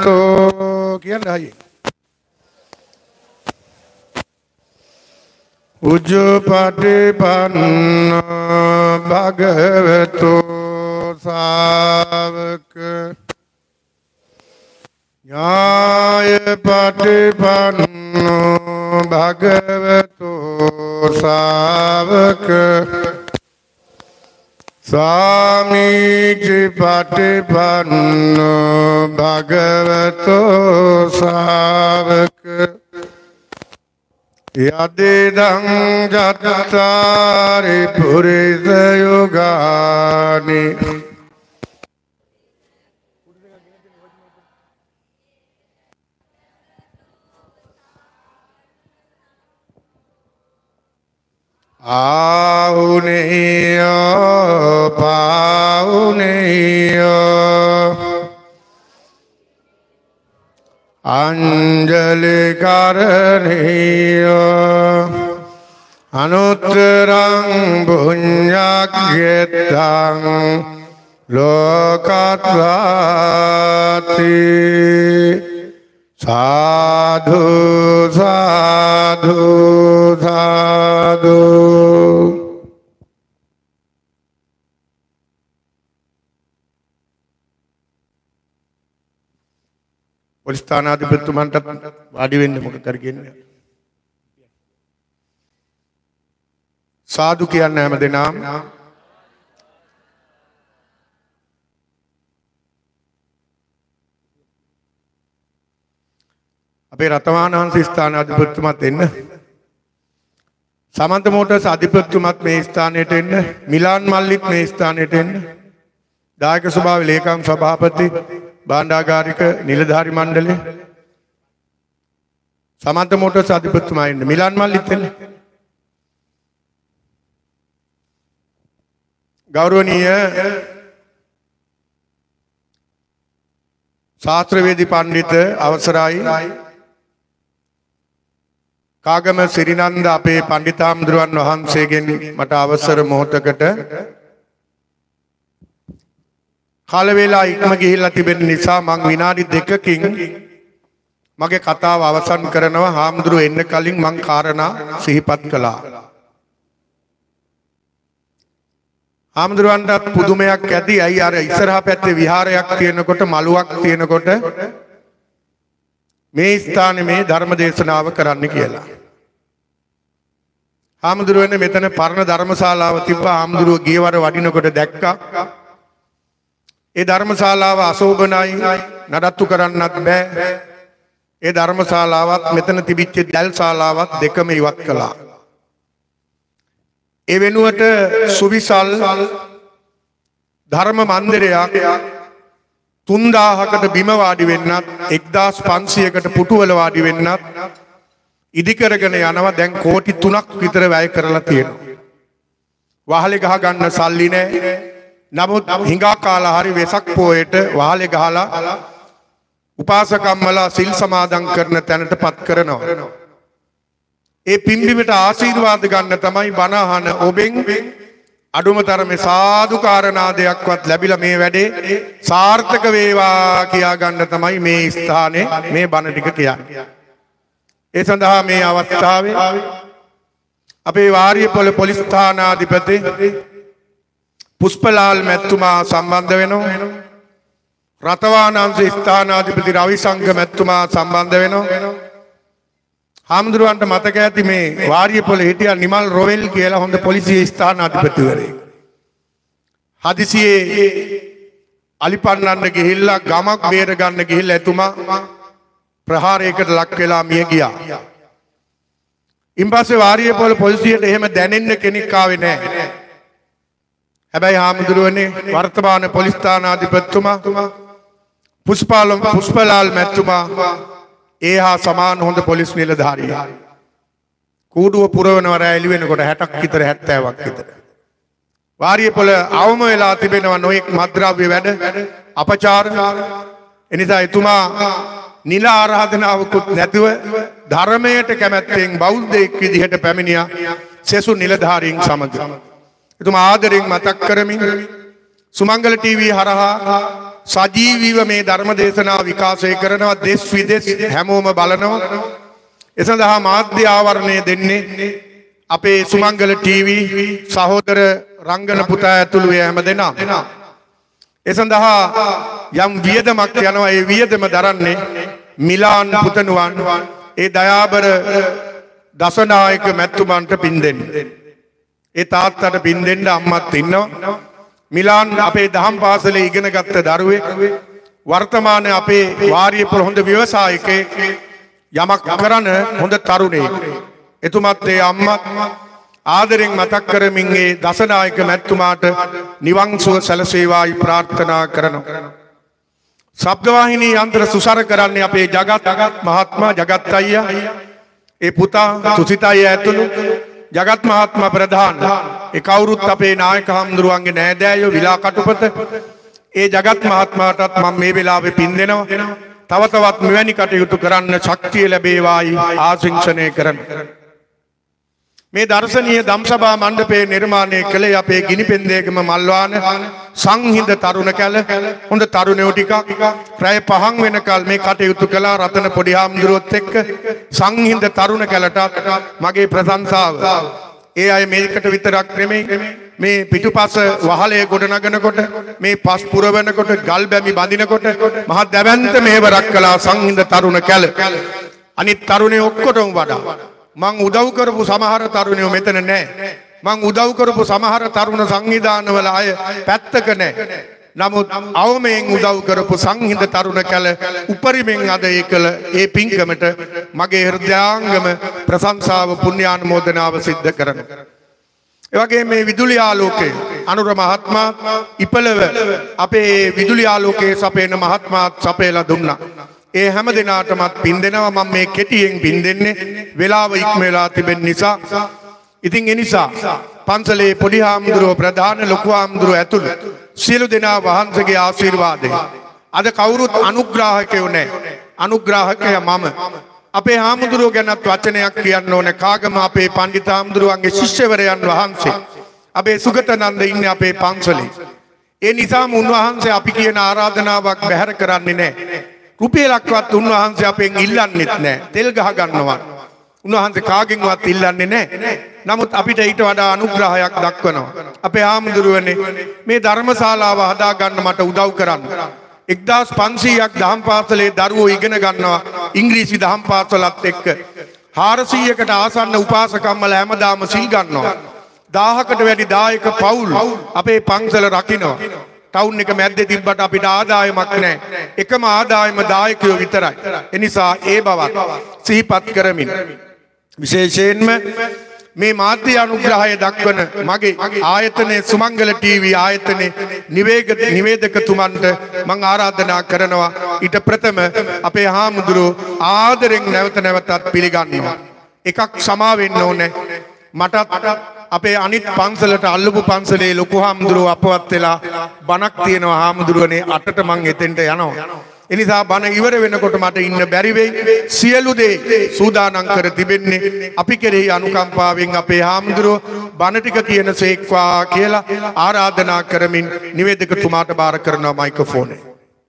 භගවතෝ කියන්නේ උජ්ජපටිපන්න භගවතෝ ශාවක ඥාය පටිපන්න භගවතෝ ශාවක සාමීචි පටිපන්න භගවතෝ ශාවක යදිදං චත්තාරි පුරිස යුගානි ආහුනේයෝ පාහුනේයෝ අංජලි කරණීයෝ අනුත්තරං පුඤ්ඤක්ඛෙත්තං ලෝකත්වාති සාධු සාධු සාධු. පොලිස් ස්ථානාධිපතිතුමන්ට වාඩි වෙන්න මොකද කියන්නේ? සාදු කියන්නේ හැම දෙනාම අපේ රතවාන වංශ ස්ථානාධිපතිතුමත් එන්න. සමන්ත මෝටර්ස් අධිපතිතුමත් මේ ස්ථානයට එන්න. මිලාන් මල්ලිත් මේ ස්ථානයට එන්න. දායක සභාවේ ලේකම් සභාපති භාණ්ඩාගාරික නිලධාරි මණ්ඩලය සමන්ත මෝටර්ස් අධිපතිතුමා එන්න. මිලාන් මල්ලිත් එන්න. ගෞරවනීය ශාස්ත්‍රවේදී පඬිත අවසරයි කාගම සිරිනන්ද අපේ පඬිතාම්දුරන් වහන්සේගෙන් මට අවසර මොහොතකට කාල වේලා ඉක්ම ගිහිල්ලා තිබෙන නිසා මම විනාඩි 2කින් මගේ කතාව අවසන් කරනවා. හාමුදුරුවෝ එන්න කලින් මම කාරණා සිහිපත් කළා. හාමුදුරුවන්ට පුදුමයක් ඇති. ඇයි අර ඉස්සරහා පැත්තේ විහාරයක් තියෙනකොට මළුවක් තියෙනකොට මේ ස්ථානයේ මේ ධර්ම දේශනාව කරන්න කියලා. හාමුදුරුවනේ මෙතන පරණ ධර්මශාලාව තිබ්බා. හාමුදුරුවෝ ගියවර වඩිනකොට දැක්කා. ඒ ධර්මශාලාව අශෝභනයි, නඩත්තු කරන්නත් බෑ. ඒ ධර්මශාලාවත් මෙතන තිබිච්ච දැල් ශාලාවත් දෙකම ඉවත් කළා. ඒ වෙනුවට සුවිසල් ධර්ම මන්දිරයක් 3000කට බිම වාඩි වෙන්නත් 1500කට පුටුවල වාඩි වෙන්නත් ඉදි කරගෙන යනවා. දැන් කෝටි 3ක් විතර වැය කරලා තියෙනවා. වහලේ ගහ ගන්න සල්ලි නැහැ. නමුත් හිඟා කාලා හරි වෙසක් පොයට වහලේ ගහලා උපාසකම්මලා සිල් සමාදන් කරන තැනටපත් කරනවා. ඒ පින්බිමට ආශිර්වාද ගන්න තමයි බණ අහන ඔබෙන් අඩුම තරමේ සාදුකාරනාදයක්වත් ලැබිලා මේ වැඩේ සාර්ථක වේවා කියා ගන්න තමයි මේ ස්ථානේ මේ බණ ටික කියන්නේ. ඒ සඳහා මේ අවස්ථාවේ අපේ වාරියපොළ පොලිස් ස්ථානාධිපති පුෂ්පලාල් මැතිතුමා සම්බන්ධ වෙනවා. රතවානංශ ස්ථානාධිපති රවිසංග මැතිතුමා සම්බන්ධ වෙනවා. හාමුදුරුවන්ට මතක ඇති මේ වාරියපොළ හිටියා නිමල් රොවෙල් කියලා හොඳ පොලිසිය ස්ථානාධිපතිවරයෙක්. හදිසියේ අලිපන්නන්න ගිහිල්ලා ගමක් බේර ගන්න ගිහිල්ලා එතුමා ප්‍රහාරයකට ලක් වෙලා මිය ගියා. ඉන්පස්සේ වාරියපොළ පොලිසියට එහෙම දැනෙන්න කෙනෙක් ආවේ නැහැ. හැබැයි හාමුදුරුවනේ වර්තමාන පොලිස් ස්ථානාධිපතිතුමා පුෂ්පලාල් මැතිතුමා ඒ හා සමාන හොඳ පොලිස් නිලධාරියා. කූඩුව පුරවනවා රැ එළි වෙනකොට 60ක් විතර 70ක් විතර. වාරියපොළ අවම වෙලා තිබෙනවා නොයෙක් මත්ද්‍රව්‍ය වැඩ අපචාර. එනිසා එතුමා නිල ආරාධනාවකුත් නැතුව ධර්මයට කැමැත්තෙන් බෞද්ධයෙක් විදිහට පැමිණියා සෙසු නිලධාරීන් සමග. එතුමා ආදරෙන් මතක් කරමින් සුමංගල ටීවී හරහා සජීවීව මේ ධර්ම දේශනා විකාශය කරනවා දෙස් විදෙස් හැමෝම බලනවා. ඒ සඳහා මාධ්‍ය ආවරණය දෙන්නේ අපේ සුමංගල ටීවී සහෝදර රංගන පුතා ඇතුළු හැම දෙනා. ඒ සඳහා යම් වියදමක් යනවා. ඒ වියදම දරන්නේ මිලාන් පුතණුවන් ඒ දයාබර දසනායක මැතිතුමන්ට පින් දෙන්න. ඒ තාත්තට පින් දෙන්න අම්මත් ඉන්නවා. මිලාන් අපේ දහම් පාසලේ ඉගෙන ගත්ත දරුවෙක්. වර්තමානයේ අපේ වාරියපුර හොඳ ව්‍යවසායකයෙක්. යමක් කරන හොඳ තරුණයෙක්. එතුමත් ඒ අම්මත් ආදරෙන් මතක් කරමින් ඒ දසනායක මැතිතුමාට නිවන් සුව සැලසේවායි ප්‍රාර්ථනා කරනවා. ශබ්දවාහිනී යන්ත්‍ර සුසර කරන්නේ අපේ ජගත් මහත්මයා ජගත් අයියා. ඒ පුතා සුසිත අයියා ඇතුළු ජගත් මහත්මයා ප්‍රධාන. ඒ කවුරුත් අපේ නායක හඳුරුවන්ගේ නෑදෑයෝ විලා කටුපත. ඒ ජගත් මහත්මයාටත් මම මේ වෙලාවේ පින් දෙනවා. තව තවත් මෙවැනි කටයුතු කරන්න ශක්තිය ලැබේවායි ආශිංසනය කරනවා. මේ දර්ශනීය ධම්සභා මණ්ඩපයේ නිර්මාණය කළේ අපේ ගිනිපෙන්දේගම මල්වාන සංහිඳ තරුණ කැල හොඳ තරුණයෝ ටිකක් රැය 5 වෙනකල් මේ කටයුතු කළා. රතන පොඩි හාමුදුරුවොත් එක්ක සංහිඳ තරුණ කැලටත් මගේ ප්‍රශංසාව. ඒ අය මේකට විතරක් නෙමෙයි මේ පිටුපස වහලේ ගොඩනගනකොට මේ පස් පුරවනකොට ගල් බැමි බඳිනකොට මහ දැවැන්ත මෙහෙවරක් කළා සංහිඳ තරුණ කැල. අනිත් තරුණයෝ ඔක්කොටම වඩා මං උදව් කරපු සමහර තරුණයෝ මෙතන නැහැ. මං උදව් කරපු සමහර තරුණ සංවිධානවල අය පැත්තක නැහැ. නමුත් අවමයෙන් උදව් කරපු සංහිඳ තරුණ කැල උපරිමෙන් අද ඒකල ඒ පින්කමට මගේ හෘදයාංගම ප්‍රශංසාව පුණ්‍යානුමෝදනාව සිද්ධ කරනවා. ඒ වගේම මේ විදුලි ආලෝකය අනුර මහත්මයා ඉපලව අපේ විදුලි ආලෝකයේ සපේන මහත්මයාත් සපේලා දුන්නා. ඒ හැම දිනාටමත් පින් දෙනවා. මම මේ කෙටියෙන් පින් දෙන්නේ වෙලාව ඉක්ම වෙලා තිබෙන නිසා. ඉතින් ඒ නිසා පන්සලේ පොඩි හාමුදුරුවෝ ප්‍රධාන ලොකු හාමුදුරුවෝ ඇතුළු සියලු දෙනා වහන්සේගේ ආශිර්වාදයෙන් අද කවුරුත් අනුග්‍රාහකයෝ නැහැ. අනුග්‍රාහකයා මම. අපේ හාමුදුරුවෝ ගැනත් වචනයක් කියන්න ඕනේ. කාගම අපේ පඬිත හාමුදුරුවන්ගේ ශිෂ්‍යවරයන් වහන්සේ අපේ සුගතනන්ද ඉන්නේ අපේ පන්සලේ. ඒ නිසාම උන්වහන්සේ අපි කියන ආරාධනාවක් බැහැර කරන්නේ නැහැ. රුපියලක්වත් උන්වහන්සේ අපෙන් ඉල්ලන්නෙත් නැහැ. තෙල් ගහ ගන්නවා. උන්වහන්සේ කාගෙන්වත් ඉල්ලන්නේ නැහැ. නමුත් අපිට ඊට වඩා අනුග්‍රහයක් දක්වනවා. අපේ ආමුදුරුවනේ මේ ධර්මශාලාව හදා ගන්න මට උදව් කරන්න. 1500ක් දහම් පාසලේ දරුවෝ ඉගෙන ගන්නවා ඉංග්‍රීසි දහම් පාසලත් එක්ක. 400කට ආසන්න උපාසකම්මල හැමදාම සිල් ගන්නවා. 1000කට වැඩි දායක පවුල් අපේ පන්සල රකින්නවා. ටවුන් එක මැද්දේ තිබ්බට අපිට ආදායමක් නැහැ. එකම ආදායම දායකයෝ විතරයි. ඒ නිසා ඒ බවත් සිහිපත් කරමින් විශේෂයෙන්ම මේ මාධ්‍ය අනුග්‍රහය දක්වන මගේ ආයතනයේ සුමංගල ටීවී ආයතනයේ නිවේදකතුමන්ට මම ආරාධනා කරනවා ඊට ප්‍රථම අපේ හාමුදුරුවෝ ආදරෙන් නැවත නැවතත් පිළිගන්නවා. එකක් සමා වෙන්න ඕනේ. මටත් අපේ අනිත් පන්සලට අල්ලපු පන්සලේ ලොකු හාමුදුරුවෝ අපවත් වෙලා බණක් තියෙනවා හාමුදුරුවනේ 8ට මං එතෙන්ට යනවා. ඒ නිසා බණ ඉවර වෙනකොට මට ඉන්න බැරි වෙයි. සියලු දේ සූදානම් කර තිබෙන්නේ අපි කෙරෙහි අනුකම්පාවෙන් අපේ හාමුදුරුවෝ බණ ටික කියන සේක්වා කියලා ආරාධනා කරමින් නිවේදකතුමාට බාර කරනවා මයික්‍රොෆෝනේ.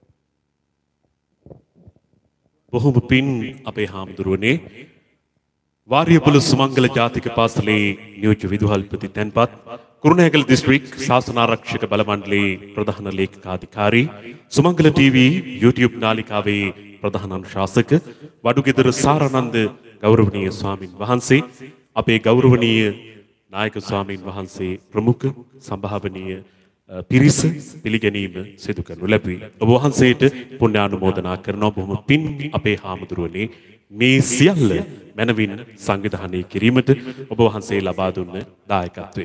බොහොම පින් අපේ හාමුදුරුවනේ. වාරියපොළ සුමංගල ජාතික පාසලේ නියෝජ්‍ය විදුහල්පති තැන්පත් කුරුණෑගල දිස්ත්‍රික් ශාසන ආරක්ෂක බල මණ්ඩලයේ ප්‍රධාන ලේකකාධිකාරී සුමංගල ටීවී YouTube නාලිකාවේ ප්‍රධාන අනුශාසක වඩුගෙදර සාරානන්ද ගෞරවනීය ස්වාමින් වහන්සේ අපේ ගෞරවනීය නායක ස්වාමින් වහන්සේ ප්‍රමුඛ සම්භාවනීය පිරිස පිළිගැනීම සිදු කරනු ලැබුවේ. ඔබ වහන්සේට පුණ්‍යානුමෝදනා කරනවා. බොහොම පින් අපේ හාමුදුරුවනේ මේ සියල්ල මනවින් සංවිධානය කිරීමට ඔබ වහන්සේ ලබා දුන්න දායකත්වය.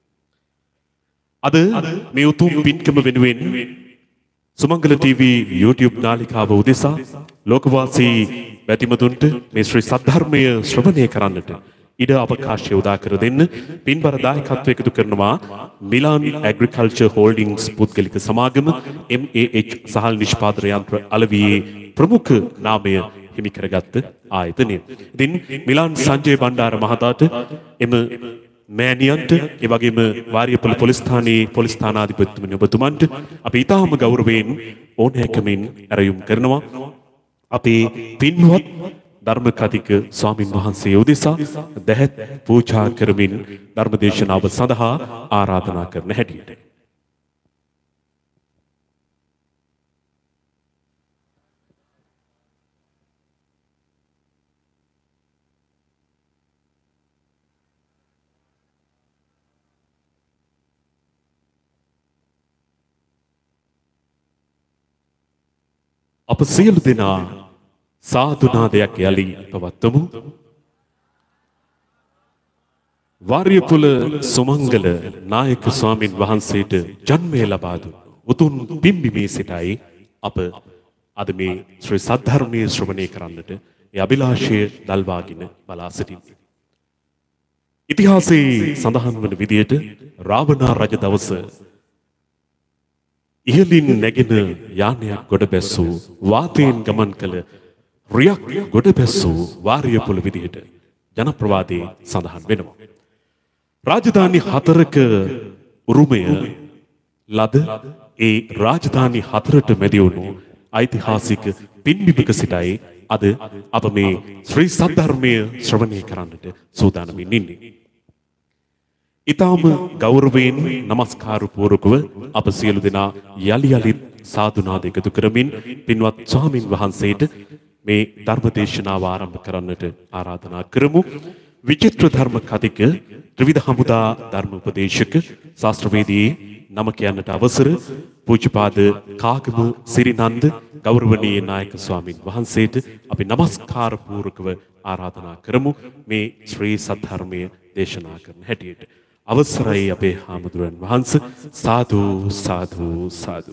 අද මේ උතුම් පින්කම වෙනුවෙන් සුමංගල ටීවී YouTube නාලිකාව උදෙසා ලෝකවාසී බැතිමතුන්ට මේ ශ්‍රී සද්ධර්මය ශ්‍රවණය කරන්නට ඉඩ අවකාශය උදා කර දෙන්න පින්බර දායකත්වය එකතු කරනවා මිලාන් ඇග්‍රිකල්චර් හෝල්ඩින්ග්ස් පුද්ගලික සමාගම MAH සහල් නිෂ්පාදන යන්ත්‍ර අලවියේ ප්‍රමුඛ නාමය හිමි කරගත්ත ආයතනය. ඉතින් මිලාන් සංජය බණ්ඩාර මහතාට එම මෑණියන්ට ඒ වගේම වාරියපොළ පොලිස් ස්ථානයේ පොලිස් ස්ථානාධිපතිතුමනි ඔබතුමන්ට අපි ඊටාම ගෞරවයෙන් ඕනෑකමින් ඇරයුම් කරනවා. අපේ පින්වත් ධර්ම කතික ස්වාමින් වහන්සේ උදෙසා දැහැත් පූජා කරමින් ධර්ම දේශනාව සඳහා ආරාධනා කරන හැටියට. අප සියලු දෙනා සාදුනාදයක් යලි පවත්වමු. වාරියපුල සුමංගල නායක ස්වාමින් වහන්සේට ජන්මය ලබා දුන් උතුම් පිම්බිමේ සිටයි අප අද මේ ශ්‍රී සද්ධර්මයේ ශ්‍රවණය කරන්නට ඒ අභිලාෂය දල්වාගෙන බලා සිටින්නේ. ඉතිහාසයේ සඳහන් වන විදියට රාවණා රජ දවස ඉහළින් නැගෙන යානයක් ගොඩ බැස්සූ වාතයෙන් ගමන් කළ රියක් ගොඩ බැස්සූ වාරියපුල විදිහට ජනප්‍රවාදයේ සඳහන් වෙනවා. රාජධානි 4ක උරුමය ලද ඒ රාජධානි 4ට මැදි වුණු ඓතිහාසික පින්බිමක සිටයි අද අප මේ ශ්‍රී සද්ධර්මය ශ්‍රවණය කරන්නට සූදානමින් ඉන්නේ. ඊටම ගෞරවයෙන් নমස්කාර පූර්වකව අප සියලු දෙනා යලි යලිත් සාදුනාද එකතු කරමින් පින්වත් ස්වාමින් වහන්සේට මේ ධර්ම දේශනාව ආරම්භ කරන්නට ආරාධනා කරමු. විචිත්‍ර ධර්ම කතික ත්‍රිවිධ හමුදා ධර්ම උපදේශක ශාස්ත්‍රවේදී නම කියන්නට අවසර පූජ්‍යපාද කාගම සිරිනන්ද ගෞරවනීය නායක ස්වාමින් වහන්සේට අපි নমස්කාර පූර්වකව ආරාධනා කරමු මේ ශ්‍රී සද්ධර්මයේ දේශනා කරන හැටියට. අවසරයි අපේ හාමුදුරන් වහන්සේ. සාදු සාදු සාදු.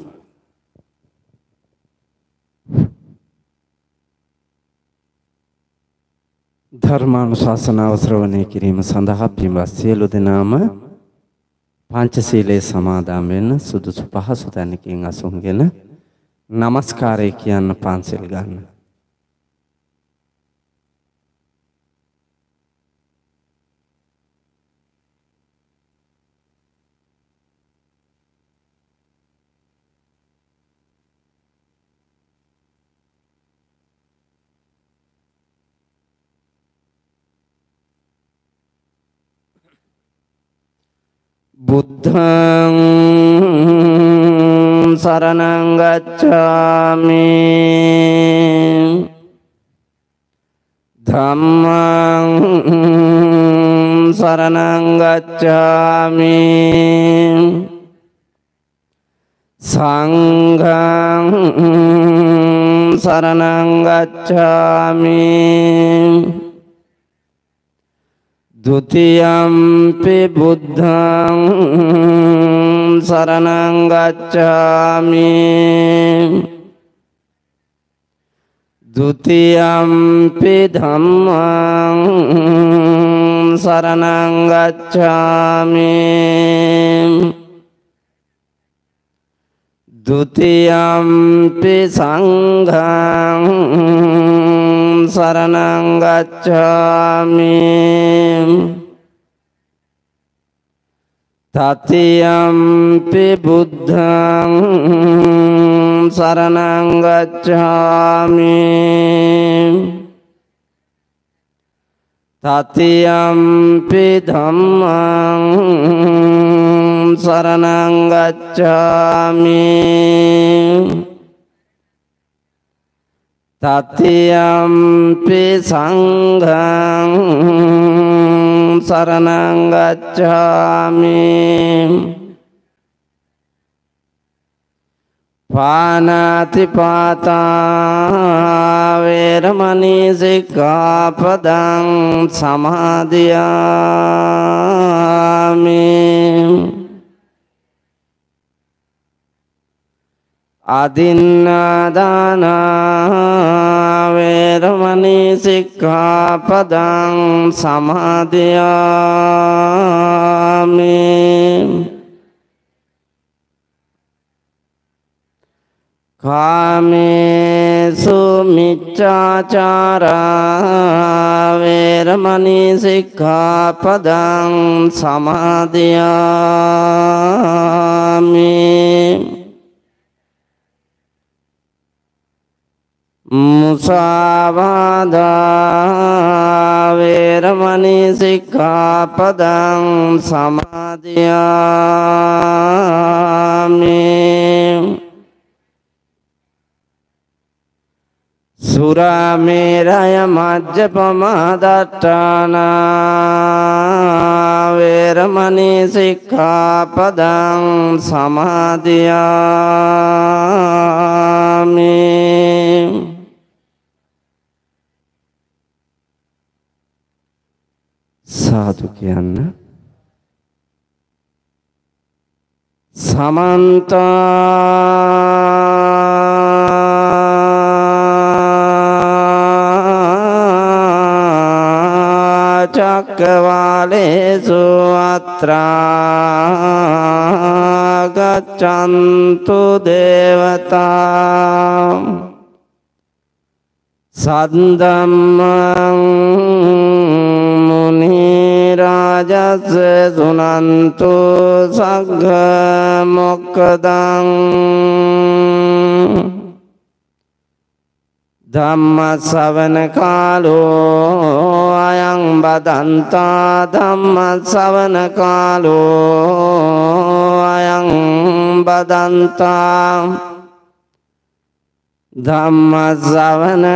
ධර්මානුශාසනාව ශ්‍රවණය කිරීම සඳහා පින්වත් සියලු දෙනාම පංචශීලයේ සමාදන් වෙන්න සුදුසු පහසු තැනකින් අසුන්ගෙන নমස්කාරය කියන්න පන්සල් ගන්න. බුද්ධං සරණං ගච්ඡාමි ධම්මං සරණං ගච්ඡාමි සංඝං සරණං ගච්ඡාමි ဒုတိယံ පි බුද්ධං සරණං ගච්ඡාමි ဒုတိယံ පි ධම්මං සරණං ගච්ඡාමි ဒုတိယံ පි සංඝං සරණං ගච්ඡාමි တတိယံ පි බුද්ධං සරණං ගච්ඡාමි တတိယံ පි ධම්මං සරණං ගච්ඡාමි တတိယံ පි සංඝං සරණං ගච්ඡාමි ပါဏာတိပါတာဝေရမဏီစိက္ခာပဒံသမာදිယာမိ අදින්නාදානා වේරමණී සික්ඛාපදං සමාදියාමි කාමේසු මිච්ඡාචාරා වේරමණී සික්ඛාපදං සමාදියාමි මුසාවාදා වේරමණී සික්ඛාපදං සමාදියාමි සුරාමේරය මජ්ජපමා දට්ඨානා වේරමණී සික්ඛාපදං සමාදියාමි සාදු කියන්න සමන්ත චක්කවාලේසු අත්‍රා ගච්ඡන්තු දේවතා සද්දම්මං මුනි රාජස් සුනන්තු සග්ග මොක්ඛදං ධම්ම ශ්‍රවණ කාලෝ අයං බදන්තා ධම්ම ශ්‍රවණ කාලෝ අයං බදන්තා ධම්ම ශ්‍රවණ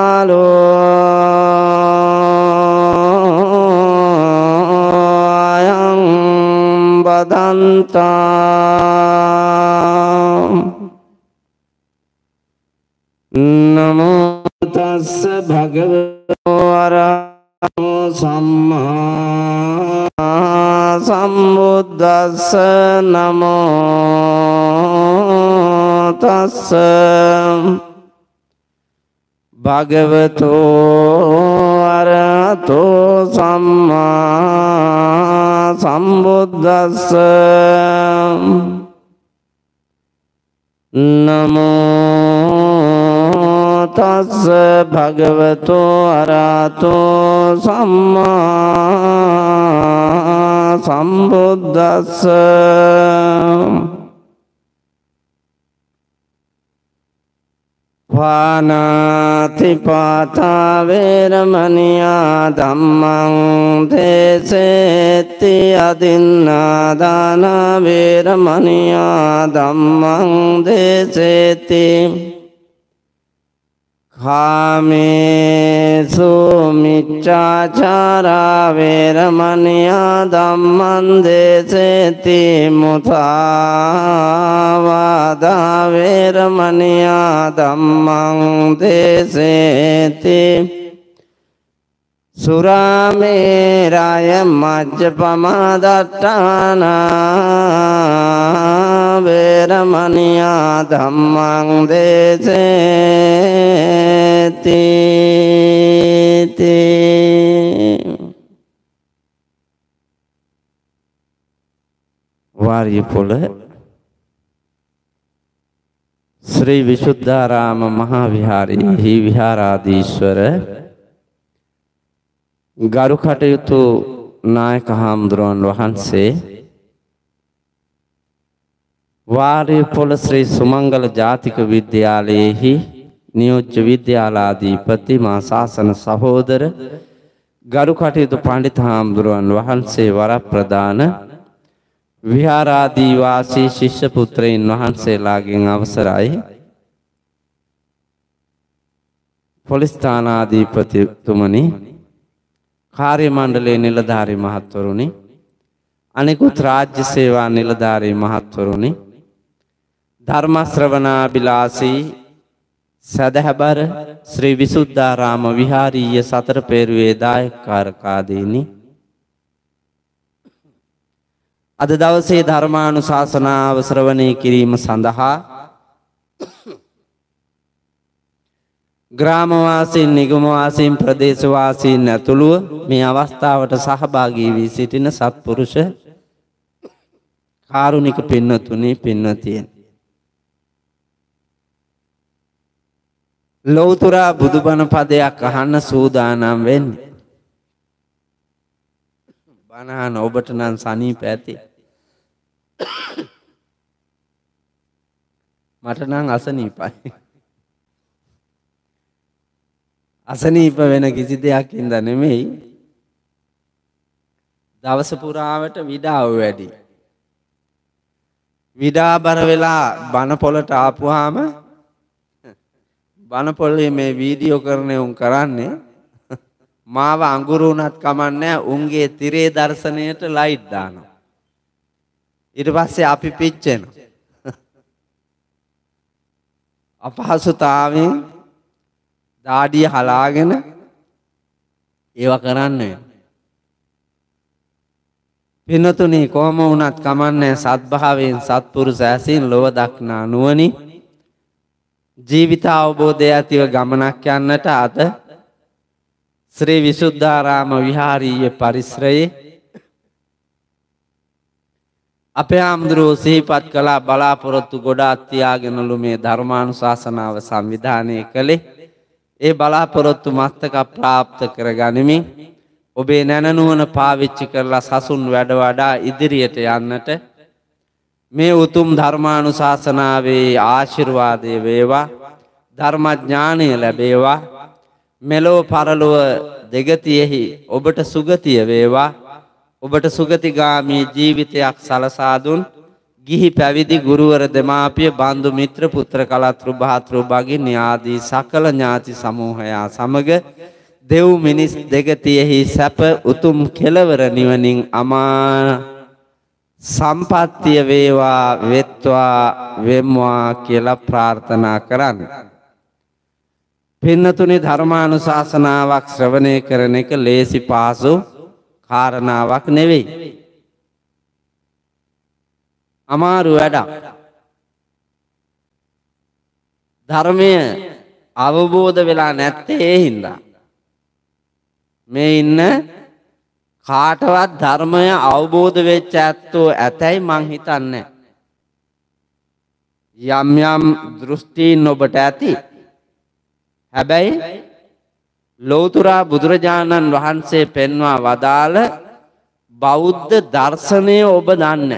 කාලෝ අයං බදන්තා නමෝ තස්ස භගවතු අරහතෝ සම්මා සම්බුද්දස්ස නමෝ තස්ස භගවතු අරහතෝ සම්මා සම්බුද්දස්ස නමෝ තස්ස භගවතු අරහතෝ සම්මා සම්බුද්දස්ස පානාති පාතා වේරමණියා ධම්මං දේසේති අදින්නා දාන වේරමණියා ධම්මං දේසේති කාමේසු මිච්ඡාචාරා වේරමණියා ධම්මං දේසේති මුසාවාදා වේරමණියා ධම්මං දේසේති සුරාමේරය මජ්ජපමා දට්ඨානා වේරමණියා ධම්මං දේසේති වාරියපොළ ශ්‍රී විසුද්ධාරාම මහා විහාරයේහි විහාරාධීශ්වර ගරු කටයුතු නායක හාමුදුරුවන් වහන්සේ වාරියපොළ ශ්‍රී සුමංගල ජාතික විද්‍යාලයේහි නියෝජ්‍ය විද්‍යාලාධිපති මා ශාසන සහෝදර ගරු කටයුතු පඬිත් හාමුදුරුවන් වහන්සේ වරප්‍රධාන විහාරාදී වාසී ශිෂ්‍ය පුත්‍රයන් වහන්සේලාගෙන් අවසරයි පොලිස් ස්ථානාධිපතිතුමනි කාර්ය මණ්ඩලයේ නිලධාරී මහත්වරුනි අනිකුත් රාජ්‍ය සේවා නිලධාරී මහත්වරුනි ධර්ම ශ්‍රවණාබිලාසී සදහබර ශ්‍රී විසුද්ධාරාම විහාරීය සතර පෙරුවේ දායකකාරකාදීනි අද දවසේ ධර්මානුශාසනාව ශ්‍රවණය කිරීම සඳහා ග්‍රාමවාසීන් නිගමවාසීන් ප්‍රදේශවාසීන් ඇතුළුව මේ අවස්ථාවට සහභාගී වී සිටින සත්පුරුෂ කාරුණික පින්නතුනි පින්නතියන් ලෞතර බුදුබණ පදයක් අහන්න සූදානම් වෙන්නේ බණහන ඔබට නම් සනීප ඇති මට නම් අසනීපයි අසනීප වෙන කිසි දෙයක් ඉඳ නෙමෙයි. දවස පුරාවට විඩාව වැඩි. විඩාබර වෙලා බන පොලට ආපුවාම බන පොලේ මේ වීඩියෝ කරන්නේ උන් කරන්නේ මාව අඟුරු උනත් කමන්නේ උන්ගේ තිරේ දර්ශනයට ලයිට් දානවා. ඊට පස්සේ අපි පිච්චෙනවා. අපහසුතාවයෙන් දාඩිය හලාගෙන ඒවා කරන්නේ. පින්නතුනි කොහොම වුණත් කමන්නේ සත්භාවයෙන් සත්පුරුෂ ඇසින් ලොව දක්නා නුවණින් ජීවිත අවබෝධය ඇතිව ගමනක් යන්නට අද ශ්‍රී විසුද්ධාරාම විහාරීය පරිසරයේ අපේ ආම්දුරෝ සිහිපත් කළා බලාපොරොත්තු ගොඩාක් තියාගෙනලු මේ ධර්මානුශාසනාව සංවිධානය කළේ. ඒ බලාපොරොත්තු මස්තක ප්‍රාප්ත කරගනිමින් ඔබේ නැනනුවන පාවිච්චි කරලා සසුන් වැඩ වඩා ඉදිරියට යන්නට මේ උතුම් ධර්මානුශාසනාවේ ආශිර්වාදය වේවා. ධර්මඥානය ලැබේවා. මෙලොව පරලොව දෙගතියෙහි ඔබට සුගතිය වේවා. ඔබට සුගතිගාමී ජීවිතයක් සලසා දුන් ගිහි පැවිදි ගුරුවර දෙමාපිය බන්දු මිත්‍ර පුත්‍ර කලත්‍රු භාතෘ භගිනී ආදී සකල ඥාති සමූහයා සමග දෙව් මිනිස් දෙගතියෙහි සැප උතුම් කෙලවර නිවනින් අමා සම්පත්තිය වේවා වෙත්වා වෙම්වා කියලා ප්‍රාර්ථනා කරන්න. පින්නතුනි ධර්මානුශාසනාවක් ශ්‍රවණය කරන එක ලේසි පහසු කාරණාවක් නෙවෙයි. අමාරු වැඩක්. ධර්මය අවබෝධ වෙලා නැත්තේ ඒ හින්දා. මේ ඉන්න කාටවත් ධර්මය අවබෝධ වෙච්ච ඇත්තෝ ඇතැයි මං හිතන්නේ. යම් යම් දෘෂ්ටීන් ඔබට ඇති. හැබැයි ලෞතුරා බුදුරජාණන් වහන්සේ පෙන්වා වදාළ බෞද්ධ දර්ශනය ඔබ දන්නේ.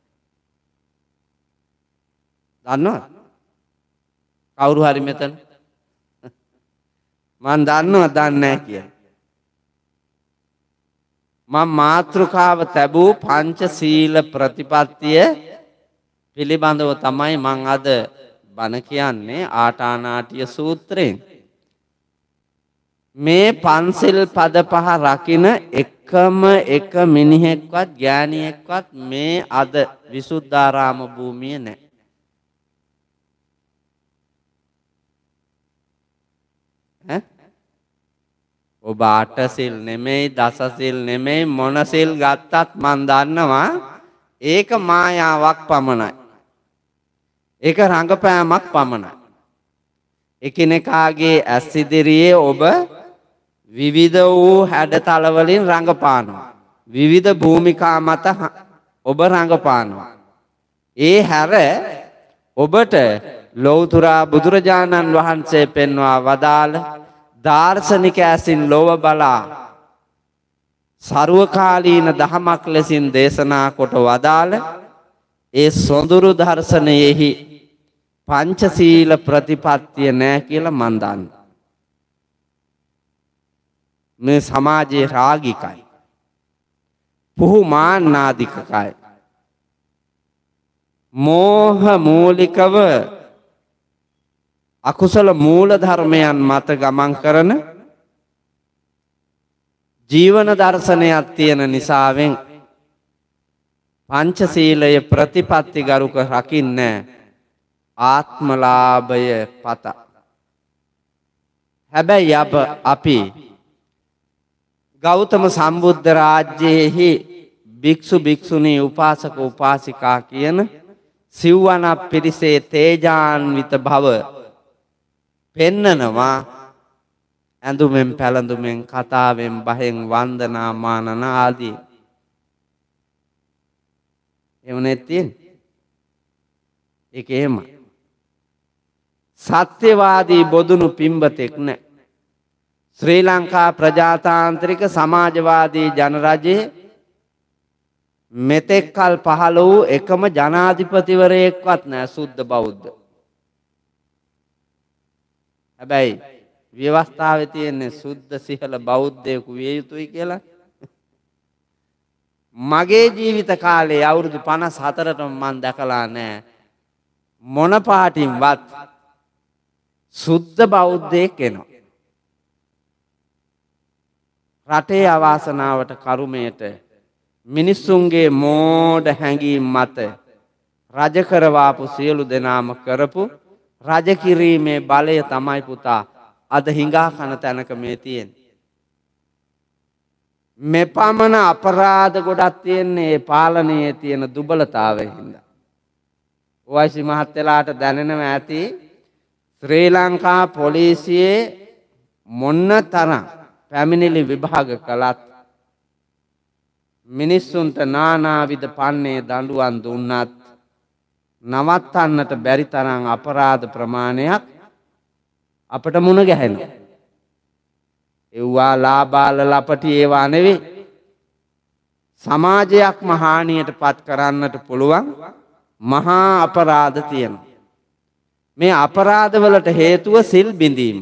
දන්නවද? කවුරු හරි මෙතන මන් දන්නව දන්නේ නැහැ කියලා. මම මාතෘකාව තැබූ පංචශීල ප්‍රතිපත්තිය පිළිබඳව තමයි මං අද බණ කියන්නේ ආටානාටිය සූත්‍රයෙන්. මේ පන්සිල් පද පහ රකින එකම එක මිනිහෙක්වත් ගෑණියෙක්වත් මේ අද විසුද්ධාරාම භූමියේ නැහැ. ඔබ අටසිල් නෙමෙයි දසසිල් නෙමෙයි මොන සිල් ගත්තත් මන් දන්නවා ඒක මායාවක් පමණයි. ඒක රංගපෑමක් පමණයි. එකිනෙකාගේ ඇස් ඉදිරියේ ඔබ විවිධ වූ හැඩතල වලින් රංගපානවා. විවිධ භූමිකා මත ඔබ රංගපානවා. ඒ හැර ඔබට ලෞතුරා බුදුරජාණන් වහන්සේ පෙන්වා වදාළ දාර්ශනික ඇසින් ලොව බලා සර්වකාලීන දහමක් ලෙසින් දේශනා කොට වදාළ ඒ සොඳුරු දර්ශනයෙහි පංචශීල ප්‍රතිපත්තිය නැහැ කියලා මන් දන්නවා. මේ සමාජයේ රාගිකයි. පුහු මාන්නාදිකයි. මෝහ මූලිකව අකුසල මූල ධර්මයන් මත ගමන් කරන ජීවන දර්ශනයක් තියෙන නිසාවෙන් පංචශීලය ප්‍රතිපත්ති ගරුක රකින්නේ ආත්මලාභය පත. හැබැයි අපි ගෞතම සම්බුද්ධ රාජ්‍යයෙහි භික්ෂු භික්ෂුණී උපාසක උපාසිකා කියන සිව්වනක් පිරිසේ තේජාන්විත බව පෙන්නනවා. ඇඳුමෙන් පැළඳුමෙන් කතාවෙන් බහෙන් වන්දනා මානන ආදී. එවනේ තියෙන්නේ. ඒක එහෙමයි. සත්‍යවාදී බොදුනු පිම්බතෙක් නැහැ. ශ්‍රී ලංකා ප්‍රජාතාන්ත්‍රික සමාජවාදී ජනරජයේ මෙතෙක් කල් පහළ වූ එකම ජනාධිපතිවරයෙක්වත් නැහැ සුද්ධ බෞද්ධ. හැබැයි ව්‍යවස්ථාවේ තියෙන්නේ සුද්ධ සිහල බෞද්ධයෙකු විය යුතුයි කියලා. මගේ ජීවිත කාලේ අවුරුදු 54ටම මම දැකලා නැහැ මොන පාටින්වත් සුද්ධ බෞද්ධයෙක් එනවා. රටේ අවාසනාවට කරුමයට මිනිස්සුන්ගේ මෝඩ හැඟීම් මත රජ කරවාපු සියලු දෙනාම කරපු රජ කිරීමේ බලය තමයි පුතා අද හිඟා කන තැනක මේ තියෙන්නේ. මෙපමණ අපරාධ ගොඩක් තියෙන්නේ ඒ පාලනයේ තියෙන දුබලතාවයෙන් හින්දා. ඔයසි මහත්තයලාට දැනෙනවා ඇති ශ්‍රී ලංකා පොලිසියේ මොන්න තරම් පැමිණිලි විභාග කළත් මිනිස්සුන්ට නානාවිද පන්නේ දඬුවම් දුන්නත් නවත්තන්නට බැරි තරම් අපරාධ ප්‍රමාණයක් අපට මුණ ගැහෙනවා. ඒවා ලාබාල ලපටි ඒවා නෙවෙයි. සමාජයක්ම හානියට පත් කරන්නට පුළුවන් මහා අපරාධ තියෙනවා. මේ අපරාධවලට හේතුව සිල් බිඳීම.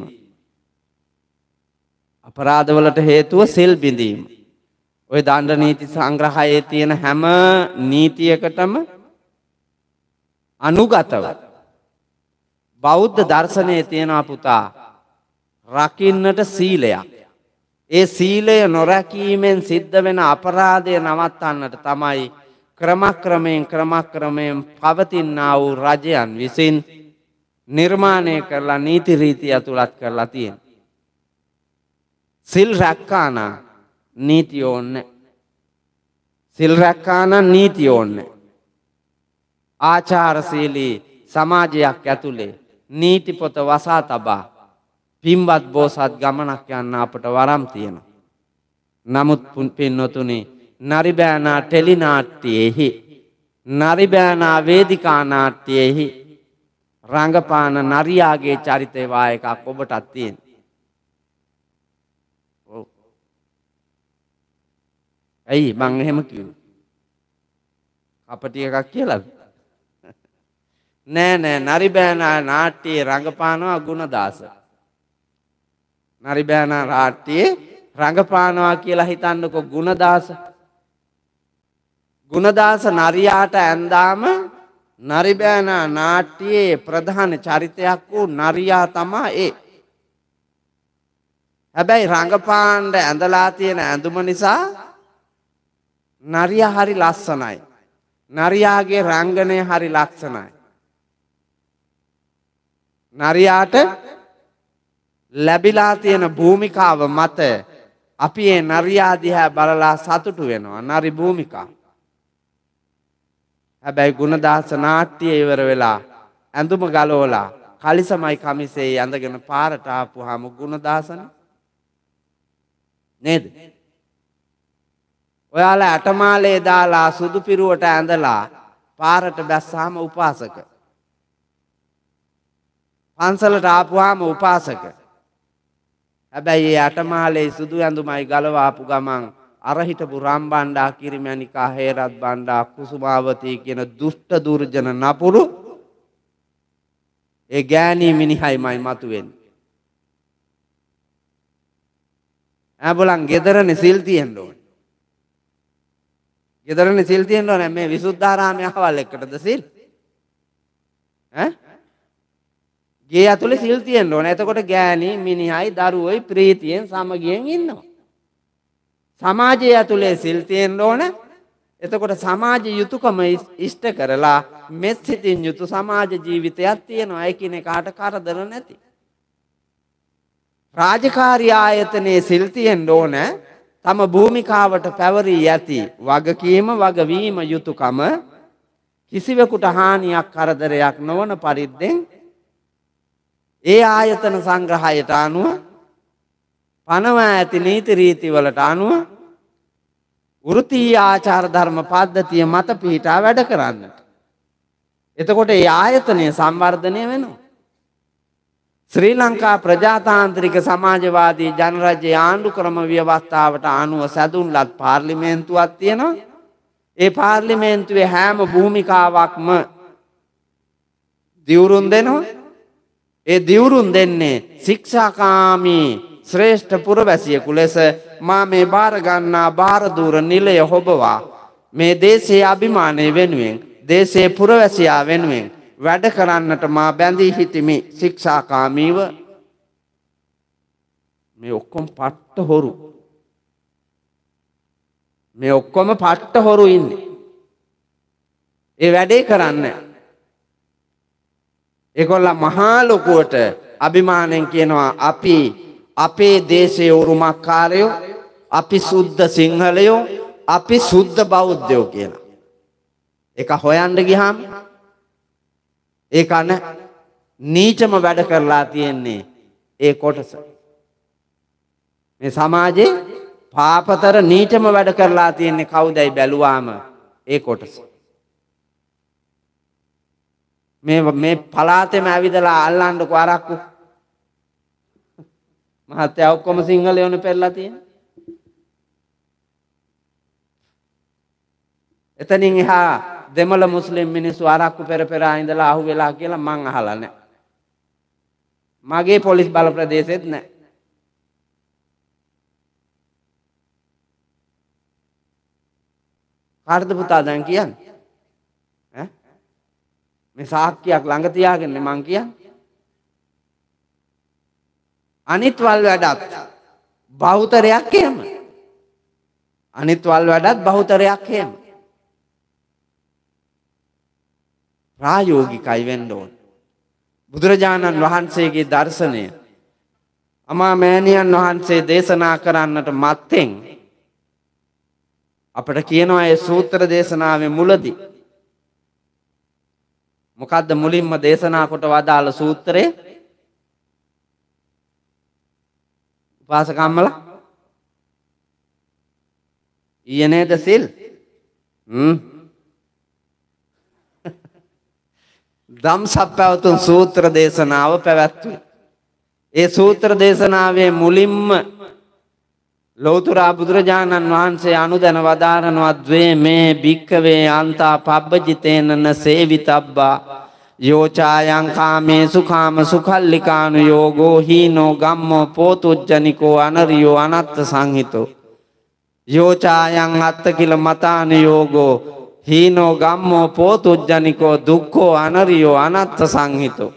අපරාධවලට හේතුව සිල් බිඳීම. ඔය දණ්ඩ නීති සංග්‍රහයේ තියෙන හැම නීතියකටම අනුගතව බෞද්ධ දර්ශනයේ තියෙන පුතා රකින්නට සීලයක්. ඒ සීලය නොරැකීමෙන් සිද්ධ වෙන අපරාධය නවත්තන්නට තමයි ක්‍රමක්‍රමයෙන් පවතිනා වූ රජයන් විසින් නිර්මාණය කරලා නීති රීති ඇතුළත් කරලා තියෙනවා. සිල් රැක්කාන නීතිය ඕනේ. සිල් රැක්කාන නීතිය ඕනේ. ආචාරශීලී සමාජයක් ඇතුලේ නීති පොත වසා තබා පින්වත් බෝසත් ගමනක් යන්න අපට වරම් තියෙනවා. නමුත් පින්නතුනි නරිබෑනා ටෙලි නාට්‍යයේහි නරිබෑනා වේදිකා නාට්‍යයේහි රංගපාන නරියාගේ චරිතය වා එකක් ඔබටත් තියෙනවා. ඇයි මං එහෙම කිව්වේ? අපටි එකක් කියලාද? නෑ නරිබෑනා නාට්‍යයේ රංගපානවා ගුණදාස. නරිබෑනා නාට්‍යයේ රංගපානවා කියලා හිතන්නකො ගුණදාස. ගුණදාස නරියාට ඇඳාම නරිබෑනා නාට්‍යයේ ප්‍රධාන චරිතයක් වූ නරියා තමා ඒ. හැබැයි රංගපාණ්ඩ ඇඳලා තියෙන ඇඳුම නිසා නරියා හරි ලස්සනයි. නරියාගේ රංගනය හරි ලස්සනයි. නරියාට ලැබිලා තියෙන භූමිකාව මත අපි ඒ නරියා දිහා බලලා සතුටු වෙනවා. නරි භූමිකාව. හැබැයි ගුණදාස නාට්‍යය ඉවර වෙලා ඇඳුම ගලවලා කලිසමයි කමිසේ ඇඳගෙන පාරට ආපුවාම ගුණදාසනේ නේද? ඔයාලා ඇටමාලේ දාලා සුදු පිරුවට ඇඳලා පාරට බැස්සාම උපාසක. පන්සලට ආපුවාම උපාසක. හැබැයි ඒ ඇටමාලේ සුදු ඇඳුමයි ගලවාපු ගමන් අර හිටපු රම්බණ්ඩා කිරිමැණිකා හේරත් බණ්ඩා කුසුමාවතී කියන දුෂ්ට දුර්ජන නපුරු ඒ ගෑණී මිනිහයිමයි මතුවෙන්නේ. ආබලන් ගෙදරනේ සිල් තියෙන්න ඕනේ. ගෙදරනේ සිල් තියෙන්න ඕනේ. මේ විසුද්ධාරාමයේ අහවල් එකටද සිල්? ගේ ඇතුලේ සිල් තියෙන්න ඕනේ. එතකොට ගෑණි මිනිහයි දරුවෝයි ප්‍රීතියෙන් සමගියෙන් ඉන්නවා. සමාජය ඇතුලේ සිල් තියෙන්න ඕනේ. එතකොට සමාජ යුතුයකම ඉෂ්ට කරලා මෙත් සිතින් යුතු සමාජ ජීවිතයක් තියෙනවා. එකිනෙකාට කරදර නැති. රාජකාරී ආයතනයේ සිල් තියෙන්න ඕනේ. තම භූමිකාවට පැවරී ඇති වගකීම වගවීම යුතුයකම කිසිවෙකුට හානියක් කරදරයක් නොවන පරිද්දෙන් ඒ ආයතන සංග්‍රහයට අනුව පනවා ඇති නීති රීති වලට අනුව වෘත්තීය ආචාර ධර්ම පද්ධතිය මත පිහිටා වැඩ කරන්නට. එතකොට ඒ ආයතනය සංවර්ධනය වෙනවා. ශ්‍රී ලංකා ප්‍රජාතාන්ත්‍රික සමාජවාදී ජනරජයේ ආණ්ඩු ක්‍රම ව්‍යවස්ථාවට අනුව සැදුන්ලත් පාර්ලිමේන්තුවක් තියෙනවා. ඒ පාර්ලිමේන්තුවේ හැම භූමිකාවක්ම දිවුරුම් දෙනවා. ඒ දිවුරුන් දෙන්නේ ශික්ෂාකාමී ශ්‍රේෂ්ඨ පුරවැසියෙකු ලෙස මා මේ බාර ගන්නා බාරදූර නිලය හොබවා මේ දේශයේ අභිමානය වෙනුවෙන් දේශයේ පුරවැසියා වෙනුවෙන් වැඩ කරන්නට මා බැඳී හිටිමි ශික්ෂාකාමීව. මේ ඔක්කොම පට්ට හොරු. මේ ඔක්කොම පට්ට හොරු ඉන්නේ. ඒ වැඩේ කරන්න. ඒගොල්ල මහා ලොකුවට අභිමාණයෙන් කියනවා අපි අපේ දේශයේ උරුමකාරයෝ, අපි සුද්ධ සිංහලයෝ, අපි සුද්ධ බෞද්ධයෝ කියලා. ඒක හොයන්න ගියාම ඒක නීචම වැඩ කරලා තියෙන්නේ ඒ කොටස. මේ සමාජේ පාපතර නීචම වැඩ කරලා තියෙන්නේ කවුදයි බැලුවාම ඒ කොටස. මේ පලාතෙම ඇවිදලා අල්ලන්නකෝ අරක්කු. මහත්තයා ඔක්කොම සිංහලයෝනේ පෙරලා තියෙන්නේ. එතනින් එහා දෙමළ මුස්ලිම් මිනිස්සු අරක්කු පෙර ඉඳලා අහු වෙලා කියලා මං අහලා නැහැ. මගේ පොලිස් බල ප්‍රදේශෙත් නැහැ. කාටද පුතා දැන් කියන්නේ? ඈ මේ සාක්කියක් ළඟ තියාගෙන මං කියන්නේ. අනිත් වල් වැඩත් බහුතරයක් එහෙම. අනිත් වල් වැඩත් බහුතරයක් එහෙම. ප්‍රායෝගිකයි වෙන්න ඕන. බුදුරජාණන් වහන්සේගේ දර්ශනය අමා මෑණියන් වහන්සේ දේශනා කරන්නට මත්තෙන් අපට කියනවා ඒ සූත්‍ර දේශනාවේ මුලදී මොකද්ද මුලින්ම දේශනා කොට වදාළ සූත්‍රය? උපාසකම්මලා ඊයේ නේද සිල්? ධම්සප්පවතුන් සූත්‍ර දේශනාව පැවැත්වුවේ. ඒ සූත්‍ර දේශනාවේ මුලින්ම ලෞතර බුදුරජාණන් වහන්සේ අනුදැන වදාරනවා ද්වේ මේ භික්ඛවේ අන්තා පබ්බජිතේනන සේවිතබ්බා යෝචායං කාමේසු කාම සුඛල්ලිකානු යෝගෝ හීනෝ ගම්මෝ පෝතුජ්ජනිකෝ අනරියෝ අනත්ත සංහිතෝ යෝචායං අත්ත කිල මතාන යෝගෝ හීනෝ ගම්මෝ පෝතුජ්ජනිකෝ දුක්ඛෝ අනරියෝ අනත්ත සංහිතෝ.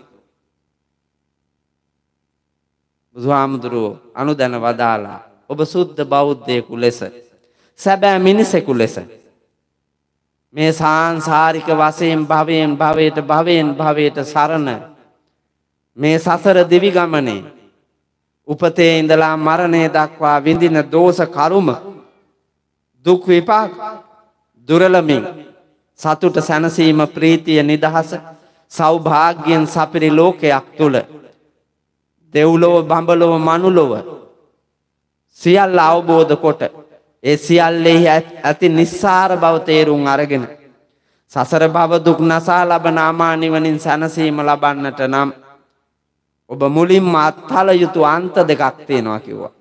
බුදුහාමුදුරුවෝ අනුදැන වදාලා ඔබ සුද්ධ බෞද්ධයෙකු ලෙස සැබෑ මිනිසෙකු ලෙස මේ සාංසාරික වශයෙන් භවයෙන් භවයට සරණ මේ සසර දිවි ගමනේ උපතේ ඉඳලා මරණය දක්වා විඳින දෝෂ කර්ම දුක් විපාක දුරලමින් සතුට සැනසීම ප්‍රීතිය නිදහස සෞභාග්‍යයෙන් සපිරි ලෝකයක් තුල දෙව්ලොව බඹලොව මනුලොව සියල්ල අවබෝධ කොට ඒ සියල්ලෙහි ඇති නිස්සාර බව තේරුම් අරගෙන සසර භව දුක් නසා ලබන අමා නිවනින් සැනසීම ලබන්නට නම් ඔබ මුලින්ම අත්හල යුතු අන්ත දෙකක් තියෙනවා කිව්වා.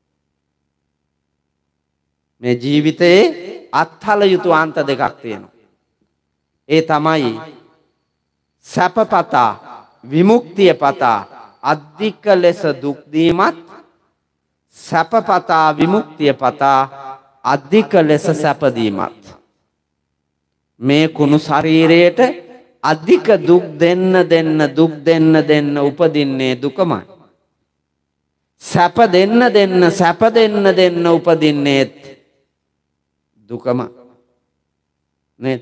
මේ ජීවිතයේ අත්හල යුතු අන්ත දෙකක් තියෙනවා. ඒ තමයි සැපපතා විමුක්තිය පතා අධික ලෙස දුක් දීමත් සැපපතා විමුක්තිය පතා අධික ලෙස සැපදීමත්. මේ කුණු ශරීරයට අධික දුක් දෙන්න උපදින්නේ දුකමයි. සැප දෙන්න උපදින්නේත් දුකම නේද?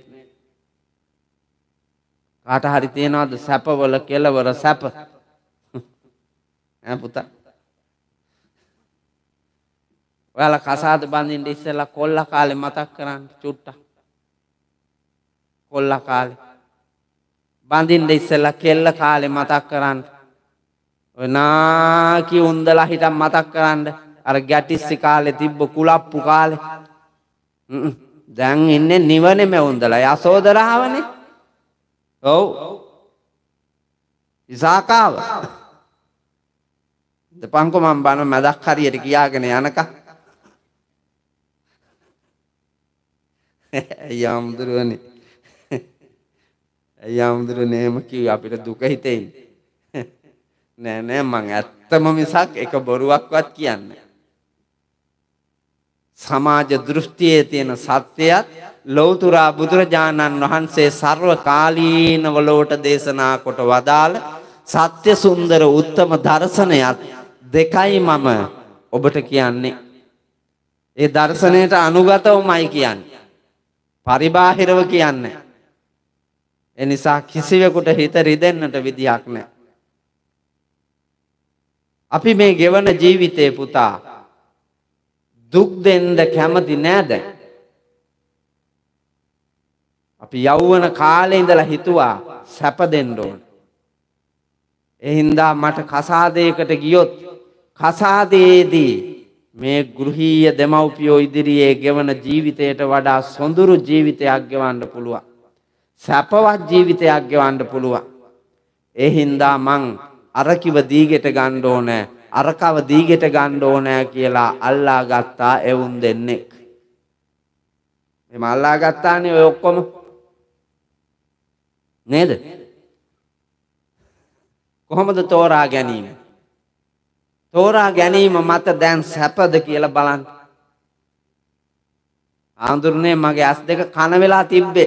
කාට හරි තියනවද සැපවල කෙලවර සැප? ඈ පුතා ඔයාලා කසාද බඳින්න ඉස්සෙල්ලා කොල්ලා කාලේ මතක් කරන්න චුට්ටක්. කොල්ලා කාලේ බඳින්න ඉස්සෙල්ලා කෙල්ල කාලේ මතක් කරන්න. ඔය නාකි උන්දලා හිටන් මතක් කරන්න. අර ගැටිස්සි කාලේ තිබ්බ කුලප්පු කාලේ. දැන් ඉන්නේ නිවනේම උන්දලා යසෝදරාවනේ. ඔව්. ඉසාකාව. දෙපංකො මම බන මැදක් හරියට කියාගෙන යනකම් යම්දුරනේ යම්දුරනේ එහෙම කිව්ව අපිට දුක හිතෙන්නේ. නෑ නෑ මං ඇත්තම මිසක් එක බොරුවක්වත් කියන්නේ. සමාජ දෘෂ්ටියේ තියෙන සත්‍යයත් ලෞතර බුදුරජාණන් වහන්සේ සර්වකාලීනව ලෝට දේශනා කොට වදාළ සත්‍ය සුන්දර උත්තම දර්ශනයත් දෙකයි මම ඔබට කියන්නේ. ඒ දර්ශනයට අනුගතවමයි කියන්නේ. පරිබාහිරව කියන්නේ. ඒ නිසා කිසිවෙකුට හිත රිදෙන්නට විදියක් නැහැ. අපි මේ ගෙවන ජීවිතේ පුතා දුක් දෙන්න කැමති නෑද? අපි යෞවන කාලේ ඉඳලා හිතුවා සැප දෙන්න ඕන. ඒ හින්දා මට කසාදයකට ගියොත් කසාදයේදී මේ ගෘහීය දෙමව්පියෝ ඉදිරියේ ගෙවන ජීවිතයට වඩා සොඳුරු ජීවිතයක් ගෙවන්න පුළුවන්. සැපවත් ජීවිතයක් ගෙවන්න පුළුවන්. ඒ හින්දා මං අරකිව දීගෙට ගන්න ඕනේ, අරකව දීගෙට ගන්න ඕනේ කියලා අල්ලා ගත්තා එවුන් දෙන්නෙක්. එහම අල්ලා ගත්තානේ ඔය ඔක්කොම නේද? කොහොමද තෝරා ගැනීම? තෝරා ගැනීම මත දැන් සැපද කියලා බලන්න. ආඳුරනේ මගේ ඇස් දෙක කන වෙලා තිබ්බේ.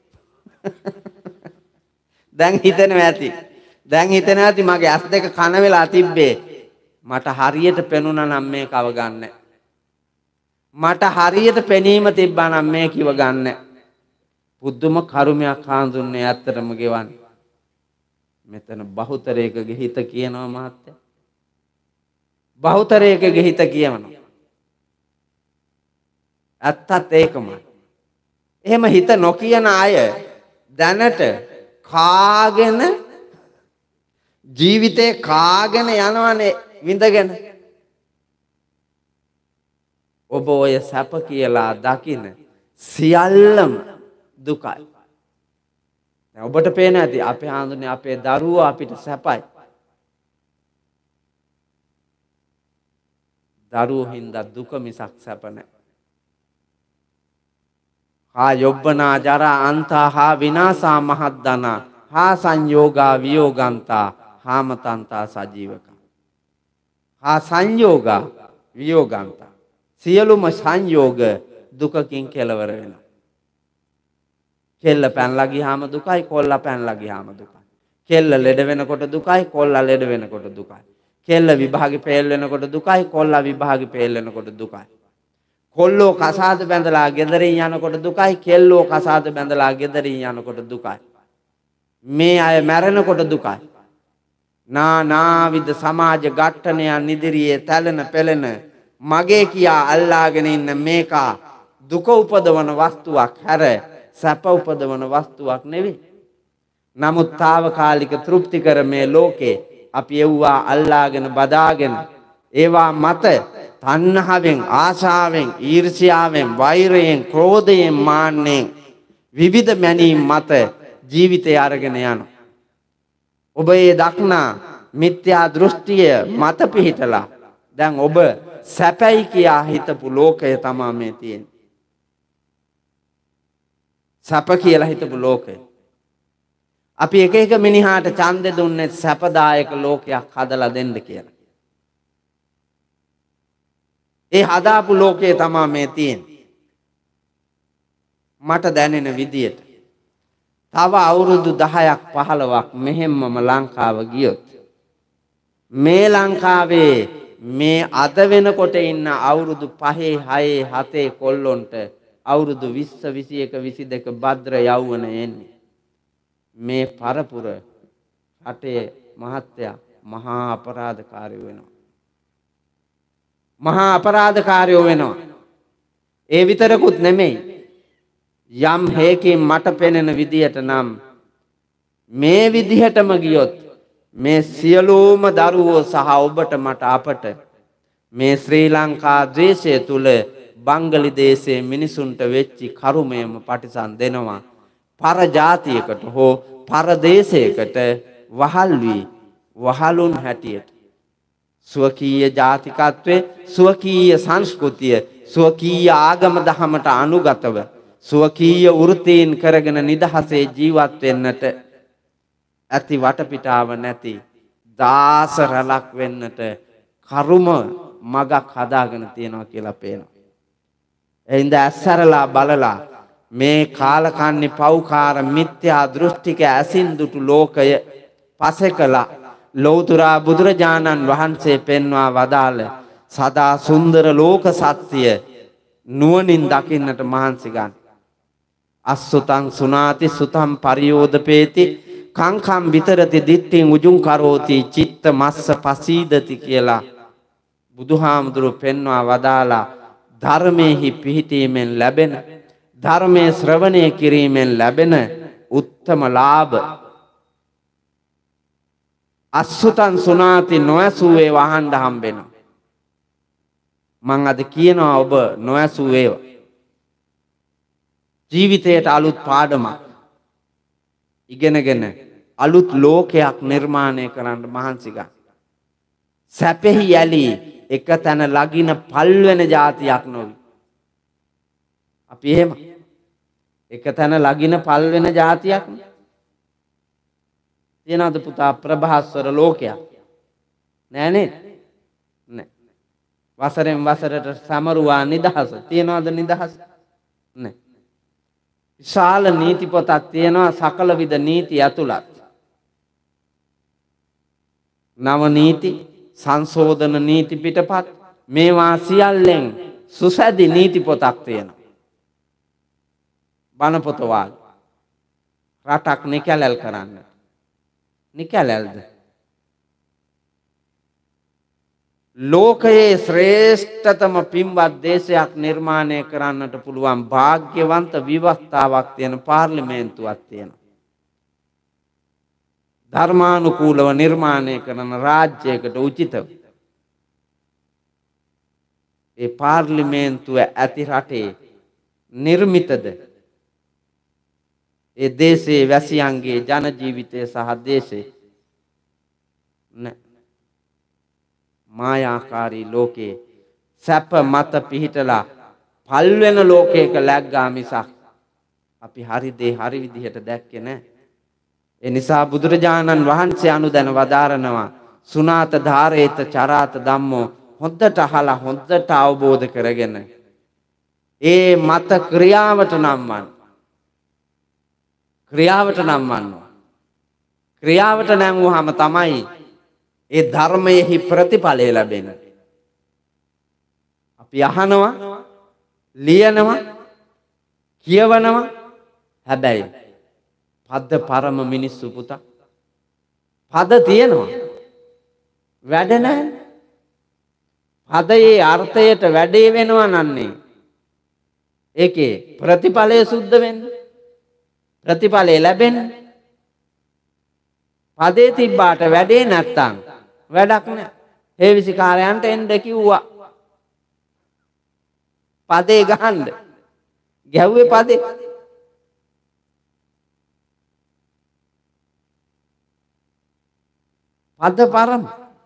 දැන් හිතෙනවා ඇති. දැන් හිතෙනවා ඇති මගේ ඇස් දෙක කන වෙලා තිබ්බේ. මට හරියට පෙනුණා නම් මේක අව ගන්න. මට හරියට පෙනීම තිබ්බා නම් මේ කිව ගන්න. පුදුම කරුමයක් ආඳුන්නේ ඇත්තටම ගෙවන්නේ. මෙතන බහුතරයකගේ හිත කියනවා මහත්තයා. බහුතරයකගේ හිත කියනවා. ඇත්තත් ඒකමයි. එහෙම හිත නොකියන අය දැනට කාගෙන ජීවිතේ කාගෙන යනවනේ විඳගෙන. ඔබ ඔය සැප කියලා දකින සියල්ලම දුකයි. ඔබට පේන ඇති අපේ හාමුදුරනේ අපේ දරුවෝ අපිට සැපයි. දරුවෝ හින්දා දුක මිසක් සැප නැහැ. හා යොබ්බනා ජරා අන්තා හා විනාසා මහද්දනා හා සංයෝගා වියෝගන්තා හාමතන්තා සජීවකා. හා සංයෝගා වියෝගන්තා සියලුම සංයෝග දුකකින් කෙලවර වෙනවා. කෙල්ල පැනලා ගියාම දුකයි, කොල්ලා පැනලා ගියාම දුකයි. කෙල්ල ලෙඩ වෙනකොට දුකයි, කොල්ලා ලෙඩ වෙනකොට දුකයි. කෙල්ල විභාගේ ෆේල් වෙනකොට දුකයි, කොල්ලා විභාගේ ෆේල් වෙනකොට දුකයි. කොල්ලෝ කසාද බැඳලා ගෙදරින් යනකොට දුකයි, කෙල්ලෝ කසාද බැඳලා ගෙදරින් යනකොට දුකයි. මේ අය මැරෙනකොට දුකයි. නානාවිද සමාජ ඝට්ටනයන් ඉදිරියේ තැලෙන පෙළෙන මගේ කියා අල්ලාගෙන ඉන්න මේක දුක උපදවන වස්තුවක් හැර සැප උපදවන වස්තුවක් නෙවෙයි. නමුත් తాවකාලික තෘප්තිකර මේ ලෝකේ අපි එව්වා අල්ලාගෙන බදාගෙන ඒවා මත තණ්හාවෙන්, ආශාවෙන්, ඊර්ෂ්‍යාවෙන්, වෛරයෙන්, ක්‍රෝධයෙන්, මාන්නෙන් විවිධ මැනීම් මත ජීවිතය අරගෙන යනවා. ඔබ ඒ දක්නා මිත්‍යා දෘෂ්ටිය මත පිහිටලා දැන් ඔබ සැපයි කියා හිතපු ලෝකය තමයි මේ තියෙන්නේ. සැප කියලා හිතපු ලෝකය. අපි එක එක මිනිහාට ඡන්දෙ දුන්නේ සැපදායක ලෝකයක් හදලා දෙන්න කියලා. ඒ හදාපු ලෝකය තමයි මේ තියෙන්නේ. මට දැනෙන විදියට තව අවුරුදු 10ක් 15ක් මෙහෙම්මම ලංකාව ගියොත් මේ ලංකාවේ මේ අද වෙනකොට ඉන්න අවුරුදු 5 6 7 කොල්ලොන්ට අවුරුදු 20 21 22 භද්‍ර යෞවන එන්නේ. මේ පරපුර රටේ මහත්තයා මහා අපරාධකාරයෝ වෙනවා. මහා අපරාධකාරයෝ වෙනවා. ඒ විතරකුත් නෙමෙයි. යම් හේකින් මට පෙනෙන විදියට නම් මේ විදිහටම ගියොත් මේ සියලුම දරුවෝ සහ ඔබට මට අපට මේ ශ්‍රී ලංකා ද්වේෂය තුල බංගලි දේශයේ මිනිසුන්ට වෙච්චි කරුමයම පටිසන් දෙනවා. පර ජාතියකට හෝ පර දේශයකට වහල් වී වහලුන් හැටියට ස්වකීය ජාතිකත්වයේ ස්වකීය සංස්කෘතිය ස්වකීය ආගම දහමට අනුගතව ස්වකීය වෘත්තීන් කරගෙන නිදහසේ ජීවත් වෙන්නට ඇති වටපිටාව නැති දාස රැලක් වෙන්නට කරුම මගක් හදාගෙන තියෙනවා කියලා පේනවා. එයින්ද ඇස්සරලා බලලා මේ කාලකන්ණි පෞකාර මිත්‍යා දෘෂ්ටික ඇසින් දුටු ලෝකය පසෙකලා ලෞතර බුදුරජාණන් වහන්සේ පෙන්වා වදාළ සදා සුන්දර ලෝක සත්‍ය නුවණින් දකින්නට මහන්සි ගන්න. අස්සුතං සුනාති සුතං පරියෝදපේති කංකම් විතරති දිට්ඨින් උජුං කරෝති චිත්ත මස්ස පසීදති කියලා බුදුහාමුදුරු පෙන්වා වදාලා ධර්මයේහි පිහිටීමෙන් ලැබෙන ධර්මයේ ශ්‍රවණය කිරීමෙන් ලැබෙන උත්තම ලාභ අස්සුතං සුනාති නොඇසූ ඒවා අහන්න හම්බෙනවා. මං අද කියනවා ඔබ නොඇසූ ඒවා ජීවිතයට අලුත් පාඩමක් ඉගෙනගෙන අලුත් ලෝකයක් නිර්මාණය කරන්න මහන්සි ගන්න. සැපෙහි යලි එක තැන ලගින පල්වෙන જાතියක් නොවි. අපි එහෙම එක තැන ලගින පල්වෙන જાතියක් තියනද පුතා ප්‍රභාස්වර ලෝකයක් නෑ නේද? නෑ. වසරෙන් වසරට සමරුවා නිදහස තියනවද? නිදහස නෑ. විශාල නීති පොතක් තියෙනවා සකල විද නීති ඇතුළත්. නව නීති සංශෝධන නීති පිටපත් මේවා සියල්ලෙන් සුසැදි නීති පොතක් තියෙනවා. බණ පොත වාගේ. රටක් නිකැලැල් කරන්න. නිකැලැල්ද? ලෝකයේ ශ්‍රේෂ්ඨතම පින්වත් දේශයක් නිර්මාණය කරන්නට පුළුවන් වාග්යවන්ත විවස්ථාවක් තියෙන පාර්ලිමේන්තුවක් තියෙනවා. ධර්මානුකූලව නිර්මාණය කරන රාජ්‍යයකට උචිතව ඒ පාර්ලිමේන්තුව ඇති රටේ නිර්මිතද ඒ දේශයේ වැසියන්ගේ ජන ජීවිතය සහ දේශේ නෑ. මායාකාරී ලෝකේ සැප මත පිහිටලා පල්වෙන ලෝකයක läග්ගා මිසක් අපි හරි දේ හරි විදිහට දැක්කේ නැහැ. ඒ නිසා බුදුරජාණන් වහන්සේ අනුදැන වදාරනවා සුනාත ධාරේත චරාත ධම්මෝ හොද්දට අහලා හොද්දට අවබෝධ කරගෙන ඒ මත ක්‍රියාවට නම්වන්න. ක්‍රියාවට නම්වන්න. ක්‍රියාවට නැංවුවාම තමයි ඒ ධර්මයෙහි ප්‍රතිඵලය ලැබෙන්නේ. අපි අහනවා, ලියනවා, කියවනවා. හැබැයි පද පරම මිනිස්සු පුතා. පද තියෙනවා. වැඩ නැහැ. පදයේ අර්ථයට වැඩේ වෙනවා නන්නේ. ඒකේ ප්‍රතිඵලය සුද්ධ වෙන්නේ. ප්‍රතිඵලය ලැබෙන්නේ. පදේ තිබ්බාට වැඩේ නැත්තම් වැඩක් නැහැ. හේවිසිකාරයන්ට එන්න කිව්වා. පදේ ගහන්න. ගැහුවේ පදේ. පද පරම.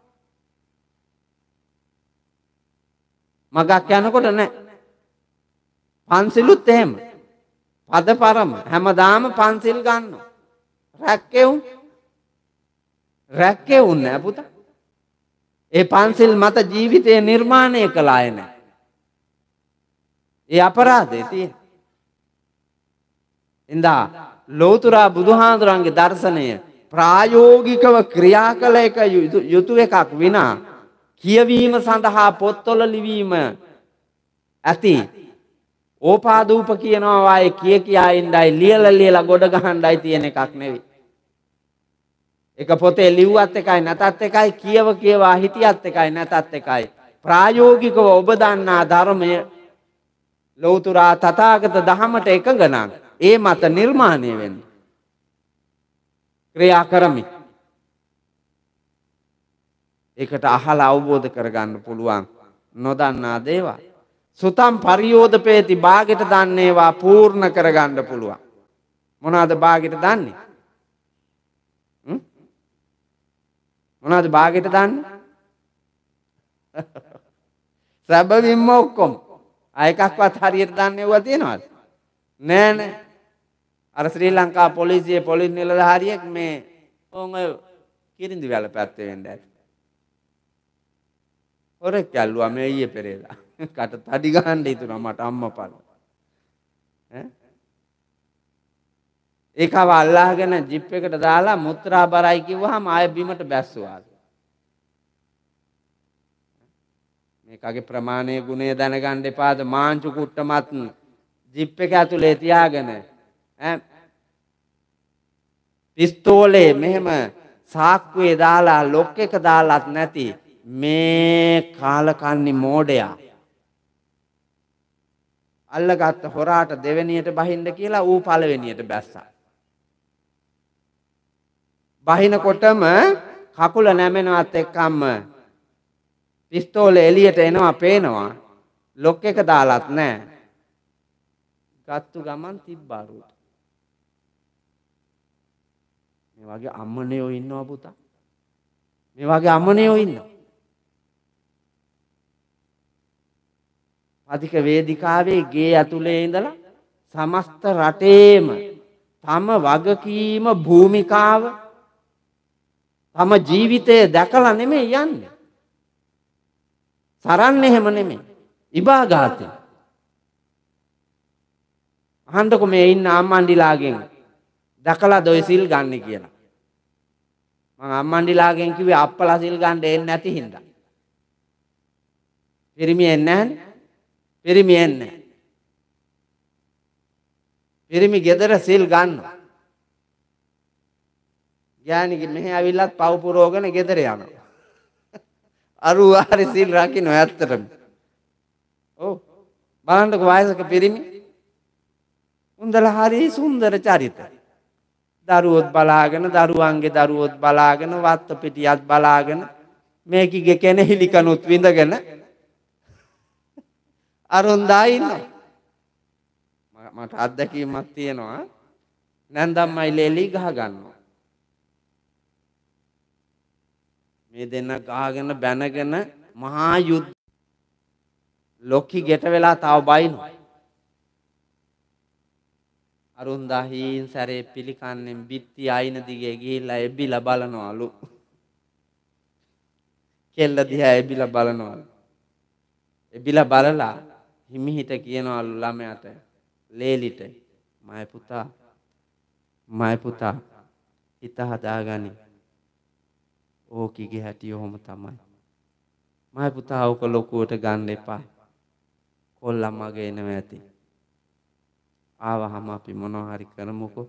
මගක් යනකොට නැහැ. පන්සිලුත් එහෙම. පද පරම. හැමදාම පන්සිල් ගන්නවා. රැක්කෙවුන්. රැක්කෙවුන් නෑ පුතා. ඒ පන්සිල් මත ජීවිතය නිර්මාණය කළාය නෑ. ඒ අපරාධය තියෙන. ඉඳා ලෞතර බුදුහාඳුරන්ගේ දර්ශනය ප්‍රායෝගිකව ක්‍රියා කළ එක යුතු එකක් විනා කියවීම සඳහා පොත්වල ලිවීම ඇති ඕපාදූප කියනවා වායේ කියා ඉඳයි ලියලා ගොඩ ගහන්නයි තියෙන එකක් නෙවෙයි. එක පොතේ ලිව්වත් එකයි නැතත් එකයි කියවා හිටියත් එකයි නැතත් එකයි. ප්‍රායෝගිකව ඔබ දන්නා ධර්මය ලෞතර තථාගත දහමට එකඟ නම් ඒ මත නිර්මාණය වෙන්නේ. ක්‍රියා කරමි. ඒකට අහලා අවබෝධ කරගන්න පුළුවන් නොදන්නා දේවල්. සුතම් පරියෝදපේති බාගෙට දන්නේවා පූර්ණ කරගන්න පුළුවන්. මොනවාද බාගෙට දන්නේ? මොනවාද බාගෙට දන්නේ? සැබවින්ම ඔක්කොම. එකක්වත් හරියට දන්නේ නැවුවා තියෙනවද? නෑ. අර ශ්‍රී ලංකා පොලිසියේ පොලිස් නිලධාරියෙක් මේ ඔය කිරින්දි වැල පැත්තේ වෙන්න ඇති. හොරෙක් ඇල්ලුවා මේ ඊයේ පෙරේදා. කට තඩි ගහන්න හිතුණා මට අම්මපල්ල. ඒකව අල්ලාගෙන ජිප් එකට දාලා මුත්‍රා බරයි කිව්වහම ආයෙ බිමට බැස්සුවා. මේකගේ ප්‍රමාණයේ ගුණය දැනගන්න එපාද මාංචු කුට්ටමත් ජිප් එක ඇතුලේ තියාගෙන පිස්තෝලේ මෙහෙම සාක්කුවේ දාලා ලොක් එක දාලත් නැති මේ කාලකන්ණි මෝඩයා අල්ලගත්ත හොරාට දෙවෙනියට බහින්න කියලා ඌ පළවෙනියට බැස්සා. බහිනකොටම කකුල නැමෙනවත් එක්කම පිස්තෝලේ එළියට එනවා පේනවා ලොක් එක දාලත් නැහැ. ගත්තු ගමන් තිබ්බාරුවට. මේ වගේ අම්මනියෝ ඉන්නවා පුතා. මේ වගේ අම්මනියෝ ඉන්නවා. අධික වේදිකාවේ ගේ ඇතුලේ ඉඳලා සමස්ත රටේම තම වගකීම භූමිකාව තම ජීවිතය දැකලා නෙමෙයි යන්නේ. සරන්නේ එහෙම නෙමෙයි. ඉබාගාතේ. අහන්නකො මේ ඉන්න අම්මන්ඩිලාගෙන් දැකලා දොයි සිල් ගන්න කියලා. මම අම්මන්ඩිලාගෙන් කිව්වේ අප්පලා සිල් ගන්න එන්නේ නැති හින්දා. පිරිමි එන්නේ නැහනේ. පිරිමි එන්නේ. පිරිමි ගෙදර සිල් ගන්නවා. ඥානික මෙහෙ ඇවිල්ලත් පව් පුරවගෙන ගෙදර යනවා. අරුවාරි සිල් රකින්න ඇත්තටම. ඔව්. බලන්නකො වයසක පිරිමි. උන්දලා හරි සුන්දර චරිත. දරුවොත් බලාගෙන දරුවන්ගේ දරුවොත් බලාගෙන වත්ත පිටියත් බලාගෙන මේකිගේ කෙනෙහිලි කනුත් විඳගෙන අරුන්දා ඉන්නවා. මට අත්දැකීමක් තියෙනවා. නැන්දම්මයි ලේලි ගහ ගන්නවා. මේ දෙන්න ගහගෙන බැනගෙන මහා යුද්ධ ලොක්කි ගෙට වෙලා තව බයිනවා. අරුන්දා හීන් සැරේ පිළිකන්නෙන් බිත්ති අයින දිගේ ගිහිල්ලා එබිලා බලනවලු. කෙල්ල දිහා එබිලා බලනවලු. එබිලා බලලා හිමිහිට කියනවලු ළමයාට ලේලිට මයි පුතා හිත හදාගනි. ඕකිගේ හැටි ඔහොම තමයි. මයි පුතා ඕක ලොකුවට ගන්න එපා. කොල්ලා මගේ එනවා ඇති. ආවහම අපි මොනවා හරි කරමුකෝ.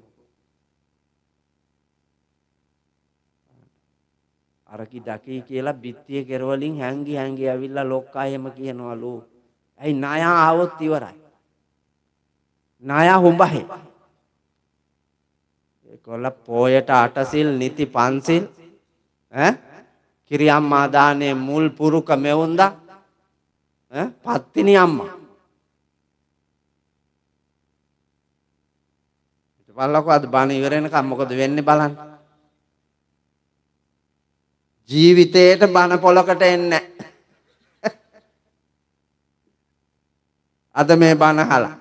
අරකි ඩකී කියලා බිත්තිය කෙරවලින් හැංගි ඇවිල්ලා ලොක්කා එහෙම කියනවලු. ඇයි ණයා ආවොත් ඉවරයි. ණයා හුඹහේ. ඒකොල්ල පොයට අටසිල් නිති පන්සිල් කිරියම්මා දානේ මුල් පුරුක මෙවුන්දා පත්තිනි අම්මා. බලලකෝ අද බණ ඉවර වෙනකම් මොකද වෙන්නේ බලන්න. ජීවිතේට බණ පොලකට එන්නේ අද මේ බණ අහලා.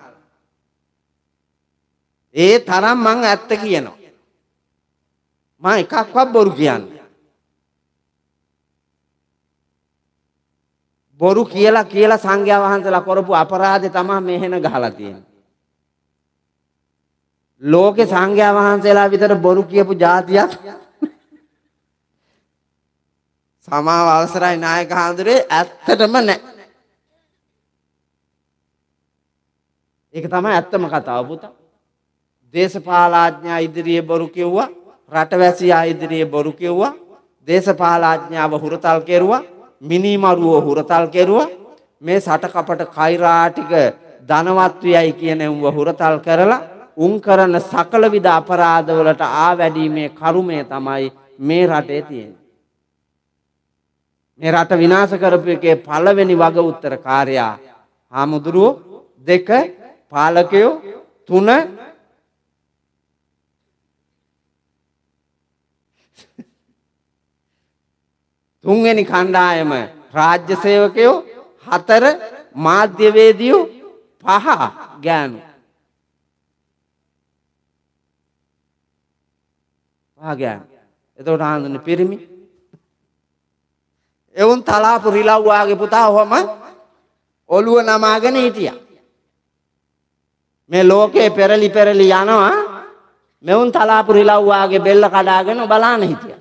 ඒ තරම් මං ඇත්ත කියනවා. මම එකක්වත් බොරු කියන්නේ. බොරු කියලා සංඝයා වහන්සේලා කරපු අපරාධේ තමයි මේ හෙන ගහලා තියෙන්නේ. ලෝකේ සංඝයා වහන්සේලා විතර බොරු කියපු જાතියක් සමාව අවසරයි නායක හඳුරේ ඇත්තටම නැහැ. ඒක තමයි ඇත්තම කතාව පුතා. දේශපාලඥයා ඉදිරියේ බොරු කිව්වා, රටවැසියා ඉදිරියේ බොරු කිව්වා, දේශපාලඥයාව හුරතල් කෙරුවා, මිනිමරුව හුරතල් කෙරුවා. මේ සට කපට කෛරා ටික ධනවත් වියයි කියන උඹ හුරතල් කරලා උන් කරන සකල විද අපරාධ වලට ආවැඩීමේ කරුමය තමයි මේ රටේ තියෙන්නේ. මේ රට විනාශ කරපු එකේ පළවෙනි වග උත්තරකාරයා හාමුදුරුවෝ, 2 පාලකයෝ, 3 තුන්වෙනි කණ්ඩායම රාජ්‍ය සේවකයෝ, 4 මාධ්‍යවේදියෝ, 5 ගෑනු. එතකොට හාමුදුරනේ පිරිමි. එවුන් තලාපු රිලව්වාගේ පුතා ඔහම ඔළුව නමාගෙන හිටියා. මේ ලෝකේ පෙරලි පෙරලි යනවා. මෙවුන් තලාපු රිලව්වාගේ බෙල්ල කඩාගෙන බලාන හිටියා.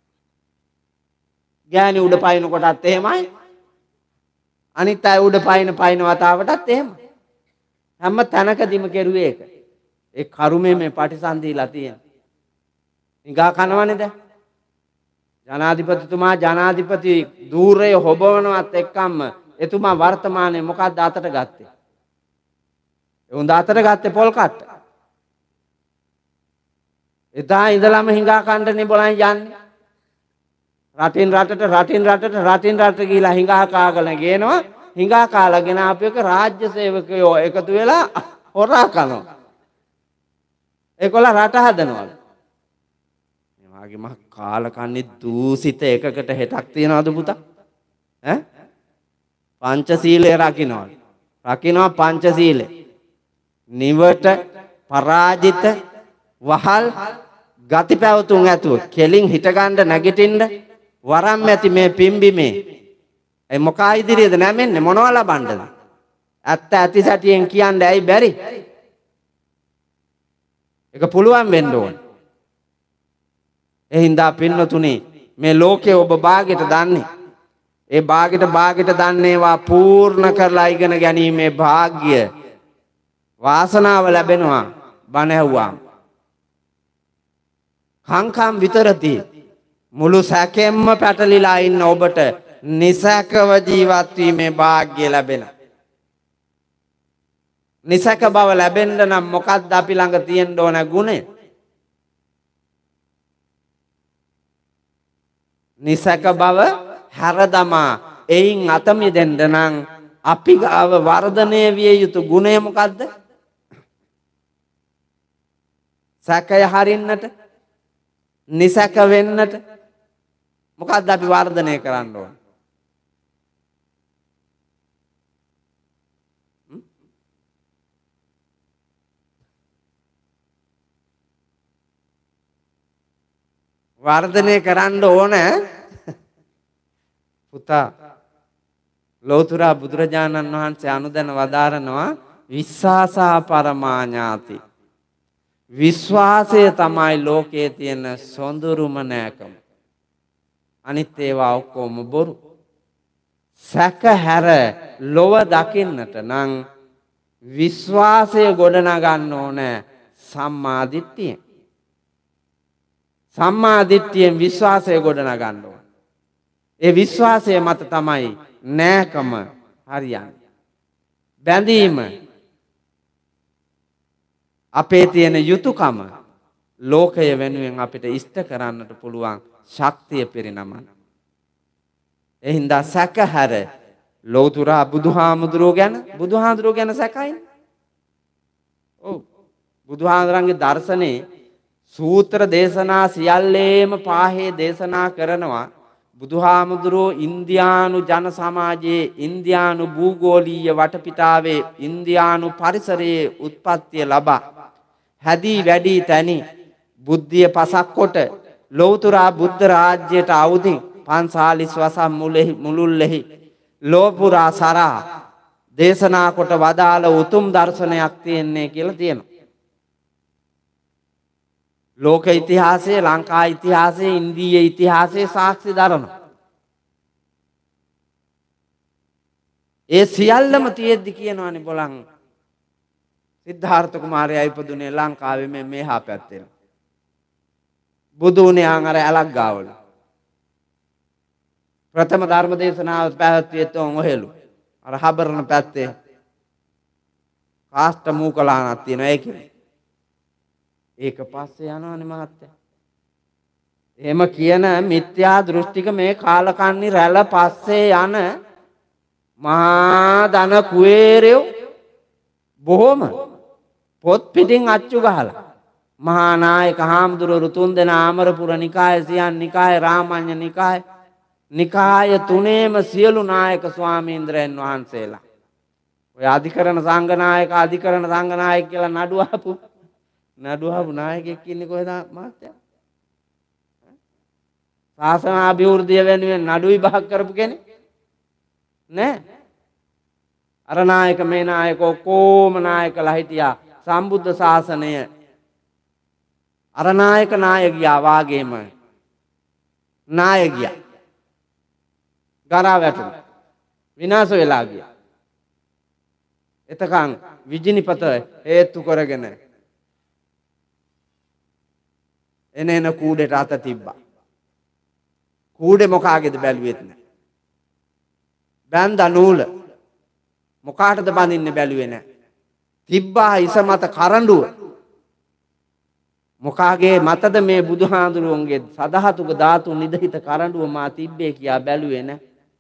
ගෑණි උඩ පයින් කොටත් එහෙමයි. අනිත් අය උඩ පයින් වතාවටත් එහෙමයි. හැම තැනකදීම කෙරුවේ ඒක. ඒ කරුමේ මේ පටිසන්ධිලා තියෙන. නිගා කනවනේද? ජනාධිපතිතුමා ජනාධිපති ධූරය හොබවනවත් එක්කම එතුමා වර්තමානයේ මොකක්ද අතට ගත්තේ? උන් අතට ගත්තේ පොල් කට්ට. එදා ඉඳලම හිඟා කණ්ඩනේ බලන් යන්නේ. රටින් රටට ගිහිලා හිඟා කාගෙන ගේනවා. හිඟා කාලාගෙන ආපු එක රාජ්‍ය සේවකයෝ එකතු වෙලා හොරා කනවා. ඒකොල්ල රට හදනවලු. මේ වාගේ මහ කාලකන්ණි දූසිත එකකට හෙටක් තියනවද පුතා? ඈ? පංචශීලය රකින්නවලු. රකින්නවා පංචශීලය. නිවට පරාජිත වහල් ගති පැවතුම් ඇතුව කෙලින් හිටගන්න නැගිටින්න වරම් ඇති මේ පිම්බිමේ ඒ මොකා ඉදිරියද නැමෙන්නේ මොනවා ලබන්නද? ඇත්ත ඇති සැටියෙන් කියන්නේ ඇයි බැරි? ඒක පුළුවන් වෙන්න ඕන. ඒ හින්දා පින්නතුනේ මේ ලෝකේ ඔබ භාගයට දන්නේ. ඒ භාගයට දන්නේවා පූර්ණ කරලා ඉගෙන ගැනීමේ වාග්ය වාසනාව ලැබෙනවා බණ ඇහුවාම. කංකම් විතරති මුළු සැකෙම්ම පැටලිලා ඉන්න ඔබට නිසකව ජීවත් වීමේ වාග්ය ලැබෙනවා. නිසක බව ලැබෙන්න නම් මොකක්ද අපි ළඟ තියෙන්න ඕන ගුණය? නිසක බව හැරදමා එයින් අත මිදෙන්න නම් අපි ගාව වර්ධනය විය යුතු ගුණය මොකද්ද? සැකය හරින්නට නිසක වෙන්නට මොකද්ද අපි වර්ධනය කරන්න ඕන? වර්ධනය කරන්න ඕන පුතා ලෞතර බුදුරජාණන් වහන්සේ අනුදැන වදාරනවා විශ්වාසා පරමාඥාති. විශ්වාසය තමයි ලෝකයේ තියෙන සොඳුරුම නෑකම. අනිත් ඒවා ඔක්කොම බොරු. සැක හැර ලොව දකින්නට නම් විශ්වාසය ගොඩනගන්න ඕන සම්මා දිට්ඨියෙන්. සම්මා දිට්ඨියෙන් විශ්වාසය ගොඩනගන්න ඕන. ඒ විශ්වාසය මත තමයි නෑකම හරියන්නේ. බැඳීම අපේ තියෙන යුතුයකම ලෝකය වෙනුවෙන් අපිට ඉෂ්ට කරන්නට පුළුවන් ශක්තිය පිරිනමන. ඒ හින්දා සැකහැර ලෞතර බුදුහාමුදුරුවෝ ගැන සැකයි. ඔව් බුදුහාමුදුරන්ගේ දර්ශනේ සූත්‍ර දේශනා සියල්ලේම පාහේ දේශනා කරනවා. බුදුහාමුදුරුවෝ ඉන්දියානු ජන සමාජයේ ඉන්දියානු භූගෝලීය වටපිටාවේ ඉන්දියානු පරිසරයේ උත්පත්තිය ලබා හැදී වැඩි තැනි බුද්ධිය පසක් කොට ලෞතර බුද්ධ රාජ්‍යයට අවුදින් 45 වසක් මුළුල්ලෙහි ලෝපුරා සරා දේශනා කොට වදාළ උතුම් දර්ශනයක් තියෙන්නේ කියලා තියෙනවා. ලෝක ඉතිහාසයේ ලංකා ඉතිහාසයේ ඉන්දීය ඉතිහාසයේ සාක්ෂි දරනවා. ඒ සියල්ලම තියෙද්දි කියනවානේ බලන්න සිද්ධාර්ථ කුමාරයා ඉපදුනේ ලංකාවේ මෙහා පැත්තේ. බුදුනේ අර ඇලක් ගාවල. ප්‍රථම ධර්ම දේශනාව පැවැත්විය තෝන් ඔහෙලු. අර හබරන පැත්තේ කාෂ්ඨ මූකලානක් තියෙනවා ඒකේ. ඒක පස්සේ යනවනේ මහත්තයා. එහෙම කියන මිත්‍යා දෘෂ්ටික මේ කාලකන්ණි රැළ පස්සේ යන මහා ධන කුවේරයෝ බොහොම පොත් පිටින් අච්චු ගහලා මහා නායක හාමුදුරුවෝ තුන් දෙනා අමරපුර නිකාය සියන් නිකාය රාමඤ්ඤ නිකාය තුනේම සියලු නායක ස්වාමීන්ද්‍රයන් වහන්සේලා ඔය අධිකරණ සංඝනායක කියලා නඩුවහපු නායකයෙක් ඉන්නේ කොහෙද මහත්තයා? ශාසන අභිවෘද්ධිය වෙනුවෙන් නඩු විභාග කරපු කෙනෙක් නෑ. අර නායක මේ නායක ඔක්කොම නායකලා හිටියා සම්බුද්ධ ශාසනය අර නායක නායකයා වාගේම නායකයා ගරා වැටුණා විනාශ වෙලා ගියා. එතකන් විජිනිපත හේතු කරගෙන එන කූඩේට අත තිබ්බා. කූඩේ මොකාගේද බැලුවෙත් නෑ. බැන්ද නූල මොකාටද බඳින්න බැලුවේ නෑ. තිබ්බා ඉස මත කරඬුව. මොකාගේ මතද මේ බුදුහාඳුරුවන්ගේ සදහතුක ධාතු නිදහිත කරඬුව මා තිබ්බේ කියා බැලුවේ නෑ.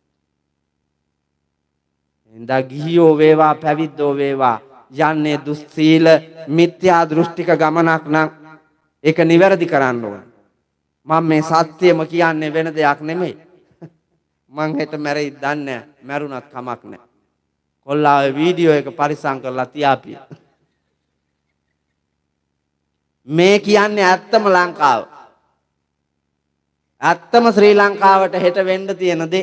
එඳා ගිහියෝ වේවා පැවිද්දෝ වේවා යන්නේ දුස්සීල මිත්‍යා දෘෂ්ටික ගමනක් නම් ඒක නිවැරදි කරන්න ඕන. මම මේ සත්‍යම කියන්නේ වෙන දෙයක් නෙමෙයි. මං හෙට මැරෙයි දන්නේ නැහැ. මැරුණත් කමක් නැහැ. කොල්ලාවේ වීඩියෝ එක පරිස්සම් කරලා තියාපිය. මේ කියන්නේ ඇත්තම ලංකාව. ඇත්තම ශ්‍රී ලංකාවට හෙට වෙන්න තියෙන දේ.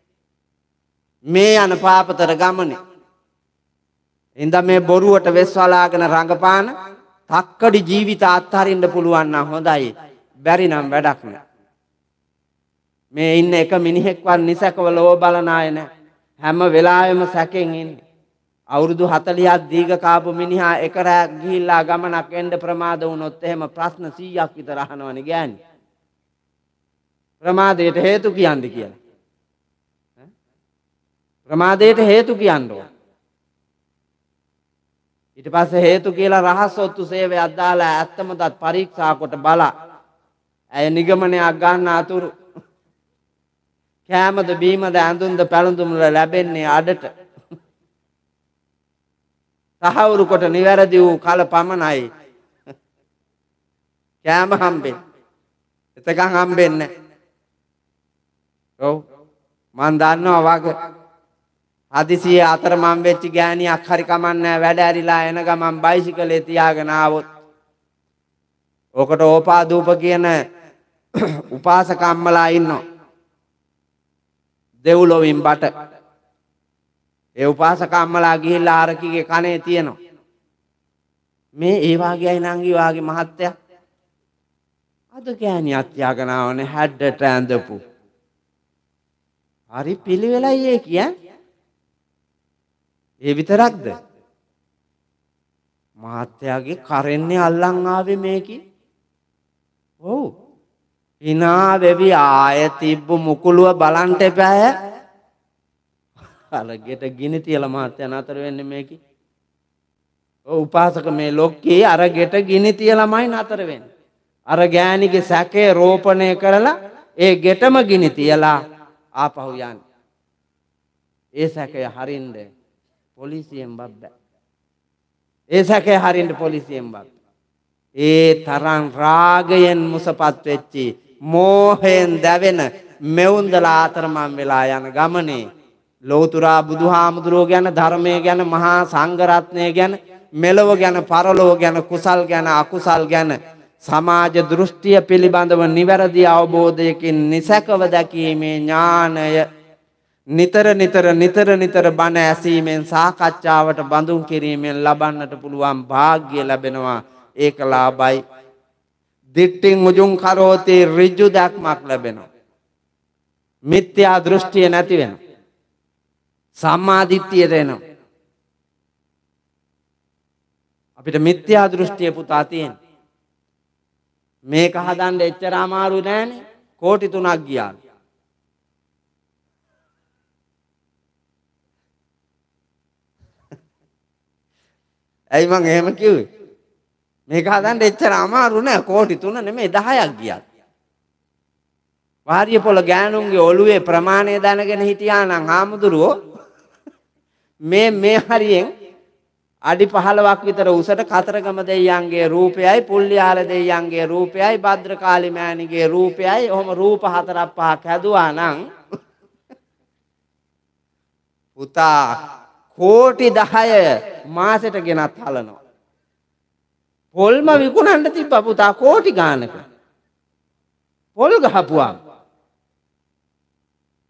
මේ යන පාපතර ගමනේ. ඉඳ මේ බොරුවට වෙස්වලාගෙන රඟපාන තක්කඩි ජීවිත අත්හරින්න පුළුවන් නම් හොඳයි. බැරි නම් වැඩක් නෑ. මේ ඉන්න එක මිනිහෙක්වත් නිසකව ලෝ බලන අය නෑ. හැම වෙලාවෙම සැකෙන් ඉන්නේ. අවුරුදු 40ක් දීග කාපු මිනිහා එක රැයක් ගිහිල්ලා ගමනක් එන්න ප්‍රමාද වුණොත් එහෙම ප්‍රශ්න 100ක් විතර අහනවනේ ගෑණි. ප්‍රමාදයට හේතු කියන්නේ කියලා. ප්‍රමාදයට හේතු කියන්න ඕන. ඊට පස්සේ හේතු කියලා රහස් ඔත්තු සේවයක් දාලා ඇත්තමදත් පරීක්ෂා කොට බලා ඇය නිගමනයක් ගන්න අතුරු කෑමද බීමද ඇඳුම්ද පැළඳුම්ද ලැබෙන්නේ අඩට තහවුරු කොට නිවැරදි වූ කල පමණයි කෑම හම්බෙන්නේ. එතකන් හම්බෙන්නේ නැහැ. ඔව් මන් දන්නවා වගේ හදිසියේ අතරමං වෙච්ච ගෑණියක් හරි කමන්නේ වැඩ ඇරිලා එන ගමන් බයිසිකලේ තියාගෙන ආවොත් ඔකට ඕපාදූප කියන උපාසක අම්මලා ඉන්නවා දෙව්ලොවින් බට. ඒ උපාසක අම්මලා ගිහිල්ලා ආරකිගේ කනේ තියෙනවා. මේ ඒ වාගේ අයිනංගි වාගේ මහත්තයා අද ගෑණියක් තියාගෙන ආවනේ හැඩට ඇඳපු. හරි පිළිවෙලයි ඒ කියන්නේ. ඒ විතරක්ද? මහත්තයාගේ කරන්නේ අල්ලන් ආවේ මේකි. ඔව්. හිනා වෙවි ආය තිබ්බ මුකුලුව බලන්න එපා. අරගෙට ගිනි තියලා මහත්තයා නතර වෙන්නේ මේකි. ඔව් උපාසක මේ ලොක්කේ අරගෙට ගිනි තියලාමයි නතර වෙන්නේ. අර ගෑණිගේ සැකේ රෝපණය කරලා ඒ ගෙටම ගිනි තියලා ආපහු යන්නේ. ඒ සැකය හරින්න පොලිසියෙන් බබ්බෑ. ඒ සැකේ හරින්න පොලිසියෙන් බබ්බෑ. ඒ තරම් රාගයෙන් මුසපත් වෙච්චි මෝහයෙන් දැවෙන මෙවුන්දලා අතරමං වෙලා යන ගමනේ ලෝතුරා බුදුහාමුදුරුවෝ ගැන ධර්මය ගැන මහා සංඝ රත්නය ගැන මෙලොව ගැන පරලොව ගැන කුසල් ගැන අකුසල් ගැන සමාජ දෘෂ්ටිය පිළිබඳව නිවැරදි අවබෝධයකින් නිසකව දැකීමේ ඥානය නිතර බණ ඇසීමෙන් සාකච්ඡාවට බඳුන් කිරීමෙන් ලබන්නට පුළුවන් වාග්ය ලැබෙනවා. ඒක ලාභයි. දිට්ඨින් උජුං කරෝති ඍජු දැක්මක් ලැබෙනවා. මිත්‍යා දෘෂ්ටිය නැති වෙනවා. සම්මා දිට්ඨියට එනවා. අපිට මිත්‍යා දෘෂ්ටිය පුතා තියෙන. මේක හදන්න එච්චර අමාරු නෑනේ. කෝටි 3ක් ගියා. ඇයි මං එහෙම කිව්වේ? මේක හදන්න එච්චර අමාරු නෑ. කෝටි 3 නෙමෙයි 10ක් ගියා. වාරිය පොළ ගෑනුන්ගේ ඔළුවේ ප්‍රමාණය දැනගෙන හිටියා නම් හාමුදුරුවෝ මේ හරියෙන් අඩි 15ක් විතර උසට කතරගම දෙයියන්ගේ රූපයයි පුල්ලියාල දෙයියන්ගේ රූපයයි භද්‍රකාලි මෑණිගේ රූපයයි ඔහොම රූප 4ක් 5ක් හැදුවා නම් පුතා කෝටි 10 මාසෙට ගෙනත් හලනවා. පොල්ම විකුණන්න තිබ්බා පුතා කෝටි ගානක. පොල් ගහපුවා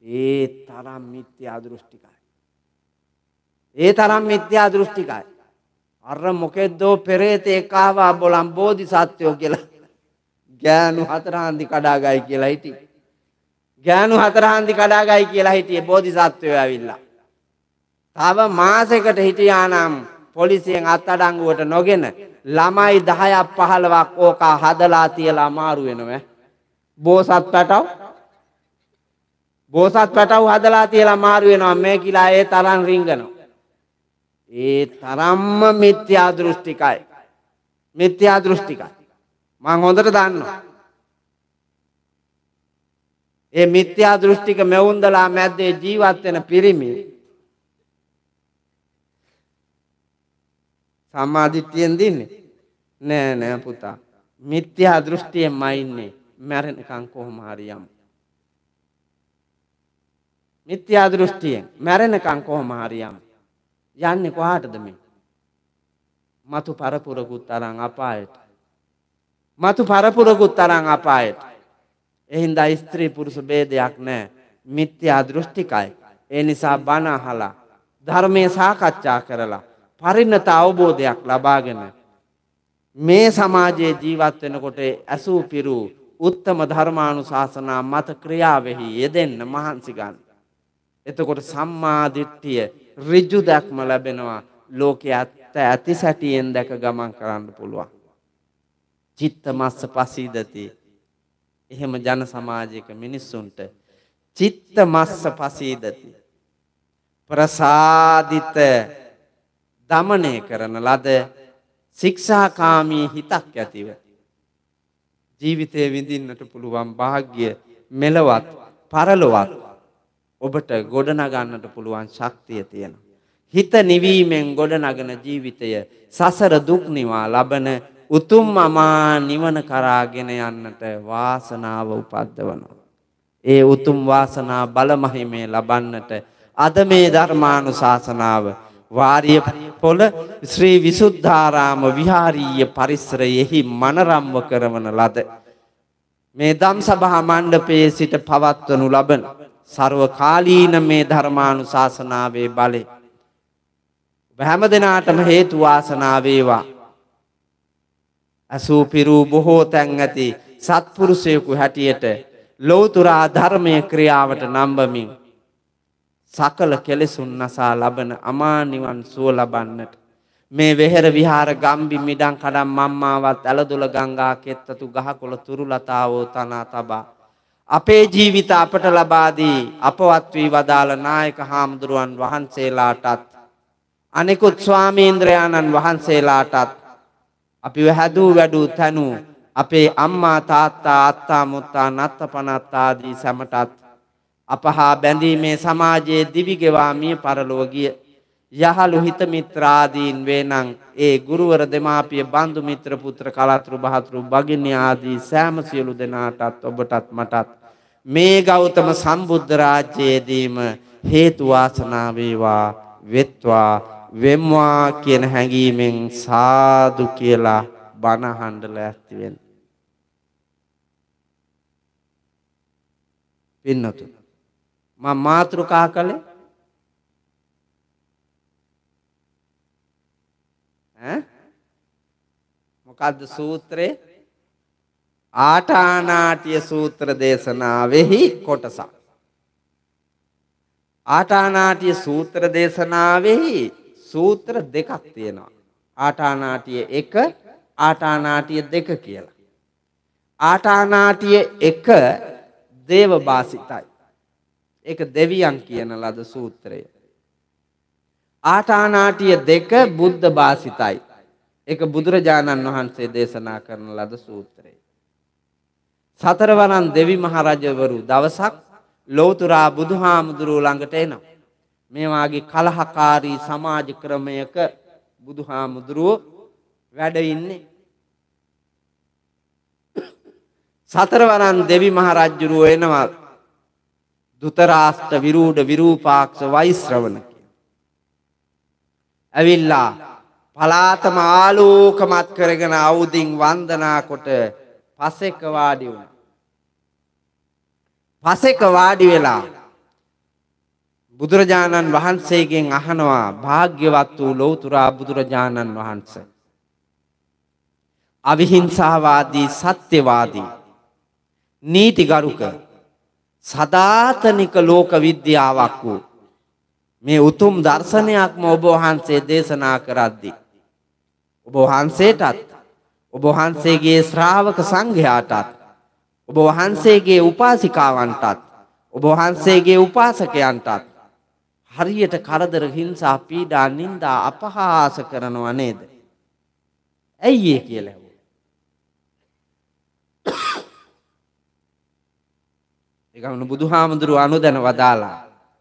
ඒ තරම් මිත්‍යා දෘෂ්ටිකයි. ඒ තරම් මිත්‍යා දෘෂ්ටිකයි. අර මොකෙද්දෝ පෙරේතෙක් ආවා බලන් බෝධිසත්වයෝ කියලා ගෑනු හතරහන්දි කඩාගයි කියලා හිටියේ. ගෑනු හතරහන්දි කඩාගයි කියලා හිටියේ බෝධිසත්වයෝ ඇවිල්ලා. තව මාසයකට හිටියා නම් පොලිසියෙන් අත්අඩංගුවට නොගෙන ළමයි 10ක් 15ක් ඕක හදලා තියලා අමාරු වෙනවා. බෝසත් පැටව හදලා තියලා අමාරු වෙනවා මේ කියලා ඒ තරම් රිංගනවා. ඒ තරම්ම මිත්‍යා දෘෂ්ටිකයි. මිත්‍යා දෘෂ්ටිකයි. මම හොඳට දන්නවා. ඒ මිත්‍යා දෘෂ්ටික මෙවුන්දලා මැද්දේ ජීවත් වෙන පිරිමි සම්මාදිට්ඨියෙන් දින්නේ නෑ පුතා. මිත්‍යා දෘෂ්ටියෙන්මයි ඉන්නේ. මැරෙනකන් කොහොම හරි යමු. මිත්‍යා දෘෂ්ටියෙන් මැරෙනකන් කොහොම හරි යමු. යන්නේ කොහාටද මේ? මතු පරපුරකුත් තරම් අපායට. මතු පරපුරකුත් තරම් අපායට. එහින්දා ස්ත්‍රී පුරුෂ ભેදයක් නැහැ. මිත්‍යා දෘෂ්ටිකයි. ඒ නිසා බණ අහලා ධර්මයේ සාකච්ඡා කරලා පරිණත අවබෝධයක් ලබාගෙන මේ සමාජයේ ජීවත් වෙනකොට අසූ පිරු උත්තම ධර්මානුශාසනා මත ක්‍රියාවෙහි යෙදෙන්න මහන්සි ගන්න. එතකොට සම්මා දිට්ඨිය ඍජු දැක්ම ලැබෙනවා. ලෝකයේ ඇති සැටියෙන් දැක ගමන් කරන්න පුළුවන්. චිත්ත මස්ස පසීදති. එහෙම ජන සමාජයක මිනිස්සුන්ට චිත්ත මස්ස පසීදති. ප්‍රසාදිත දමනය කරන ලද ශික්ෂාකාමී හිතක් ඇතිව ජීවිතය විඳින්නට පුළුවන් වාග්ය මෙලවත් පරලොවත් ඔබට ගොඩනගන්නට පුළුවන් ශක්තිය තියෙනවා. හිත නිවීමෙන් ගොඩනගන ජීවිතය සසර දුක් නිවා ලබන උතුම් අමා නිවන කරාගෙන යන්නට වාසනාව උපද්දවනවා. ඒ උතුම් වාසනා බලමහිමේ ලබන්නට අද මේ ධර්මානුශාසනාව වාරිය පොළ ශ්‍රී විසුද්ධාරාම විහාරීය පරිසරයෙහි මනරම්ව කරවන ලද මේ ධම් සභා මණ්ඩපයේ සිට පවත්වනු ලබන සර්වකාලීන මේ ධර්මානුශාසනාවේ බලය හැම දිනාටම හේතු වාසනා වේවා. අසූ පිරු බොහෝ තැන් ඇති සත්පුරුෂයෙකු හැටියට ලෞතුරා ධර්මයේ ක්‍රියාවට නම්බමින් සකල කෙලෙසුන් නසා ලබන අමා නිවන් සුව ලබන්නට මේ වෙහෙර විහාර ගම්බි මිඩම් කඩම් මම්මාවත් ඇලදොල ගංගා කෙත්තතු ගහකොළ තුරු ලතාවෝ තනා තබා අපේ ජීවිත අපට ලබා දී අපවත් වී වදාළ නායක හාමුදුරුවන් වහන්සේලාටත් අනෙකුත් ස්වාමීන්ද්‍රයාණන් වහන්සේලාටත් අපිව හැදූ වැඩූ තනු අපේ අම්මා තාත්තා අත්තා මුත්තා නත්තපනත් ආදී සැමටත් අපහා බැඳීමේ සමාජයේ දිවිගෙවා මිය පරලොව ගිය යහළු හිත මිත්‍රාදීන් වේනම් ඒ ගුරුවර දෙමාපිය බන්දු මිත්‍ර පුත්‍ර කලතුරු බහතුරු භගිනී ආදී සෑම සියලු දෙනාටත් ඔබටත් මටත් මේ ගෞතම සම්බුද්ධ රාජ්‍යයේදීම හේතු වාසනා වේවා වෙත්වා වෙම්වා කියන හැඟීමෙන් සාදු කියලා බණ අහන්න ලෑස්ති වෙන්න. පින්නතු මම මාතෘකා කළේ මොකද්ද සූත්‍රේ? ආටානාටිය සූත්‍ර දේශනාවෙහි කොටසක්. ආටානාටිය සූත්‍ර දේශනාවෙහි සූත්‍ර දෙකක් තියෙනවා. ආටානාටිය 1 ආටානාටිය 2 කියලා. ආටානාටිය 1 දේව භාසිතයි. ඒක දෙවියන් කියන ලද සූත්‍රය. ආටානාටිය 2 බුද්ධ භාසිතයි. ඒක බුදුරජාණන් වහන්සේ දේශනා කරන ලද සූත්‍රය. සතරවරන් දෙවි මහරජවරු දවසක් ලෞතුරා බුදුහාමුදුරුවෝ ළඟට එනවා. මේ වාගේ කලහකාරී සමාජ ක්‍රමයක බුදුහාමුදුරුවෝ වැඩ ඉන්නේ. සතරවරන් දෙවි මහරජුරුවෝ එනවා. දුතරාෂ්ට විරූඪ විරූපාක්ෂ වෛශ්‍රවණ ඇවිල්ලා පලාතම ආලෝකමත් කරගෙන අවුදින් වන්දනා කොට පසෙක වාඩි වුණා. පසෙක වාඩි වෙලා බුදුරජාණන් වහන්සේගෙන් අහනවා භාග්‍යවත් වූ ලෞතුරා බුදුරජාණන් වහන්සේ අවිහිංසාවාදී සත්‍යවාදී නීතිගරුක සදාතනික ලෝක විද්‍යාවක් වූ මේ උතුම් දර්ශනයක්ම ඔබ වහන්සේ දේශනා කරද්දී ඔබ වහන්සේටත් ඔබ වහන්සේගේ ශ්‍රාවක සංඝයාටත් ඔබ වහන්සේගේ උපාසිකාවන්ටත් ඔබ වහන්සේගේ උපාසකයන්ටත් හරියට කරදර හිංසා පීඩා නින්දා අපහාස කරනව නේද? ඇයි ඒ කියලා. ඒකම බුදුහාමුදුරුව අනුදැන වදාලා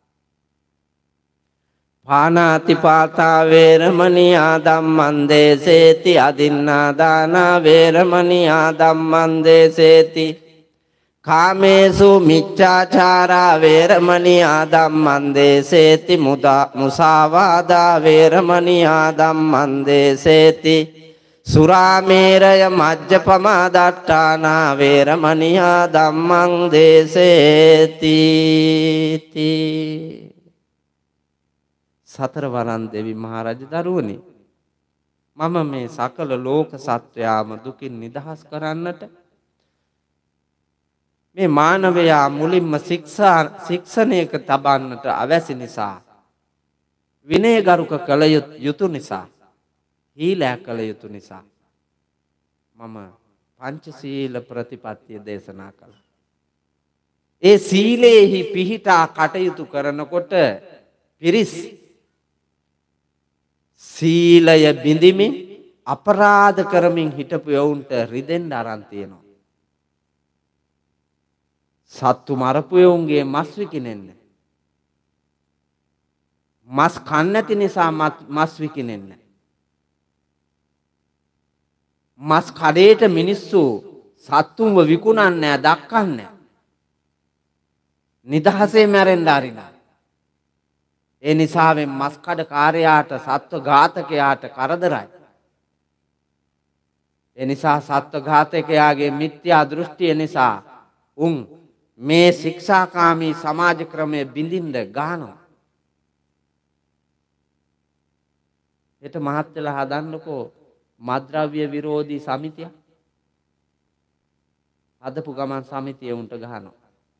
පානාති පාතා වේරමණී ආදම්මං දේසේති අදින්නා දාන වේරමණී ආදම්මං දේසේති කාමේසු මිච්ඡාචාරා වේරමණී ආදම්මං දේසේති මුසාවාදා වේරමණී ආදම්මං දේසේති සුරාමේරය මජ්ජපමා දට්ඨානා වේරමණී ආදම්මං දේසේති. සතර වරන් දෙවි මහරජ දරුවනි, මම මේ සකල ලෝක සත්වයාම දුකින් නිදහස් කරන්නට මේ මානවයා මුලින්ම ශික්ෂණයක තබන්නට අවැසි නිසා, විනයගරුක කළ යුතු නිසා, හීලෑ කළ යුතු නිසා මම පංචශීල ප්‍රතිපත්තිය දේශනා කළා. ඒ සීලේහි පිහිටා කටයුතු කරනකොට පිරිස් සීලය බිඳිමින් අපරාධ කරමින් හිටපු යවුන්ට රිදෙන්න අරන් තියෙනවා. සත්තු මරපු යවුන්ගේ මස් විකිනෙන්න, මස් කන්න නැති නිසා මස් විකිනෙන්න, මස් කඩේට මිනිස්සු සත්තුන්ව විකුණන්නේ දක්කන්නේ නිදහසේ මැරෙන්න අරිනා. ඒ නිසාවෙන් මස් කඩ කාර්යයාට සත්ව ඝාතකයාට කරදරයි. ඒ නිසා සත්ව ඝාතකයාගේ මිත්‍යා දෘෂ්ටිය නිසා උන් මේ ශික්ෂාකාමී සමාජ ක්‍රමයේ බිඳින්න ගහනවා. ඒට මහත් වෙලා හදන්නකෝ මද්ද්‍රව්‍ය විරෝධී සමිතිය. හදපු ගමන් සමිතිය උන්ට ගහනවා.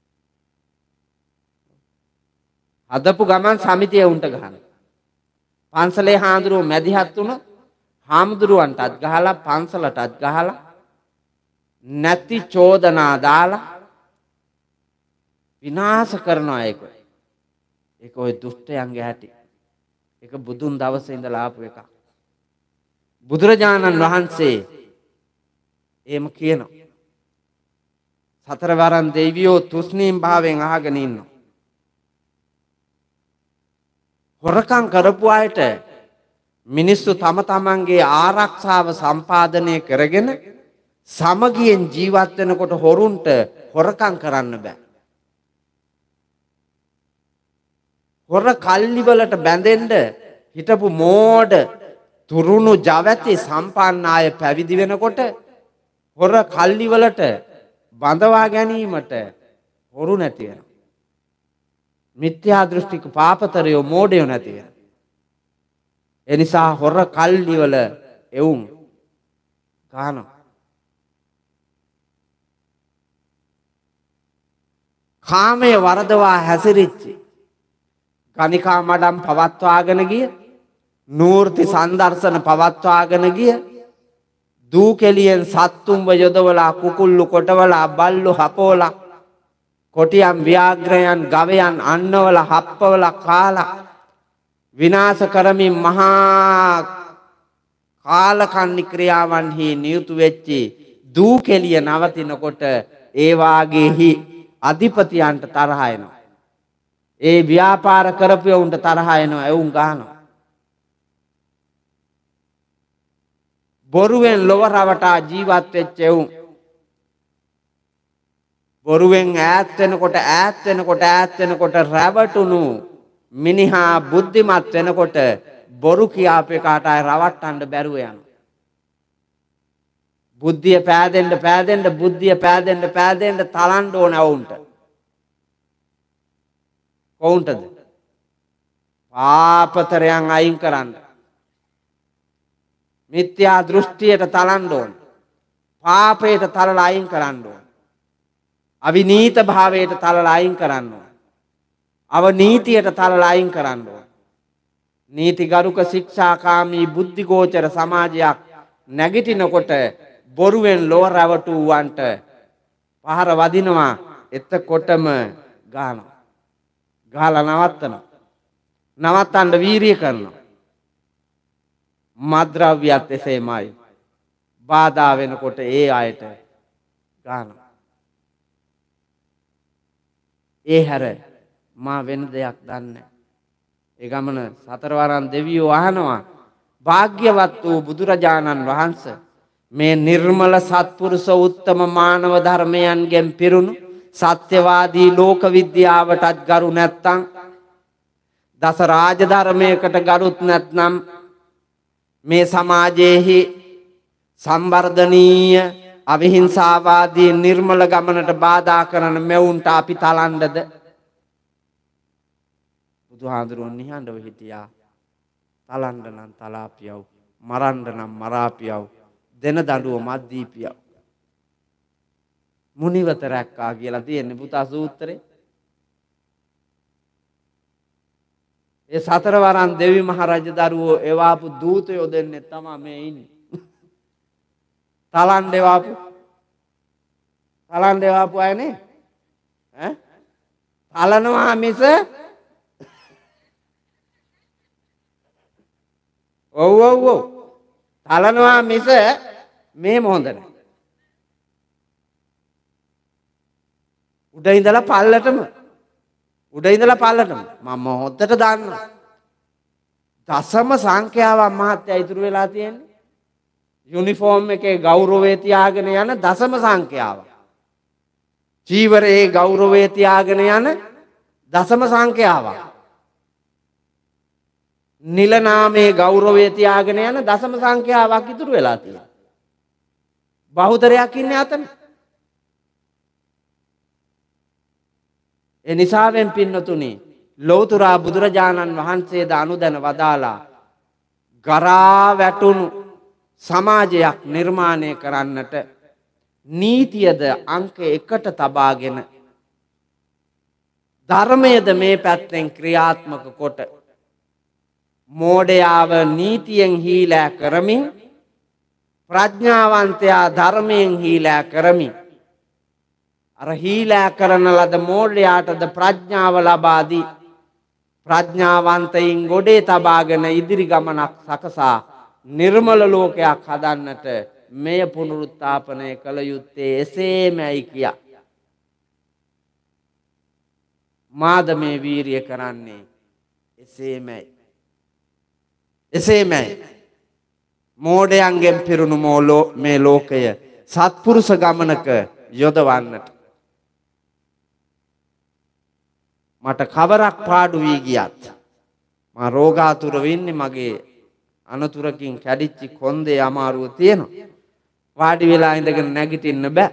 හදපු ගමන් සමිතිය උන්ට ගහනවා. පන්සලේ හාමුදුරුවෝ මැදිහත් වුණොත් හාමුදුරුවන්ටත් ගහලා පන්සලටත් ගහලා නැති චෝදනා දාලා විනාශ කරනවා. ඒක ඔය දුෂ්ටයන්ගේ හැටි. ඒක බුදුන් දවසේ ඉඳලා ආපු එකක්. බුදුරජාණන් වහන්සේ එහෙම කියනවා. සතරවරන් දෙවියෝ තුෂ්ණීම් භාවයෙන් අහගෙන ඉන්නවා. හොරකම් කරපු අයට මිනිස්සු තම තමන්ගේ ආරක්ෂාව සම්පාදනය කරගෙන සමගියෙන් ජීවත් වෙනකොට හොරුන්ට හොරකම් කරන්න බෑ. හොර කල්ලි වලට බැඳෙන්න හිටපු මෝඩ තුරුණු ජවැති සම්පන්න අය පැවිදි වෙනකොට හොර කල්ලි වලට බඳවා ගැනීමට හොරු නැති වෙනවා. මිත්‍යා දෘෂ්ටික පාපතරයෝ මෝඩයෝ නැති වෙනවා. ඒ නිසා හොර කල්ලි වල එවුන් ගන්නවා. කාමයේ වරදවා හැසිරිච්ච කනිකා මඩම් පවත්වාගෙන ගිය, නූර්ති සංදර්ශන පවත්වාගෙන ගිය, දූකෙලියෙන් සත්තුම්ව යොදවලා කුකුල්ලු කොටවලා බල්ලු හපෝලා කොටියම් ව්‍යාග්‍රයන් ගවයන් අන්නවලා හප්පවලා කාලා විනාශ කරමින් මහා කාලකන්ණි ක්‍රියාවන්හි නියුතු වෙච්චි දූකෙලිය නවතිනකොට ඒ වාගේහි අධිපතියන්ට තරහ එනවා. ඒ ව්‍යාපාර කරපියවුන්ට තරහ එනවා. එවුන් ගහනවා. බොරුවෙන් ලොව රවටා ජීවත් වෙච්ච එවුන් බොරුවෙන් ඈත් වෙනකොට රැවටුණු මිනිහා බුද්ධිමත් වෙනකොට බොරු කියාපු එකාට අය රවට්ටන්න බැරුව යනවා. බුද්ධිය පෑදෙන්න තලන්න ඕන වුන්ට. කොවුන්ටද? ආපතරයන් අයින් කරන්න. මිත්‍යා දෘෂ්ටියට තලන්න ඕන. පාපයට තලලා අයින් කරන්න ඕන. අවිනීත භාවයට තලලා අයින් කරන්න ඕන. අවනීතියට තලලා අයින් කරන්න ඕන. නීතිගරුක ශික්ෂාකාමී බුද්ධිගෝචර සමාජයක් නැගිටිනකොට බොරුවෙන් ලොව රැවටුවන්ට පහර වදිනවා. එතකොටම ගානවා. ගහලා නවත්තනවා. නවත්තන්න වීරිය කරනවා. මද්ද්‍රව්‍යත් එසේමයි. බාධා වෙනකොට ඒ අයට ගානවා. ඒ හැර මා වෙන දෙයක් දන්නේ. ඒ ගමන සතරවරන් දෙවියෝ අහනවා භාග්‍යවත් වූ බුදුරජාණන් වහන්සේ මේ නිර්මල සත්පුරුෂ උත්තම මානව ධර්මයන්ගෙන් පිරුණු සත්‍යවාදී ලෝක විද්‍යාවටත් ගරු නැත්නම් දස රාජධර්මයකට ගරුත් නැත්නම් මේ සමාජයේහි සම්වර්ධනීය අවිහිංසාවාදී නිර්මල ගමනට බාධා කරන මෙවුන්ට අපි තලන්නද? බුදුහාඳුරුවෝ නිහඬව හිටියා. තලන්න නම් තලාපියව්, මරන්න නම් මරාපියව්, දෙන දඬුව මද්දීපියව්. මුනිවත රැක්කා කියලා තියෙන්නේ පුතා සූත්‍රේ. ඒ සතරවරන් දෙවි මහ රජ දරුවෝ එවාපු දූතයෝ දෙන්නේ තමයි මේ ඉන්නේ. තලන්න එවාපු අයනේ. තලනවා මිස ඔව් තලනවා මිස මේ මොහොඳ නැහැ. උඩ ඉඳලා පල්ලටම මම හොද්දට දාන්නවා. දසම සංඛ්‍යාව මහත්ය ඉතුරු වෙලා තියෙන්නේ. යුනිෆෝම් එකේ ගෞරවය තියාගෙන යන දසම සංඛ්‍යාව. චීවරයේ ගෞරවය තියාගෙන යන දසම සංඛ්‍යාව. නිල නාමයේ ගෞරවය තියාගෙන යන දසම සංඛ්‍යාවක් ඉතුරු වෙලා තියෙනවා. බහුතරයක් ඉන්නේ අතන. ඒ නිසාවෙන් පින්නතුනි ලෞතර බුදුරජාණන් වහන්සේද අනුදැන වදාලා ගරා වැටුණු සමාජයක් නිර්මාණය කරන්නට නීතියද අංක 1ට තබාගෙන ධර්මයද මේ පැත්තෙන් ක්‍රියාත්මක කොට මෝඩයාව නීතියෙන් හීලෑ කරමින් ප්‍රඥාවන්තයා ධර්මයෙන් හීලෑ කරමින් අර හීලෑ කරන ලද මෝඩයාටද ප්‍රඥාව ලබා දී ප්‍රඥාවන්තයින් ගොඩේ තබාගෙන ඉදිරි ගමනක් සකසා නිර්මල ලෝකයක් හදන්නට මෙය පුනරුත්ථාපනය කළ යුත්තේ එසේමයි කියා. මාද මේ වීරිය කරන්නේ එසේමයි. මෝඩයන්ගෙන් පිරුණු මේ ලෝකය සත්පුරුෂ ගමනක යොදවන්නට. මට කවරක් පාඩු වී ගියත් මා රෝගාතුර වෙන්නේ මගේ අනතුරකින් කැඩිච්ච කොන්දේ අමාරුව තියෙනවා. වාඩි වෙලා ඉඳගෙන නැගිටින්න බෑ.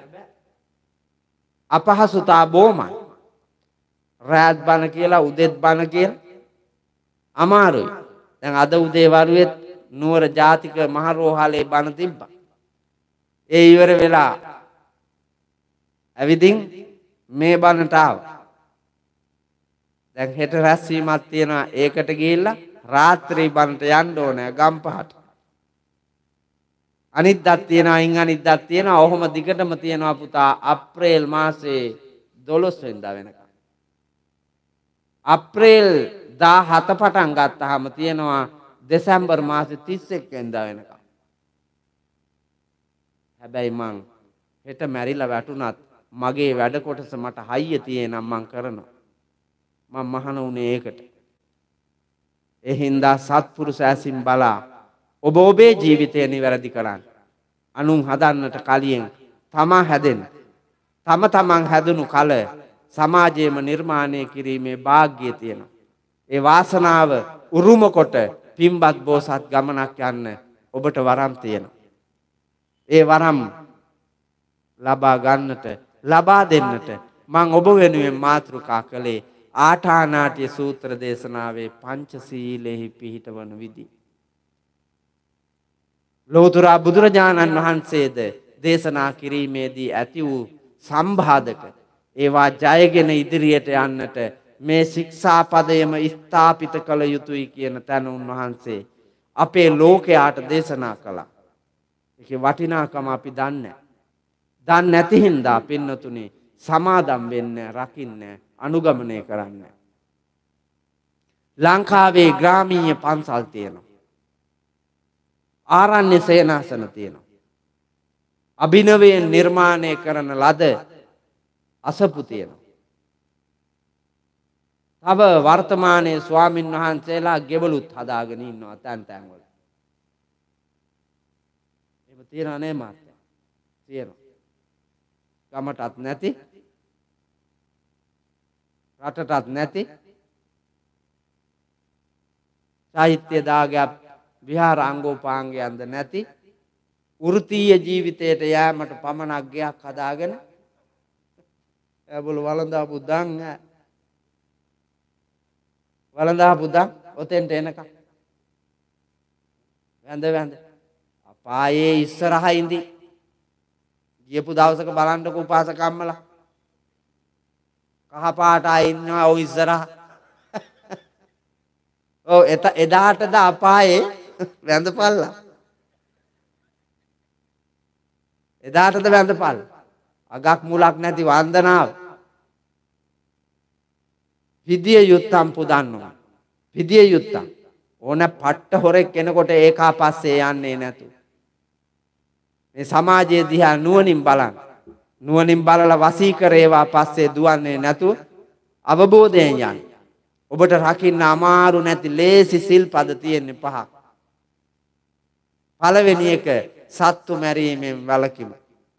අපහසුතා බොමයි. රාත් බණ කියලා උදෙත් බණ කියලා අමාරුයි. දැන් අද උදේ වරුවෙත් නුවර ජාතික මහරෝහලේ බණ තිබ්බා. ඒ ඉවර වෙලා ඇවිදින් මේ බණට ආවා. දැන් හෙට රැස්වීමක් තියෙනවා. ඒකට ගිහිල්ලා රාත්‍රී බණට යන්න ඕනේ ගම්පහට. අනිද්දාක් තියෙනවා, අනිද්දාක් තියෙනවා. ඔහොම දිගටම තියෙනවා පුතා අප්‍රේල් මාසේ 12 වෙනිදා වෙනකම්. අප්‍රේල් 17 පටන් ගත්තාම තියෙනවා දෙසැම්බර් මාසේ 31 වෙනිදා වෙනකම්. හැබැයි මං හෙට මැරිලා වැටුණත් මගේ වැඩ කොටස මට හයිය තියෙනම් මං කරනවා. මම මහාන උනේ ඒකට. ඒ හින්දා සත්පුරුෂ ඇසින් බලා ඔබ ඔබේ ජීවිතය නිවැරදි කරන්න. අනුන් හදන්නට කලින් තමා හැදෙන්න. තමන් හැදුණු කල සමාජයේම නිර්මාණය කිරීමේ වාග්යය තියෙනවා. ඒ වාසනාව උරුම කොට පින්වත් බෝසත් ගමනක් යන්න ඔබට වරම් තියෙනවා. ඒ වරම් ලබා ගන්නට ලබා දෙන්නට මම ඔබ වෙනුවෙන් මාතෘකා කළේ ආඨානාට්‍ය සූත්‍ර දේශනාවේ පංචශීලෙහි පිහිටවන විදි. ලෝතර බුදුරජාණන් වහන්සේද දේශනා කිරීමේදී ඇති වූ සම්බාධක ඒවා ජයගෙන ඉදිරියට යන්නට මේ ශික්ෂාපදයම ස්ථාපිත කළ යුතුයි කියන තැන උන්වහන්සේ අපේ ලෝකයාට දේශනා කළා. ඒකේ වටිනාකම අපි දන්නේ නැති හින්දා පින්නතුනි සමාදම් වෙන්න, රකින්න, අනුගමනය කරන්න. ලංකාවේ ග්‍රාමීය පන්සල් තියෙනවා. ආරණ්‍ය සේනාසන තියෙනවා. අභිනවයෙන් නිර්මාණය කරන ලද අසපු තියෙනවා. තව වර්තමානයේ ස්වාමින් වහන්සේලා ගෙවලුත් හදාගෙන ඉන්නවා තැන් තැන් වල. එහෙම තියනවා නේ මාත්‍යා. තියෙනවා. ගමටත් නැති, රටටත් නැති, සාහිත්‍ය දාගයක් විහාර අංගෝපාංගයන්ද නැති, වෘත්තීය ජීවිතයට යෑමට පමණක් ගයක් හදාගෙන ඇබුළු වළඳාපු දන් වළඳාපු දන් ඔතෙන්ට එනකම් වැඳ අපායේ ඉස්සරහා ඉඳි ගියපු දවසක බලන්නකො උපාසකම්මලා කහ පාට අය ඉන්නවා ඔය ඉස්සරහා. ඔව් එදාටද අපායේ වැඳපල්ලා. එදාටද වැඳපල්ලා. අගක් මුලක් නැති වන්දනාව. විදිය යුත්තම් පුදන්නවා. විදිය යුත්තම්. ඕන පට්ට හොරෙක් කෙනකොට ඒකා පස්සේ යන්නේ නැතු. මේ සමාජයේ දිහා නුවණින් බලන්න. නුවණින් බලලා වසී කරේවා පස්සේ දුවන්නේ නැතුව අවබෝධයෙන් යන්න. ඔබට රකින්න අමාරු නැති ලේසි සිල්පද තියෙන්නේ පහක්. පළවෙනි එක සත්තු මැරීමෙන් වැළකීම.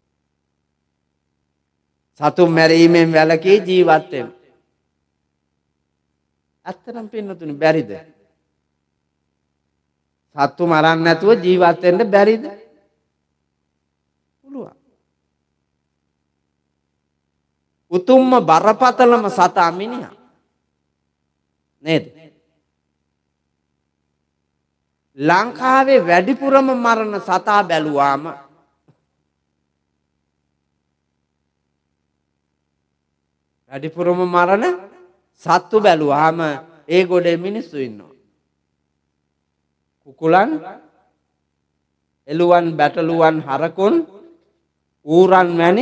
සතුන් මැරීමෙන් වැළකී ජීවත් වෙන්න. ඇත්තටම පින්නතුනි බැරිද? සත්තු මරන්න නැතුව ජීවත් වෙන්න බැරිද? පුළුවන්. උතුම්ම බරපතලම සතා මිනිහා. නේද? ලංකාවේ වැඩිපුරම මරණ සතා බැලුවාම වැඩිපුරම මරණ සත්තු බැලුවාම ඒ ගොඩේ මිනිස්සු ඉන්නවා. කුකුලන්, එළුවන්, බැටළුවන්, හරකුන්, ඌරන් වැනි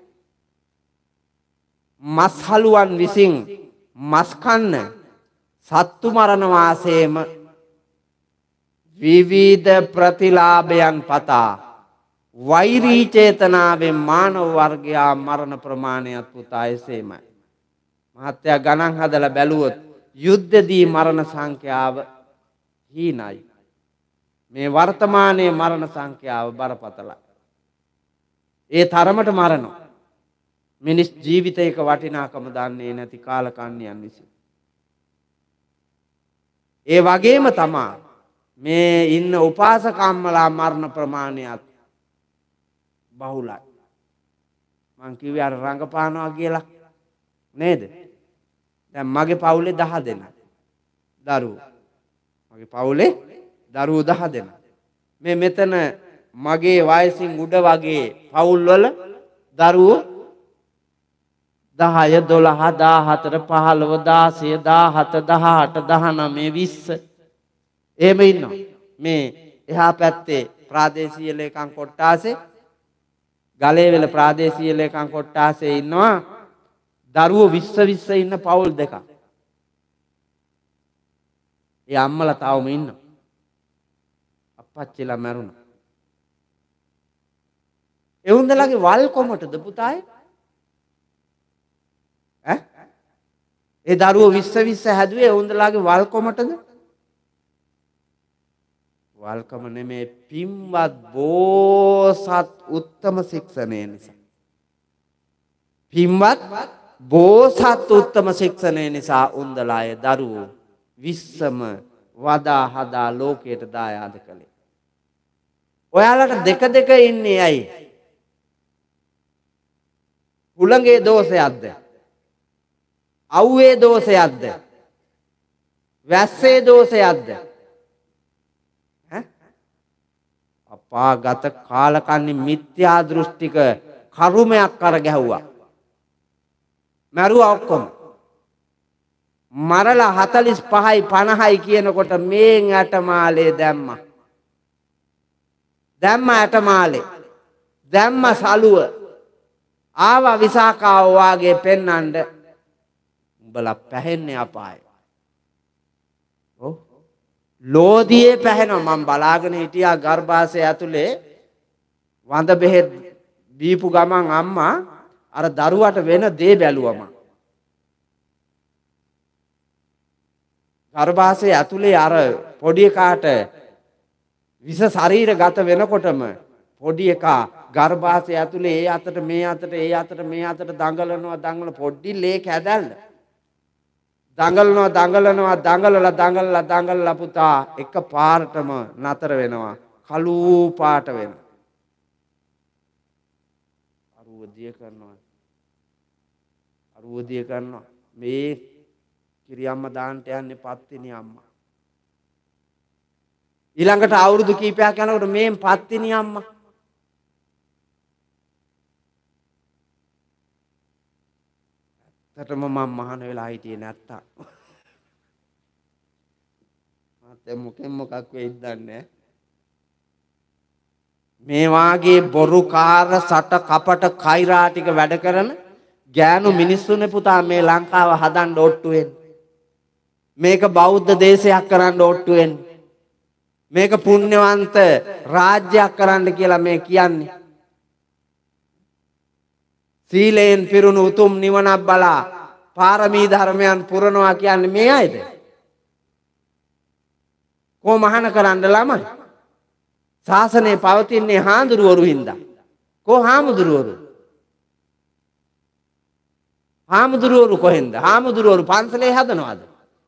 මස්හලුවන් විසින් මස් කන්න සත්තු මරණ වාසයේම විවිධ ප්‍රතිලාභයන් පතා වෛරී චේතනාවෙන් මානව වර්ගයා මරණ ප්‍රමාණයත් පුතා එසේමයි. මහත්තයා ගණන් හදලා බැලුවොත් යුද්ධදී මරණ සංඛ්‍යාව හීනයි. මේ වර්තමානයේ මරණ සංඛ්‍යාව බරපතලයි. ඒ තරමට මරනවා. මිනිස් ජීවිතයක වටිනාකම දන්නේ නැති කාලකන්නියන් විසින්. ඒ වගේම තමා මේ ඉන්න උපාසකම්මලා මරණ ප්‍රමාණයත් බහුලයි. මං කිව්වේ අර රංගපානවා කියලා නේද? දැන් මගේ පවුලේ 10 දෙනා දරුවෝ. මගේ පවුලේ දරුවෝ 10 දෙනා. මේ මෙතන මගේ වයසින් උඩ වගේ පවුල් වල දරුවෝ 10 12 14 15 16 17 18 19 20 එහෙම ඉන්නවා. මේ එහා පැත්තේ ප්‍රාදේශීය ලේකම් කොට්ටාසේ ගලේවල ප්‍රාදේශීය ලේකම් කොට්ටාසේ ඉන්නවා දරුවෝ 20 ඉන්න පවුල් දෙකක්. ඒ අම්මලා තාවම ඉන්නවා. අප්පච්චිලා මැරුණා. ඒ උන්දලගේ වල් කොමටද පුතායි? ඒ දරුවෝ 20 හැදුවේ උන්දලාගේ වල් කොමටද? වල්කම නෙමේ පින්වත් බෝසත් උත්තම ශික්ෂණය නිසා. පින්වත් බෝසත් උත්තම ශික්ෂණය නිසා උන්දලාය දරුවෝ 20ම වදා හදා ලෝකයට දායාද කළේ. ඔයාලට දෙක ඉන්නේ ඇයි? හුළඟේ දෝෂයක්ද? අව්වේ දෝෂයක්ද? වැස්සේ දෝෂයක්ද? අපාගත කාලකන්ණි මිත්‍යා දෘෂ්ටික කරුමයක් කර ගැහුවා. මරුවා ඔක්කොම. මරලා 45යි 50යි කියනකොට මේන් ඇටමාලේ දැම්මා. ඇටමාලේ. දැම්ම සලුව. ආවා විසාකාව වාගේ පෙන්නන්න. උඹලා පැහෙන්නේ අපායේ. ඔව්. ලෝදියේ පැහෙනවා. මම බලාගෙන හිටියා ගර්භාෂය ඇතුලේ වඳ බෙහෙත් දීපු ගමන් අම්මා අර දරුවට වෙන දේ බැලුවම. ගර්භාෂය ඇතුලේ අර පොඩි එකාට විස ශරීරගත වෙනකොටම පොඩි එකා ගර්භාෂය ඇතුලේ ඒ අතට මේ අතට ඒ අතට මේ අතට දඟලන පොඩි ලේ කැදල්ල දඟලලා පුතා එක පාරටම නතර වෙනවා. කළු පාට වෙනවා. අරුවදිය කරනවා. මේ කිරියම්ම දාන්නට යන්නේ පත්තිනි අම්මා. ඊළඟට අවුරුදු කීපයක් යනකොට මේ පත්තිනි අම්මා. ඇත්තටම මම මහාන වෙලා හිටියේ නැත්තා. මට මොකෙන් මොකක් වෙයිද දන්නේ. මේ වාගේ බොරුකාර සට කපට කෛරා ටික වැඩ කරන ගෑනු මිනිස්සුනේ පුතා මේ ලංකාව හදන්න ඔට්ටු වෙන්නේ. මේක බෞද්ධ දේශයක් කරන්න ඔට්ටු වෙන්නේ. මේක පුණ්‍යවන්ත රාජ්‍යයක් කරන්න කියලා මේ කියන්නේ. සීලයෙන් පිරුණු උතුම් නිවනක් බලා පාරමී ධර්මයන් පුරනවා කියන්නේ මේ අයද? කො මහාන කරන්න ළමයි? ශාසනය පවතින්නේ හාමුදුරුවරු හින්දා. කො හාමුදුරුවරු? හාමුදුරුවරු කොහෙන්ද? හාමුදුරුවරු පන්සලේ හදනවද?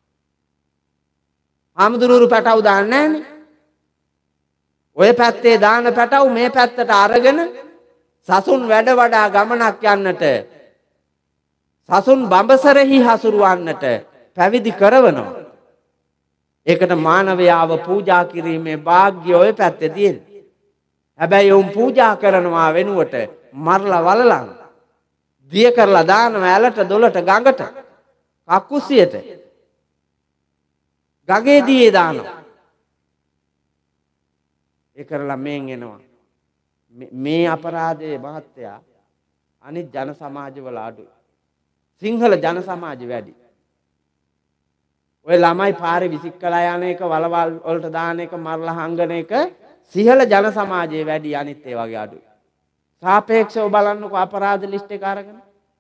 හාමුදුරුවරු පැටවු දාන්නේ නැහනේ. ඔය පැත්තේ දාන පැටවු මේ පැත්තට අරගෙන සසුන් වැඩ වඩා ගමනක් යන්නට සසුන් බඹසරෙහි හසුරුවන්නට පැවිදි කරවනවා. ඒකට මානවයාව පූජා කිරීමේ වාග්ය ඔය පැත්තේ තියෙනවා. හැබැයි උන් පූජා කරනවා වෙනුවට මරලා වලලන් දිය කරලා දානවා ඇලට දොලට ගඟට කක්කුසියට ගගේ දියේ දානවා. ඒ කරලා මෙන් එනවා. මේ අපරාධයේ මහත්තයා අනිත් ජන සමාජවල අඩුයි. සිංහල ජන සමාජෙ වැඩි. ඔය ළමයි පාරේ විසිකලා යන එක වලවල් වලට දාන එක මරලා හංගන එක සිංහල ජන සමාජයේ වැඩි අනිත් ඒ වගේ අඩුයි. සාපේක්ෂව බලන්නකො අපරාධ ලිස්ට් එක අරගෙන.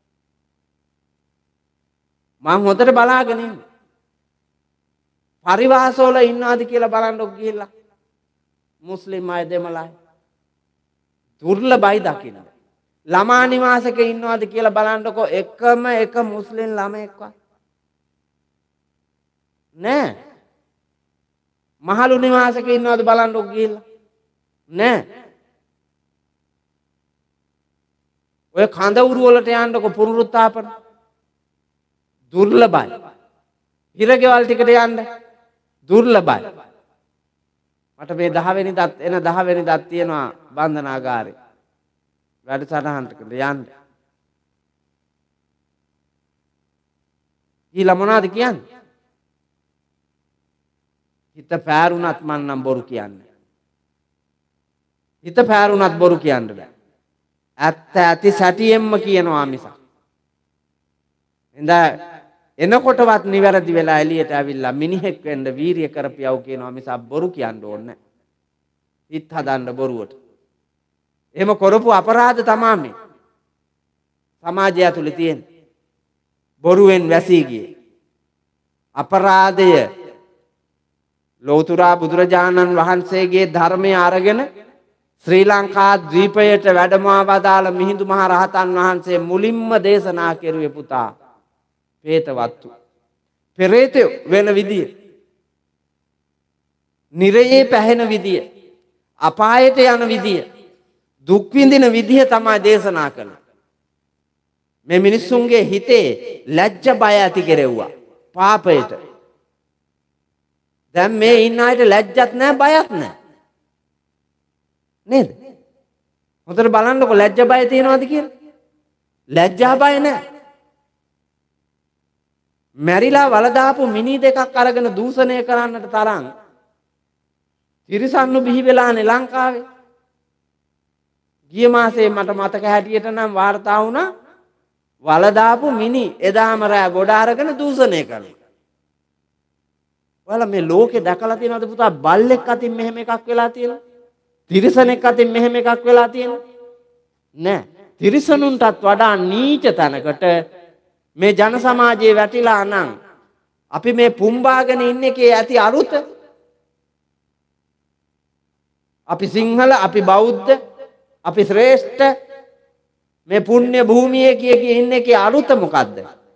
මං හොඳට බලාගෙන ඉන්නේ. පරිවාසවල ඉන්නවාද කියලා බලන්නකො ගිහිල්ලා. මුස්ලිම් අය දෙමළයි. දුර්ලභයි දකින්න. ළමා නිවාසක ඉන්නවාද කියලා බලන්නකො එකම එක මුස්ලිම් ළමයෙක්වත් නෑ. මහලු නිවාසක ඉන්නවද බලන්නකො ගිහිල්ලා. නෑ. ඔය කඳවුරු වලට යන්නකො පුනරුත්ථාපන දුර්ලභයි. හිරගෙවල් ටිකට යන්න දුර්ලභයි. මට මේ 10 වෙනි දත් එන 10 වෙනි දත් තියෙනවා බන්ධනාගාරේ. වැඩසටහනකට යන්න. ඊළඟ මොනවද කියන්නේ? හිත පෑරුණත් මන් නම් බොරු කියන්නේ. හිත පෑරුණත් බොරු කියන්න බෑ. ඇත්ත ඇති සැටියෙන්ම කියනවා මිසක්. එනකොටවත් නිවැරදි වෙලා එළියට ඇවිල්ලා මිනිහෙක් වෙන්න වීරිය කරපියව කියනවා මිසක් බොරු කියන්න ඕනේ නැහැ. හිත හදන්න බොරුවට. එහෙම කරපු අපරාධ තමයි මේ සමාජය ඇතුලේ තියෙන. බොරුවෙන් වැසී ගියේ. අපරාධය ලෞතුරා බුදුරජාණන් වහන්සේගේ ධර්මය අරගෙන ශ්‍රී ලංකා ද්වීපයට වැඩමවා වදාළ මිහිඳු මහ රහතන් වහන්සේ මුලින්ම දේශනා කෙරුවේ පුතා ප්‍රේතවත්තු. පෙරේතයෝ වෙන විදිය. නිරයේ පැහෙන විදිය. අපායට යන විදිය. දුක් විඳින විදිය තමයි දේශනා කළේ. මේ මිනිස්සුන්ගේ හිතේ ලැජ්ජ බය ඇති කෙරෙව්වා පාපයට. දැන් මේ ඉන්න අයට ලැජ්ජත් නැහැ බයත් නැහැ. නේද? හොඳට බලන්නකො ලැජ්ජ බය තියනවාද කියලා. ලැජ්ජා බය නැහැ. මැරිලා වල දාපු මිනි දෙකක් අරගෙන දූෂණය කරන්නට තරම් තිරිසන්නු බිහි වෙලානේ ලංකාවේ. ගිය මාසේ මට මතක හැටියට නම් වාර්තා වුණා වල දාපු මිනි එදාම රෑ ගොඩ අරගෙන දූෂණය කරනවා. ඔයාලා මේ ලෝකේ දැකලා තියෙනවද පුතා බල්ලෙක් අතින් මෙහෙම එකක් වෙලා තියෙනවා? තිරිසනෙක් අතින් මෙහෙම එකක් වෙලා තියෙනවා? නෑ. තිරිසනුන්ටත් වඩා නීච තැනකට මේ ජන සමාජයේ වැටිලා නම් අපි මේ පුම්බාගෙන ඉන්න එකේ ඇති අරුත අපි සිංහල අපි බෞද්ධ අපි ශ්‍රේෂ්ඨ මේ පුණ්‍ය භූමියේ කිය ඉන්න එකේ අරුත මොකද්ද?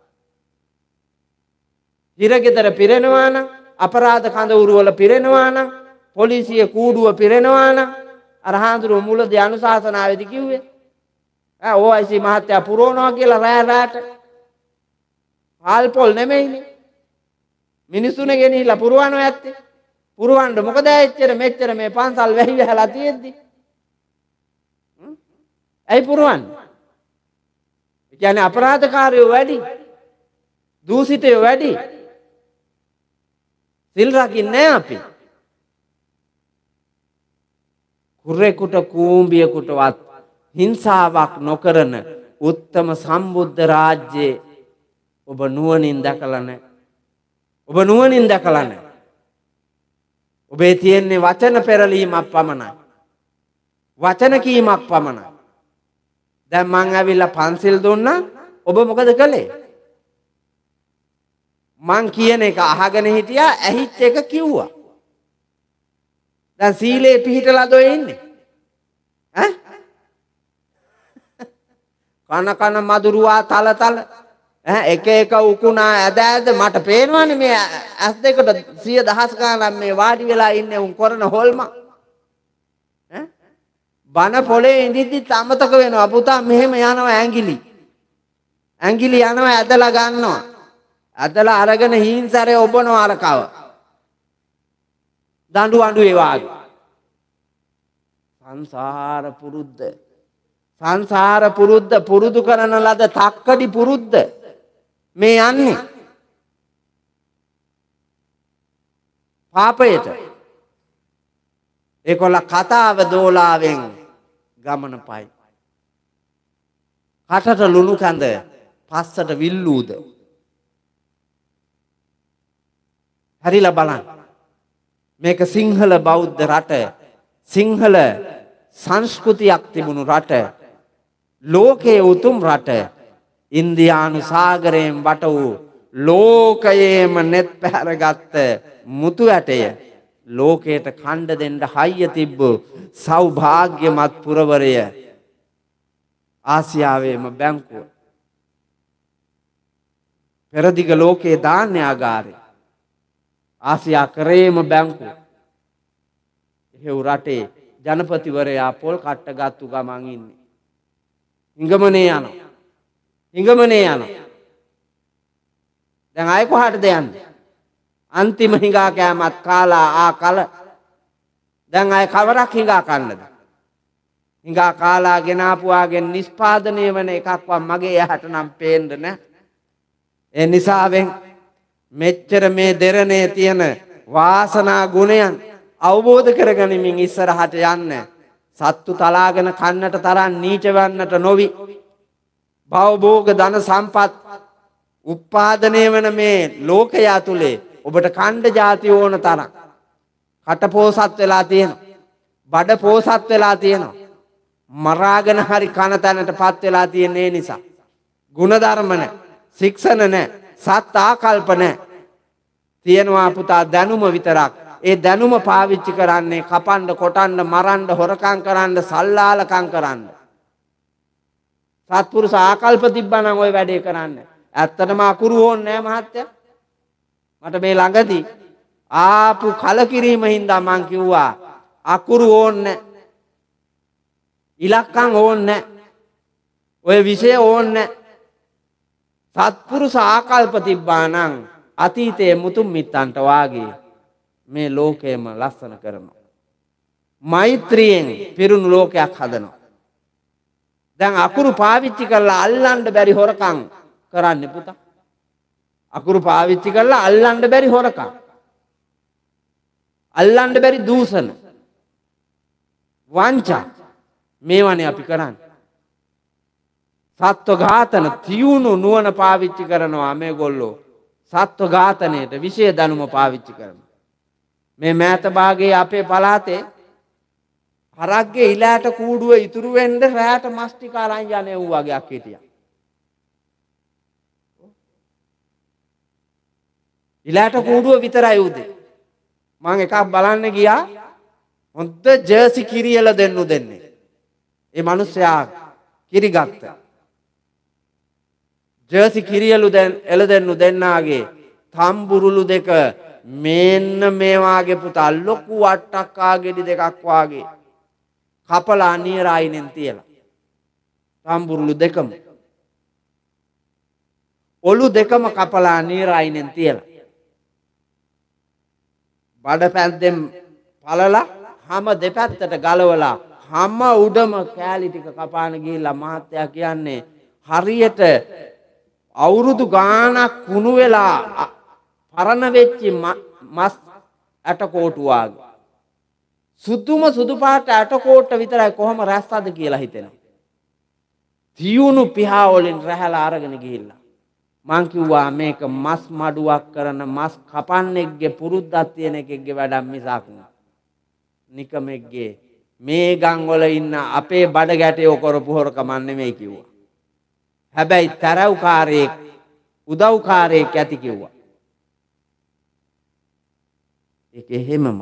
හිරගෙදර පිරෙනවා නම් අපරාධ කඳවුරු වල පිරෙනවා නම් පොලිසිය කූඩුව පිරෙනවා නම් අර හාඳුරු මුලදී අනුශාසනාවේදී කිව්වේ OIC මහත්තයා පුරවනවා කියලා රෑ රාට හාල් පොල් නෙමෙයිනේ මිනිස්සුනේ ගෙනිහිලා පුරවනවා ඇත්තේ පුරවන්න මොකද ඇච්චර මෙච්චර මේ පන්සල් වැහි වැහලා තියෙද්දි ඇයි පුරවන්නේ? ඒ කියන්නේ අපරාධකාරයෝ වැඩි දූෂිතයෝ වැඩි සිල් රකින්නේ අපි කුරේකුට කූඹියකටවත් හිංසාවක් නොකරන උත්තම සම්බුද්ධ රාජ්‍යයේ ඔබ නුවණින් දැකලා නැහැ. ඔබ නුවණින් දැකලා නැහැ. ඔබේ තියෙන්නේ වචන පෙරලීමක් පමණයි. වචන කීමක් පමණයි. දැන් මං ඇවිල්ලා පන්සිල් දුන්නා. ඔබ මොකද කළේ? මං කියන එක අහගෙන හිටියා ඇහිච්ච එක කිව්වා. දැන් සීලේ පිහිටලාද ඔය ඉන්නේ? ඈ? කන මදුරුවා තල එක එක උකුණා ඇද මට පේනවනේ මේ ඇස් දෙකට 100,000 ගණන් මේ වාඩි වෙලා ඉන්නේ උන් කරන හොල්ම ඈ බන පොලේ ඉඳිද්දි අමතක වෙනවා පුතා මෙහෙම යනවා ඇඟිලි යනවා ඇදලා ගන්නවා ඇදලා අරගෙන හීන්සරේ ඔබනවා අර කව දඬු අඬුවේ වාගේ සංසාර පුරුද්ද පුරුදු කරන ලද තක්කඩි පුරුද්ද මේ යන්නේ පාපයට. ඒකොල්ල කතාව දෝලාවෙන් ගමන පයි. කටට ලුණු කඳ පස්සට විල්ලූද. හරිලා බලන්න. මේක සිංහල බෞද්ධ රට සිංහල සංස්කෘතියක් තිබුණු රට ලෝකයේ උතුම් රට ඉන්දියානු සාගරයෙන් වට වූ ලෝකයේම net පැහැරගත්ත මුතු ඇටය ලෝකයට කණ්ඩ දෙන්න හයිය තිබ්බ සෞභාග්‍යමත් පුරවරය ආසියාවේම බැංකුව පෙරදිග ලෝකයේ ධාන්‍යාගාරය ආසියා කරේම බැංකුව එහෙව් රටේ ජනපතිවරයා පොල් කට්ට ගත්තු ගමන් ඉන්නේ. හිඟමනේ යනවා. දැන් ආයෙ කොහාටද යන්නේ? අන්තිම හිඟා කෑමත් කාලා ආකල. දැන් ආයෙ කවරක් හිඟා කන්නද? හිඟා කාලා ගෙනාපුවාගෙන් නිෂ්පාදනය වෙන එකක්වත් මගේ යහට නම් පේන්නේ නැහැ. ඒ නිසාවෙන් මෙච්චර මේ දෙරණේ තියෙන වාසනා ගුණයන් අවබෝධ කරගනිමින් ඉස්සරහට යන්න සත්තු තලාගෙන කන්නට තරම් නීච වන්නට නොවි භවභෝග ධන සම්පත් උත්පාදනය වන මේ ලෝකය තුලේ ඔබට ඛණ්ඩ ಜಾති ඕන තරම් කට පෝසත් වෙලා තියෙනවා බඩ පෝසත් වෙලා තියෙනවා මරාගෙන හරි කන තැනටපත් වෙලා තියෙන ඒ නිසා ಗುಣධර්ම නැහැ ශික්ෂණ නැහැ සත් ආකල්ප නැහැ තියෙනවා පුතා දැනුම විතරක් ඒ දැනුම පාවිච්චි කරන්නේ කපන්න කොටන්න මරන්න හොරකම් කරන්න සල්ලාලකම් කරන්න සත්පුරුෂ ආකල්ප තිබ්බනම් ওই වැඩේ කරන්න ඇත්තටම අකුරු ඕනේ නැහැ මහත්තයා මට මේ ළඟදී ආපු කලකිරීම හින්දා මං කිව්වා අකුරු ඕනේ ඉලක්කම් ඕනේ ඔය විෂය ඕනේ සත්පුරුෂ ආකල්ප තිබ්බා නම් අතීතයේ මුතුන් මිත්තන්ට වාගේ මේ ලෝකයම ලස්සන කරනවා. මෛත්‍රියෙන් පිරුණු ලෝකයක් හදනවා. දැන් අකුරු පාවිච්චි කරලා අල්ලන්න බැරි හොරකම් කරන්නේ පුතා. අකුරු පාවිච්චි කරලා අල්ලන්න බැරි හොරකම්. අල්ලන්න බැරි දූෂණ. වංචා මේවනේ අපි කරන්නේ. සත්ව ඝාතන තියුණු නුවණ පාවිච්චි කරනවා මේගොල්ලෝ. සත්ව ඝාතනයේට විශේෂ දැනුම පාවිච්චි කරනවා. මේ මෑත භාගයේ අපේ පළාතේ හරක්ගේ ඉලෑට කූඩුව ඉතුරු වෙන්න රැයට මස් ටික අරන් යන්නේ ඌ වගේක් හිටියා. ඉලෑට කූඩුව විතරයි උදේ. මම එකක් බලන්න ගියා. හොඳ ජර්සි කිරියල දෙන්නේ. ඒ මිනිස්සයා කිරි ගත්තා. ජර්සි කිරියලු එළදෙන්නු දෙන්නාගේ තම්බුරුළු දෙක මෙන්න මේ වාගේ පුතා ලොකු වට්ටක්කා ගෙඩි දෙකක් වාගේ කපලා නියරයිනෙන් තියලා තම්බුරුළු දෙකම ඔලු දෙකම කපලා නියරයිනෙන් තියලා බඩ පැද්දෙන් පළලා හැම දෙපැත්තට ගලවලා හැම උඩම කෑලි ටික කපාන ගිහිල්ලා මහත්තයා කියන්නේ හරියට අවුරුදු ගාණක් කුණු වෙලා පරණ වෙච්ච මස් ඇටකොටු වාගේ සුදුම සුදු පාට ඇටකොට්ට විතරයි කොහොම රැස්සද කියලා හිතෙනවා. තියුණු පිහා වලින් රැහැලා අරගෙන ගිහිල්ලා මං කිව්වා මේක මස් මඩුවක් කරන මස් කපන්නෙක්ගේ පුරුද්දක් තියෙන එකෙක්ගේ වැඩක් මිසක් නිකමෙක්ගේ මේ ගම් වල ඉන්න අපේ බඩ ගැටයෝ කරපු හොරකම නෙමෙයි කිව්වා. හැබැයි තරව්කාරයෙක් උදව්කාරයෙක් ඇති කිව්වා. ඒක එහෙමම.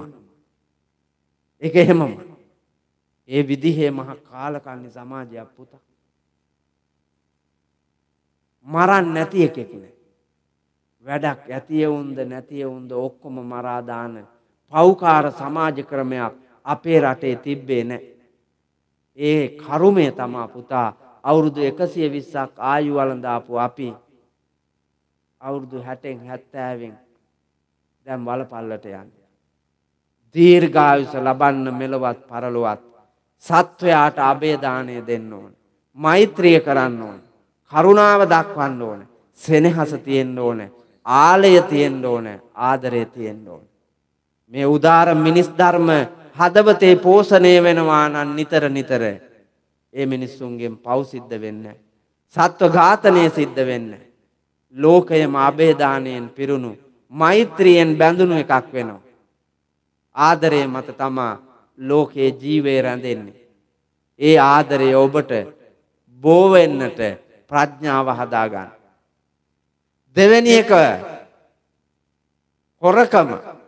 ඒ විදිහේ මහ කාලකන්ණි සමාජයක් පුතා. මරන්න නැති එකෙක් නෑ. වැඩක් ඇති වුන්ද නැති වුන්ද ඔක්කොම මරා දාන පෞකාර සමාජ ක්‍රමයක් අපේ රටේ තිබ්බේ නෑ. ඒ කරුමය තමා පුතා අවුරුදු 120ක් ආයු වළඳාපු අපි අවුරුදු 60න් 70න් දැන් වලපල්ලට යන්නේ. දීර්ඝායුෂ ලබන්න මෙලවත් පරලොවත් සත්වයාට අබේ දාණය දෙන්න ඕන. මෛත්‍රිය කරන්න ඕන. කරුණාව දක්වන්න ඕන. සෙනෙහස තියෙන්න ඕන. ආලය තියෙන්න ඕන. ආදරය තියෙන්න ඕන. මේ උදාර මිනිස් ධර්ම හදවතේ පෝෂණය වෙනවා නම් නිතර ඒ මිනිස්සුන්ගෙන් පව් සිද්ධ වෙන්නේ. සත්ව ඝාතනය සිද්ධ වෙන්නේ. ලෝකයම අබේ දාණයෙන් පිරුණු මෛත්‍රියෙන් බැඳුණු එකක් වෙනවා. ආදරය මත තමා ලෝකයේ ජීවය රැඳෙන්නේ. ඒ ආදරය ඔබට බෝ වෙන්නට ප්‍රඥාව හදා ගන්න. දෙවෙනි එක හොරකම.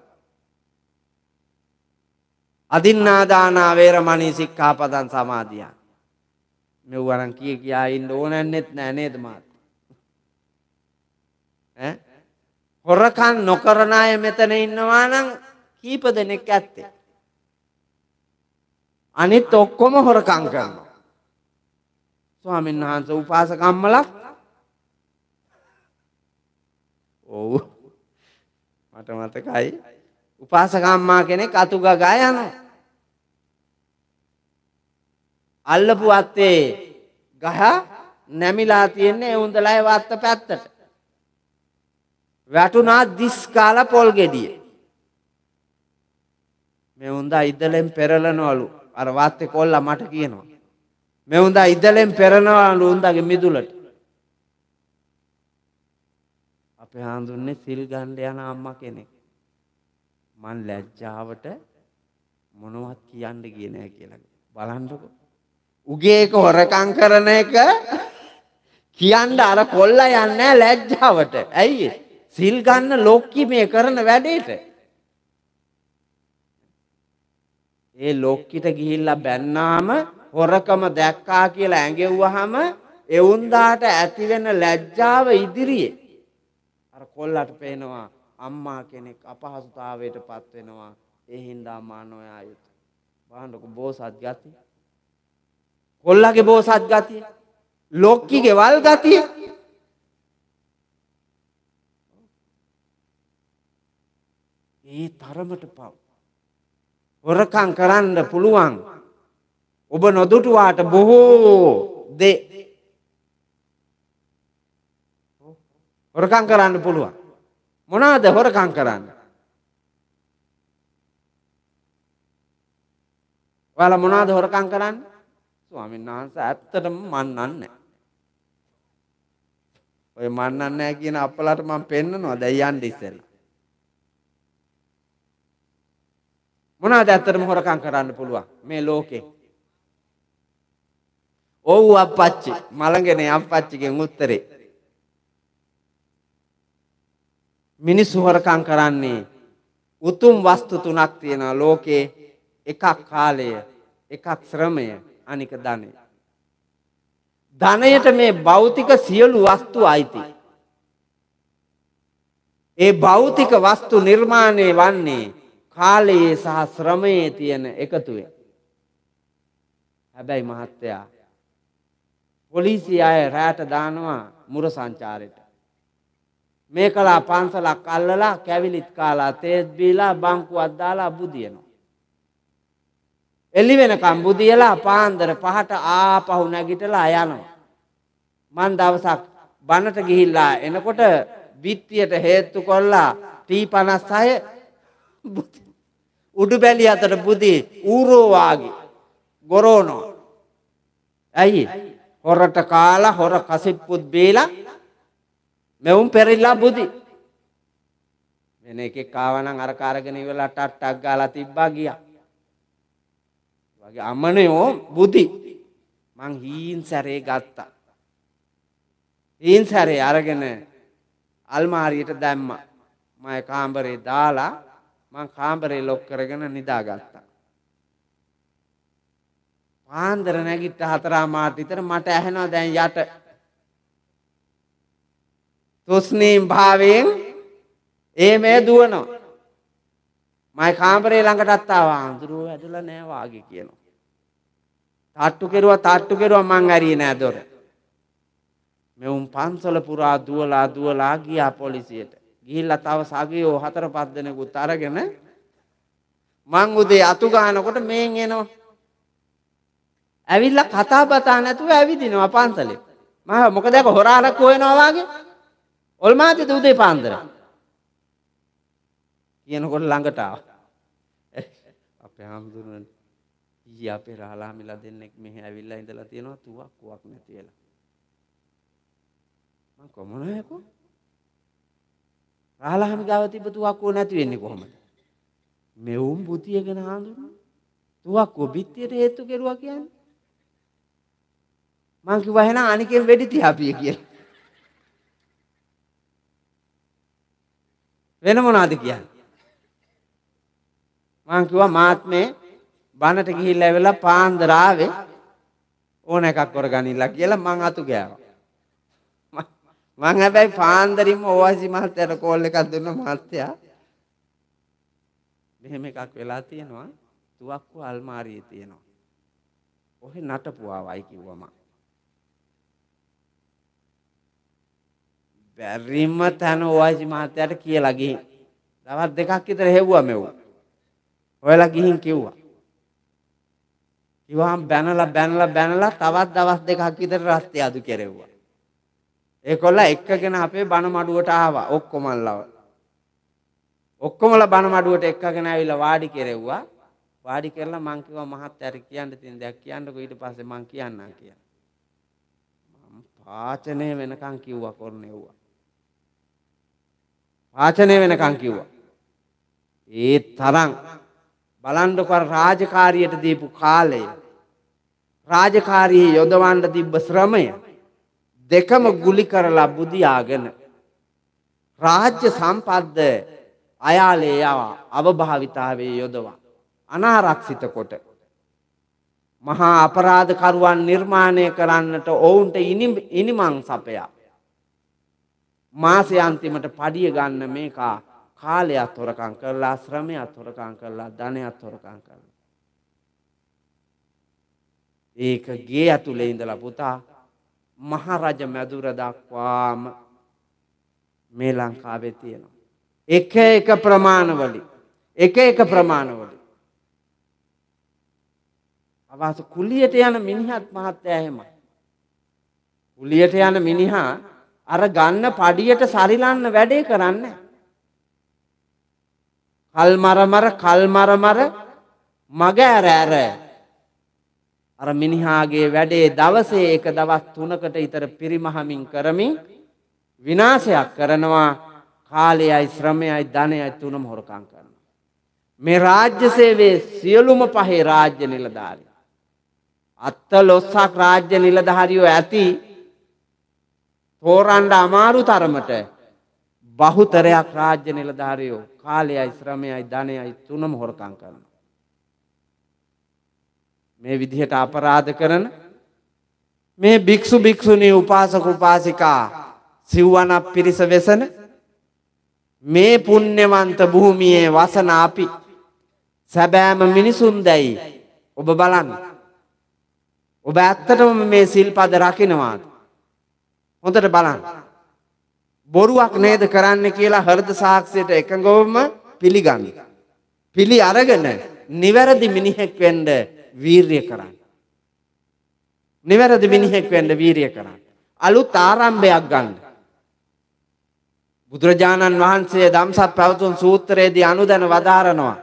අදින්නාදානා වේරමණී සික්ඛාපදං සමාදියා. මෙව්වරන් කියා ඉන්න ඕනන්නේත් නෑ නේද මාත්? හොරකම් නොකරන අය මෙතන ඉන්නවා නම් කීප දෙනෙක් ඇත්තේ. අනිත් ඔක්කොම හොරකම් කරනවා. ස්වාමීන් වහන්සේ උපාසකම්මලා ඔව් මට මතකයි උපාසකම්මා කෙනෙක් අතු ගගා යනවා. අල්ලපු අත්තේ ගහ නැමිලා තියෙන්නේ ඒ උන්දලයි වත්ත පැත්තට. වැටුණා දිස් කාලා පොල් ගෙඩිය. මේ උන්දා ඉදලෙන් පෙරලනවලු. අර වාත්තේ කොල්ලා මට කියනවා. මේ උන්දා ඉදලෙන් පෙරලනවලු උන්දාගේ මිදුලට. අපේ හාඳුන්නේ සිල් ගන්න යන අම්මා කෙනෙක්. මන් ලැජ්ජාවට මොනවත් කියන්න ගියේ නෑ කියලා. බලන්නකො. උගේ එක හොරකම් කරන එක කියන්න අර කොල්ලා යන්නේ ලැජ්ජාවට. ඇයි? සිල් ගන්න ලොක්කි මේ කරන වැඩේට. ඒ ලොක්කිට ගිහිල්ලා බැන්නාම හොරකම දැක්කා කියලා ඇඟෙව්වහම ඒ උන්දාට ඇති වෙන ලැජ්ජාව ඉදිරියේ අර කොල්ලට පේනවා අම්මා කෙනෙක් අපහසුතාවයට පත් වෙනවා. ඒ හින්දා මා නොයා යුතුය. බලන්නකො බෝසත් ගති. කොල්ලගේ බෝසත් ගතිය. ලොක්කිගේ වල් ගතිය. ඒ තරමට පව්. හොරකම් කරන්න පුළුවන්. ඔබ නොදුටුවාට බොහෝ දේ හොරකම් කරන්න පුළුවන්. මොනවාද හොරකම් කරන්න? ඔයාලා මොනවාද හොරකම් කරන්නේ? ස්වාමීන් වහන්සේ ඇත්තටම මන්නන්නේ නැහැ. ඔය මන්නන්නේ නැහැ කියන අප්පලාට මම පෙන්නනවා දැන් යන්න ඉස්සෙල්ලා. මොනවාද ඇත්තටම හොරකම් කරන්න පුළුවන් මේ ලෝකේ? ඔව් අප්පච්චි මලංගනේ අප්පච්චිගෙන් උත්තරේ. මිනිස්සු හොරකම් කරන්නේ උතුම් වස්තු තුනක් තියෙනවා ලෝකේ. එකක් කාලය, එකක් ශ්‍රමය, අනික ධනය. ධනයට මේ භෞතික සියලු වස්තු අයිති. ඒ භෞතික වස්තු නිර්මාණය වන්නේ කාලයේ සහ ශ්‍රමයේ තියෙන එකතුවෙන්. හැබැයි මහත්තයා පොලිසිය අය රැට දානවා මුර සංචාරයට. මේ කලා පන්සලක් අල්ලලා කැවිලිත් කාලා තේත් බීලා බංකුවක් දාලා බුදියනවා. එළි වෙනකම් බුදියලා පාන්දර 5ට ආපහු නැගිටලා යනවා. මන් දවසක් බනට ගිහිල්ලා එනකොට බිත්තියට හේතු කොල්ලා T56 උඩු බැලිය අතර බුදි ඌරෝ වාගේ ගොරෝනෝ. ඇයි? හොරට කාලා හොර කසිප්පුත් බීලා මෙවුන් පෙරිලා බුදි. වෙන එකෙක් ආවනම් අර කාරගෙන ඉවරලා ටට්ටක් ගාලා තිබ්බා ගියා. වගේ අමනයෝ බුදි. මං හීන් සැරේ ගත්තා. හීන් සැරේ අරගෙන අල්මාරියට දැම්මා. මම කාමරේ දාලා මං කාමරේ ලොක් කරගෙන නිදාගත්තා. පාන්දර නැගිට 4 මාට විතර මට ඇහෙනවා දැන් යට තුස්නීම් භාවයෙන් මේ දුවනවා. මම කාමරේ ළඟටත් ආවා. අඳුරුව ඇදලා නෑ වාගේ කියනවා. තාට්ටු කෙරුවා මං ඇරියේ නෑ දොර. මෙවුන් පන්සල පුරා දුවලා ගියා පොලිසියට. ගිහිල්ලා තව සගියෝ 4-5 දෙනෙකුත් අරගෙන මං උදේ අතු ගන්නකොට මේන් එනවා. ඇවිල්ලා කතා බතා නැතුව ඇවිදිනවා පන්සලේ. මම මොකද ඒක හොරාලක් හොයනවා වාගේ. ඔල්මාදේ උදේ පාන්දර. කියනකොට ළඟට ආවා. අපේ හාමුදුරුවනේ ඊයේ අපේ රාලාමිලා දෙන්නෙක් මෙහෙ ඇවිල්ලා ඉඳලා තියෙනවා තුවක්කුවක් නැති වෙලා. මං කොමුණේකෝ? රාලාමි ගාව තිබ්බ තුවක්කුව නැති වෙන්නේ කොහොමද? මෙවුන් බුතියගෙන හාමුදුරුවෝ තුවක්කුව බිත්තියට හේතු කෙරුවා කියන්නේ. මං කිව්වා එහෙනම් අනිකෙන් වෙඩි තියාපිය කියලා. වෙන මොනවද කියන්නේ? මං කිව්වා මාත්මේ බනට ගිහිල්ලා ඇවිල්ලා පාන්දර ආවේ ඕන එකක් කරගනින්න කියලා මං අතු ගෑවා. මං හැබැයි පාන්දරින්ම ඕවයිසි මහත්තයාට කෝල් එකක් දුන්නා මහත්තයා මෙහෙම එකක් වෙලා තියෙනවා තුවක්කුව අල්මාරියේ තියෙනවා. ඔහෙ නටපුවාවයි කිව්වා මං. බැරිම තැන ඕවයිසි මහත්තයාට කියලා ගිහින් දවස් 2ක් විතර හෙව්වා මෙව්. ඔයලා ගිහින් කිව්වා. ඉවහම් බැනලා තවත් දවස් 2ක් විතර රස්තිය අදු කෙරෙව්වා. ඒකොල්ලා එක්කගෙන අපේ බණ මඩුවට ආවා ඔක්කොමලා බණ මඩුවට එක්කගෙන ආවිලා වාඩි කෙරෙව්වා. වාඩි කරලා මං කිව්වා මහත්තයාට කියන්න තියෙන දෙයක් කියන්නකෝ ඊට පස්සේ මං කියන්නම් කියලා. මම පාචනේ වෙනකන් කිව්වා කොරණෙව්වා. පාචනේ වෙනකන් කිව්වා. ඒ තරම් බලන්නකො රාජකාරියට දීපු කාලය රාජකාරියේ යොදවන්න තිබ්බ ශ්‍රමය දෙකම ගුලි කරලා බුදියාගෙන රාජ්‍ය සම්පත්ද අයාලේ අවභාවිතාවේ යොදවා අනාරක්ෂිත කොට මහා අපරාධකරුවන් නිර්මාණය කරන්නට ඔවුන්ට ඉනිමං සපයා මාසේ අන්තිමට පඩිය ගන්න මේකා කාලයත් හොරකම් කරලා ශ්‍රමයත් හොරකම් කරලා ධනයත් හොරකම් කරලා ඒක ගේ ඇතුලේ ඉඳලා පුතා මහරජ මැදුර දක්වාම මේ ලංකාවේ තියෙනවා එක ප්‍රමාණවලින් එක එක ප්‍රමාණවල. අවශ්‍ය කුලියට යන මිනිහත් මහත්තයා එහෙමයි. කුලියට යන මිනිහා අර ගන්න පඩියට සරිලන්න වැඩේ කරන්නේ. කල් මර මග ඇර අර මිනිහාගේ වැඩේ දවසේ එක දවස් 3කට විතර පිරිමහමින් කරමින් විනාශයක් කරනවා. කාලයයි ශ්‍රමයයි ධනයයි තුනම හොරකම් කරනවා. මේ රාජ්‍ය සේවයේ සියලුම පහේ රාජ්‍ය නිලධාරී අත්තලොස්සක් රාජ්‍ය නිලධාරියෝ ඇති තෝරන්න අමාරු තරමට බහුතරයක් රාජ්‍ය නිලධාරියෝ කාලයයි ශ්‍රමයයි ධනයයි තුනම හොරකම් කරනවා. මේ විදිහට අපරාධ කරන මේ භික්ෂු භික්ෂුණී උපාසක උපාසිකා සිව්වනක් පිරිස වෙසන මේ පුණ්‍යවන්ත භූමියේ වසන අපි සැබෑම මිනිසුන් දැයි ඔබ බලන්න. ඔබ ඇත්තටම මේ සිල්පද රකින්නවාද? හොඳට බලන්න. බොරුවක් නේද කරන්න කියලා හෘද සාක්ෂියට එකඟවම පිළිගන්න. පිළි අරගෙන නිවැරදි මිනිහෙක් වෙන්න වීරිය කරන්න. නිවැරදි මිනිහෙක් වෙන්න වීරිය කරන්න. අලුත් ආරම්භයක් ගන්න. බුදුරජාණන් වහන්සේ ධම්සත් පැවතුම් සූත්‍රයේදී අනුදැන වදාරනවා.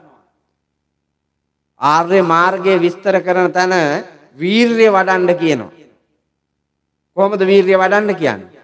ආර්ය මාර්ගයේ විස්තර කරන තැන වීරිය වඩන්න කියනවා. කොහොමද වීරිය වඩන්න කියන්නේ?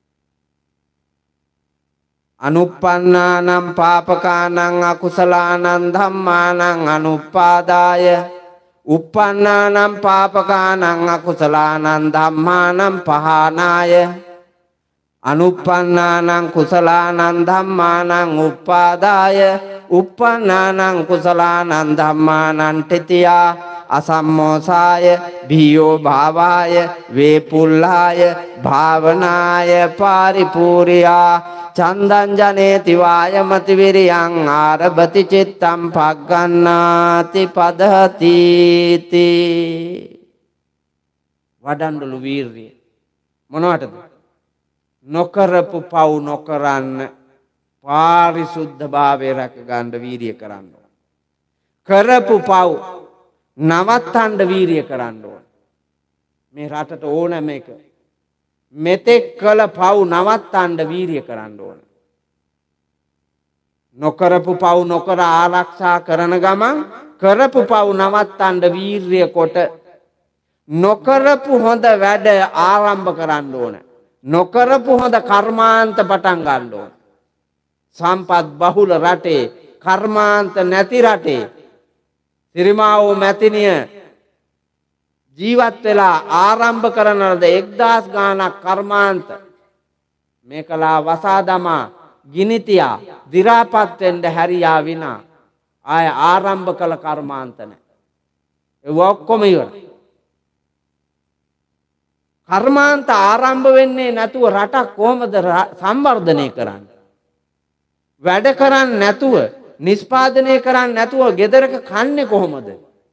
අනුප්පන්නානම් පාපකානං අකුසලානං ධම්මානං අනුපාදාය uppannānaṁ pāpakānaṁ akusalaanaṁ dhammānaṁ pahānāya anuppannānaṁ kusalaanaṁ dhammānaṁ uppādāya uppannānaṁ kusalaanaṁ dhammānaṁ titiyā asammosāya bhiyo bhāvāya vepullāya bhāvanāya pāripūriyā චන්දං ජනේති වායමති විරියං ආරභති චිත්තං පග්ගණ්ණාති පදහති තී. වඩන්නලු වීර්යය මොනවටද? නොකරපු පව් නොකරන්න පාරිශුද්ධ භාවය රැක ගන්න වීර්යය කරන්න ඕන. කරපු පව් නවත්තන්න වීර්යය කරන්න ඕන. මේ රටට ඕන මේක. මෙතෙක් කළ පව් නවත්තන්න වීරිය කරන්න ඕන. නොකරපු පව් නොකර ආරක්ෂා කරන ගමන් කරපු පව් නවත්තන්න වීරිය කොට නොකරපු හොඳ වැඩ ආරම්භ කරන්න ඕන. නොකරපු හොඳ කර්මාන්ත පටන් ගන්න ඕන. සම්පත් බහුල රටේ කර්මාන්ත නැති රටේ සිරිමාවෝ මැතිනිය ජීවත් වෙලා ආරම්භ කරන ලද 1000 ගාණක් කර්මාන්ත මේ කලා වසා දමා ගිනිතියා දි รา පත් වෙන්න හැරියා විනා ආය ආරම්භ කළ කර්මාන්ත නැහැ. ඒ ඔක්කොම ඉවර. කර්මාන්ත ආරම්භ වෙන්නේ නැතුව රටක් කොහොමද සංවර්ධනය කරන්නේ? වැඩ කරන්නේ නැතුව නිෂ්පාදනය කරන්නේ නැතුව ගෙදරක කන්නේ කොහොමද?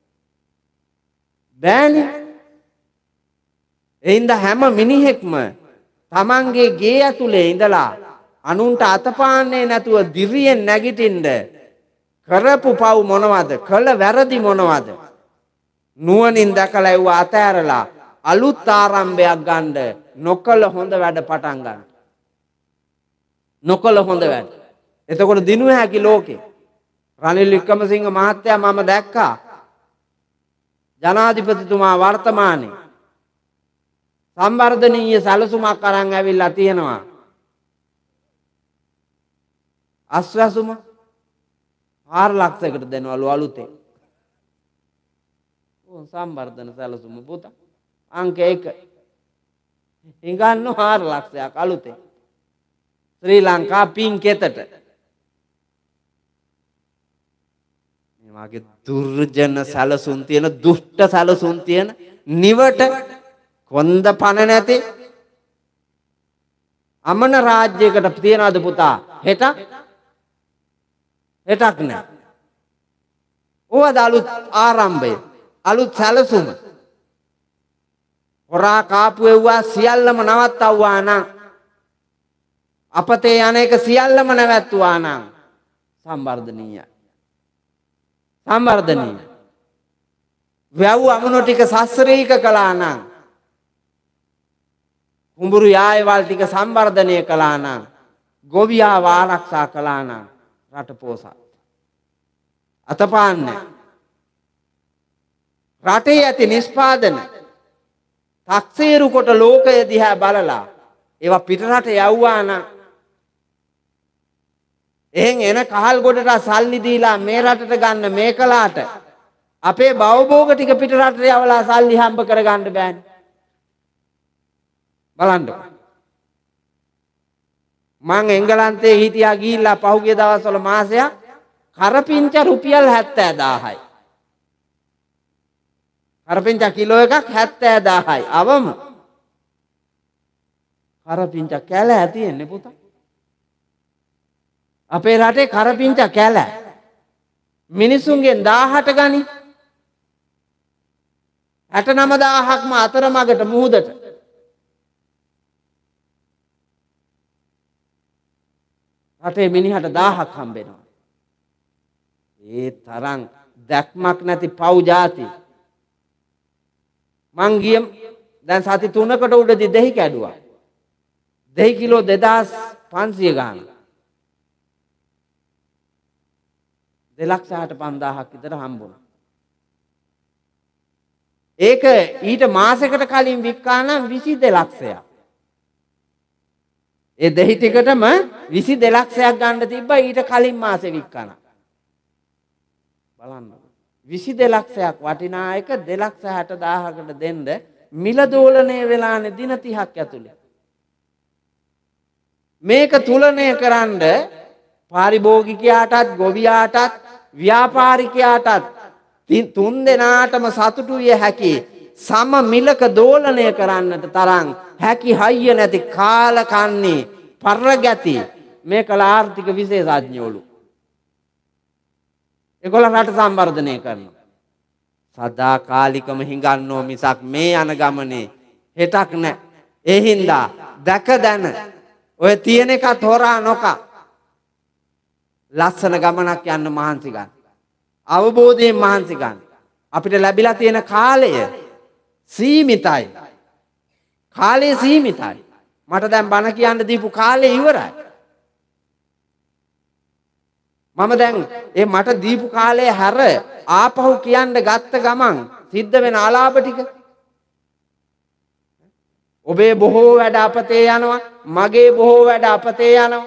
බෑනේ. එයින්ද හැම මිනිහෙක්ම තමන්ගේ ගේ ඇතුලේ ඉඳලා අනුන්ට අතපාන්නේ නැතුව දිරියෙන් නැගිටින්න කරපු පව් මොනවද? කළ වැරදි මොනවද? නුවණින් දැකලා ඒව අතෑරලා අලුත් ආරම්භයක් ගන්න නොකළ හොඳ වැඩ පටන් ගන්න. නොකළ හොඳ වැඩ. එතකොට දිනුව හැකි ලෝකේ. රනිල් වික්‍රමසිංහ මහත්තයා මම දැක්කා ජනාධිපතිතුමා වර්තමානයේ සංවර්ධනීය සැලසුමක් අරන් ඇවිල්ලා තියෙනවා. අස්වැසුම 4 ලක්ෂයකට දෙනවලු අලුතෙන්. සංවර්ධන සැලසුම පුතා අංක 1 ඉංගන්න 4 ලක්ෂයක් අලුතෙන් ශ්‍රී ලංකා පින්කෙතට. මගේ දුර්ජන සැලසුම් තියෙන දුෂ්ට සැලසුම් තියෙන නිවට කොන්ද පණ නැති අමන රාජ්‍යයකට තියනවාද පුතා හෙටක් නෑ. ඕවද අලුත් ආරම්භය අලුත් සැලසුම. හොරා කාපු එව්වා සියල්ලම නවත්තවුවා නම් අපතේ යන එක සියල්ලම නැවැත්තුවා නම් සංවර්ධනීයයි. සංවර්ධනීය. වැව් අමුණු ටික සස්ත්‍රීක කළා නම් කුඹුරු යායවල් ටික සංවර්ධනය කළා නම් ගොවියාව ආරක්ෂා කළා නම් රට පෝසත්. අතපාන්නේ රටේ ඇති නිෂ්පාදන තක්සේරු කොට ලෝකය දිහා බලලා ඒවා පිටරට යවුවා නම් එහෙන් එන කහල් ගොඩට සල්ලි දීලා මේ රටට ගන්න මේ කලාට අපේ භවභෝග ටික පිටරට යවලා සල්ලි හම්බ කරගන්න බෑනේ. බලන්න. මං එංගලන්තේ හිටියා ගිහිල්ලා පහුගිය දවස්වල මාසයක් කරපිංච රුපියල් 70000යි. කරපිංච කිලෝ එකක් 70000යි. අවම. කරපිංච කැලෑ තියෙන්නේ පුතා. අපේ රටේ කරපිංච කැලෑ. මිනිසුන්ගෙන් 18 ගනි. 69000ක්ම අතරමඟට මුහුදට. රටේ මිනිහට 1000ක් හම්බෙනවා. ඒ තරම් දැක්මක් නැති පව් જાති. මං ගිය දැන් සති 3කට උඩදී දෙහි කැඩුවා. දෙහි කිලෝ 2500 ගාන. 2,65,000ක් විතර හම්බුණා. ඒක ඊට මාසයකට කලින් වික්කා නම් 22 ලක්ෂයක්. ඒ දෙහි ටිකටම 22 ලක්ෂයක් ගන්න තිබ්බා ඊට කලින් මාසෙ වික්කන. බලන්න. 22 ලක්ෂයක් වටිනා එක 2,60,000කට දෙන්න මිල දෝලණය වෙලානේ දින 30ක් ඇතුළේ. මේක තුලණය කරන්න පාරිභෝගිකයාටත් ගොවියාටත් ව්‍යාපාරිකයාටත් තුන් දෙනාටම සතුටු විය හැකි සම මිලක දෝලණය කරන්නට තරම් හැකි හයිය නැති කාලකන්ණි පරගැති මේ කල ආර්ථික විශේෂඥයෝලු. ඒගොල්ලෝ රට සංවර්ධනය කරනවා. සදා කාලිකම හිඟන්නෝ මිසක් මේ යන ගමනේ හෙටක් නැහැ. ඒ හින්දා දැක දැන ඔය තියෙන එකත් හොරා නොකා ලස්සන ගමනක් යන්න මහන්සි ගන්න. අවබෝධයෙන් මහන්සි ගන්න. අපිට ලැබිලා තියෙන කාලය සීමිතයි. කාලය සීමිතයි. මට දැන් බණ කියන්න දීපු කාලය ඉවරයි. මම දැන් ඒ මට දීපු කාලය හැර ආපහු කියන්න ගත්ත ගමන් සිද්ධ වෙන ආලාභ ටික ඔබේ බොහෝ වැඩ අපතේ යනවා. මගේ බොහෝ වැඩ අපතේ යනවා.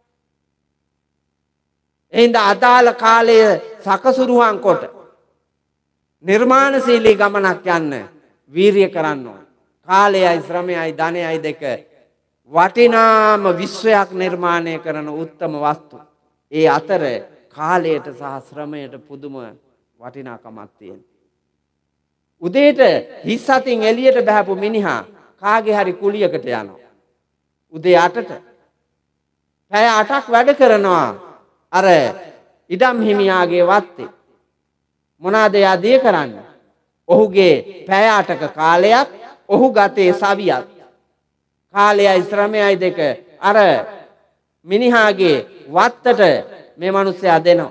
එහෙනම් අදාළ කාලය සකසුරුහන් කොට නිර්මාණශීලී ගමනක් යන්න වීරිය කරන්න ඕන. කාලයයි ශ්‍රමයයි ධනයයි දෙක වටිනාම විශ්වයක් නිර්මාණය කරන උත්තම වස්තු. ඒ අතර කාලයට සහ ශ්‍රමයට පුදුම වටිනාකමක් තියෙනවා. උදේට හිස් අතින් එළියට බහපු මිනිහා කාගේ හරි කුලියකට යනවා. උදේ 8ට පැය 8ක් වැඩ කරනවා. අර ඉඩම් හිමියාගේ වත්තේ මොනවාද යාදී කරන්නේ? ඔහුගේ පැය 8ක කාලයක් ඔහු ගතේ සවියක්. කාලයයි ශ්‍රමයයි දෙක අර මිනිහාගේ වත්තට මේ මිනිස්සයා දෙනවා.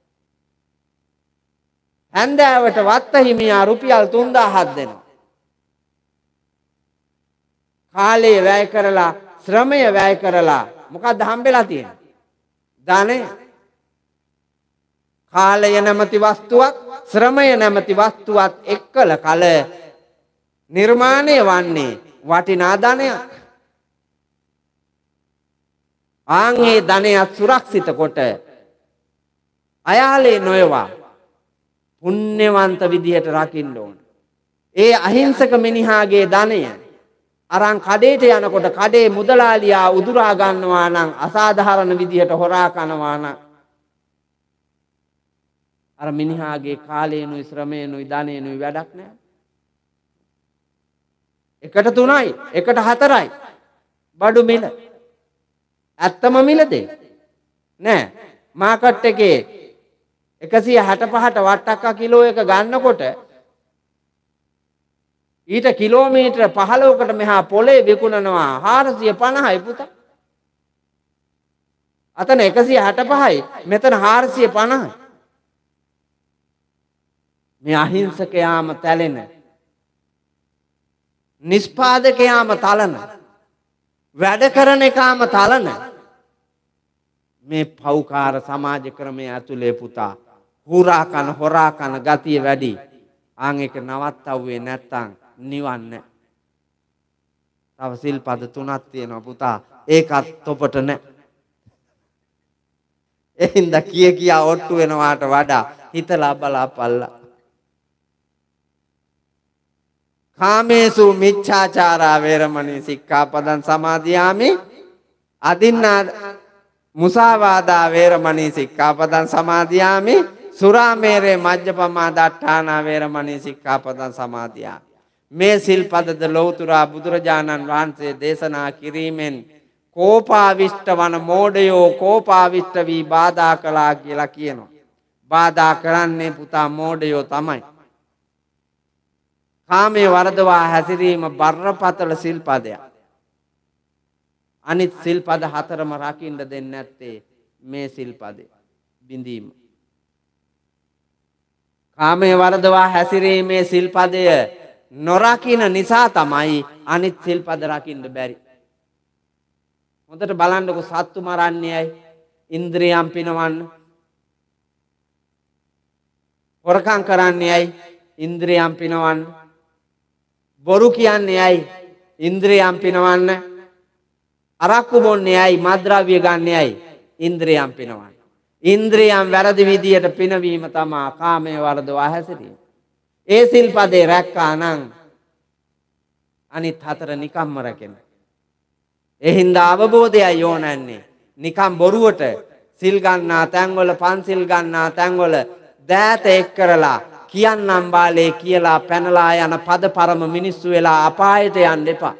හැන්දෑවට වත්ත හිමියා රුපියල් 3000ක් දෙනවා. කාලය වැය කරලා ශ්‍රමය වැය කරලා මොකක්ද හම්බෙලා තියෙන්නේ? ධනය. කාලය නැමැති වස්තුවක් ශ්‍රමය නැමැති වස්තුවත් එක්කල කල නිර්මාණය වන්නේ වටිනා ධනයක්. ආන්ගේ ධනයත් සුරක්ෂිත කොට අයාලේ නොයවා පුණ්‍යවන්ත විදියට රකින්න ඕන. ඒ අහිංසක මිනිහාගේ ධනය අරන් කඩේට යනකොට කඩේ මුදලාලියා උදුරා ගන්නවා නම් අසාධාරණ විදියට හොරා කනවා නම් අර මිනිහාගේ කාලේනුයි ශ්‍රමේනුයි ධනේනුයි වැඩක් නැහැ. 1ට 3යි 1ට 4යි බඩු මිල. ඇත්තම මිලද? නෑ. මාකට් එකේ 165ට වට්ටක්ක කිලෝ එක ගන්නකොට ඊට කිලෝමීටර 15කට මෙහා පොලේ විකුණනවා 450යි පුතා. අතන 165යි මෙතන 450යි. මේ අහිංසකයාම තැලෙන නිෂ්පාදකයාම තලන වැඩ කරන එකාම තලන මේ පෞකාර සමාජ ක්‍රමය ඇතුලේ පුතා හුරා කන හොරා කන ගතිය වැඩි. ආන් එක නවත්තවුවේ නැත්තම් නිවන් නැහැ. තව සිල්පද 3ක් තියෙනවා පුතා. ඒකත් තොපට නැහැ. එහෙනම් කියා ඔට්ටු වෙනවාට වඩා හිතලා බලාපල්ලා. කාමේසු මිච්ඡාචාරා වේරමණී සික්ඛාපදං සමාදියාමි අදින්නා මුසාවාදා වේරමණී සික්ඛාපදං සමාදියාමි සුරාමේරේ මජ්ජපමා දට්ඨානා වේරමණී සික්ඛාපදං සමාදියාමි. මේ සිල්පදද ලෞතුරා බුදුරජාණන් වහන්සේ දේශනා කිරීමෙන් කෝපාවිෂ්ඨ වන මෝඩයෝ කෝපාවිෂ්ඨ වී බාධා කළා කියලා කියනවා. බාධා කරන්නේ පුතා මෝඩයෝ තමයි. කාමයේ වරදවා හැසිරීම බරපතල සිල්පදයක්. අනිත් සිල්පද 4ම රකින්න දෙන්නේ නැත්තේ මේ සිල්පදේ බිඳීම. කාමයේ වරදවා හැසිරීමේ සිල්පදය නොරකින්න නිසා තමයි අනිත් සිල්පද රකින්න බැරි. හොඳට බලන්නකො සත්තු මරන්නේ ඇයි? ඉන්ද්‍රියම් පිනවන්න. හොරකම් කරන්නේ ඇයි? ඉන්ද්‍රියම් පිනවන්න. බොරු කියන්නේ ඇයි? ඉන්ද්‍රියම් පිනවන්න. අරක්කු බොන්නේ ඇයි? මත්ද්‍රව්‍ය ගන්න ඇයි? ඉන්ද්‍රියම් පිනවන්න. ඉන්ද්‍රියම් වැරදි විදියට පිනවීම තමයි කාමයේ වරදවා හැසිරීම. ඒ සිල්පදේ රැක්කා නම් අනිත් 4 නිකම්ම රැකෙන. ඒ හින්දා අවබෝධයයි ඕනන්නේ. නිකම් බොරුවට සිල් ගන්නා තැන්වල පන්සිල් ගන්නා තැන්වල දෑත එක් කරලා කියන්නම් බාලේ කියලා පැනලා යන පදපරම මිනිස්සු වෙලා අපායට යන්න එපා.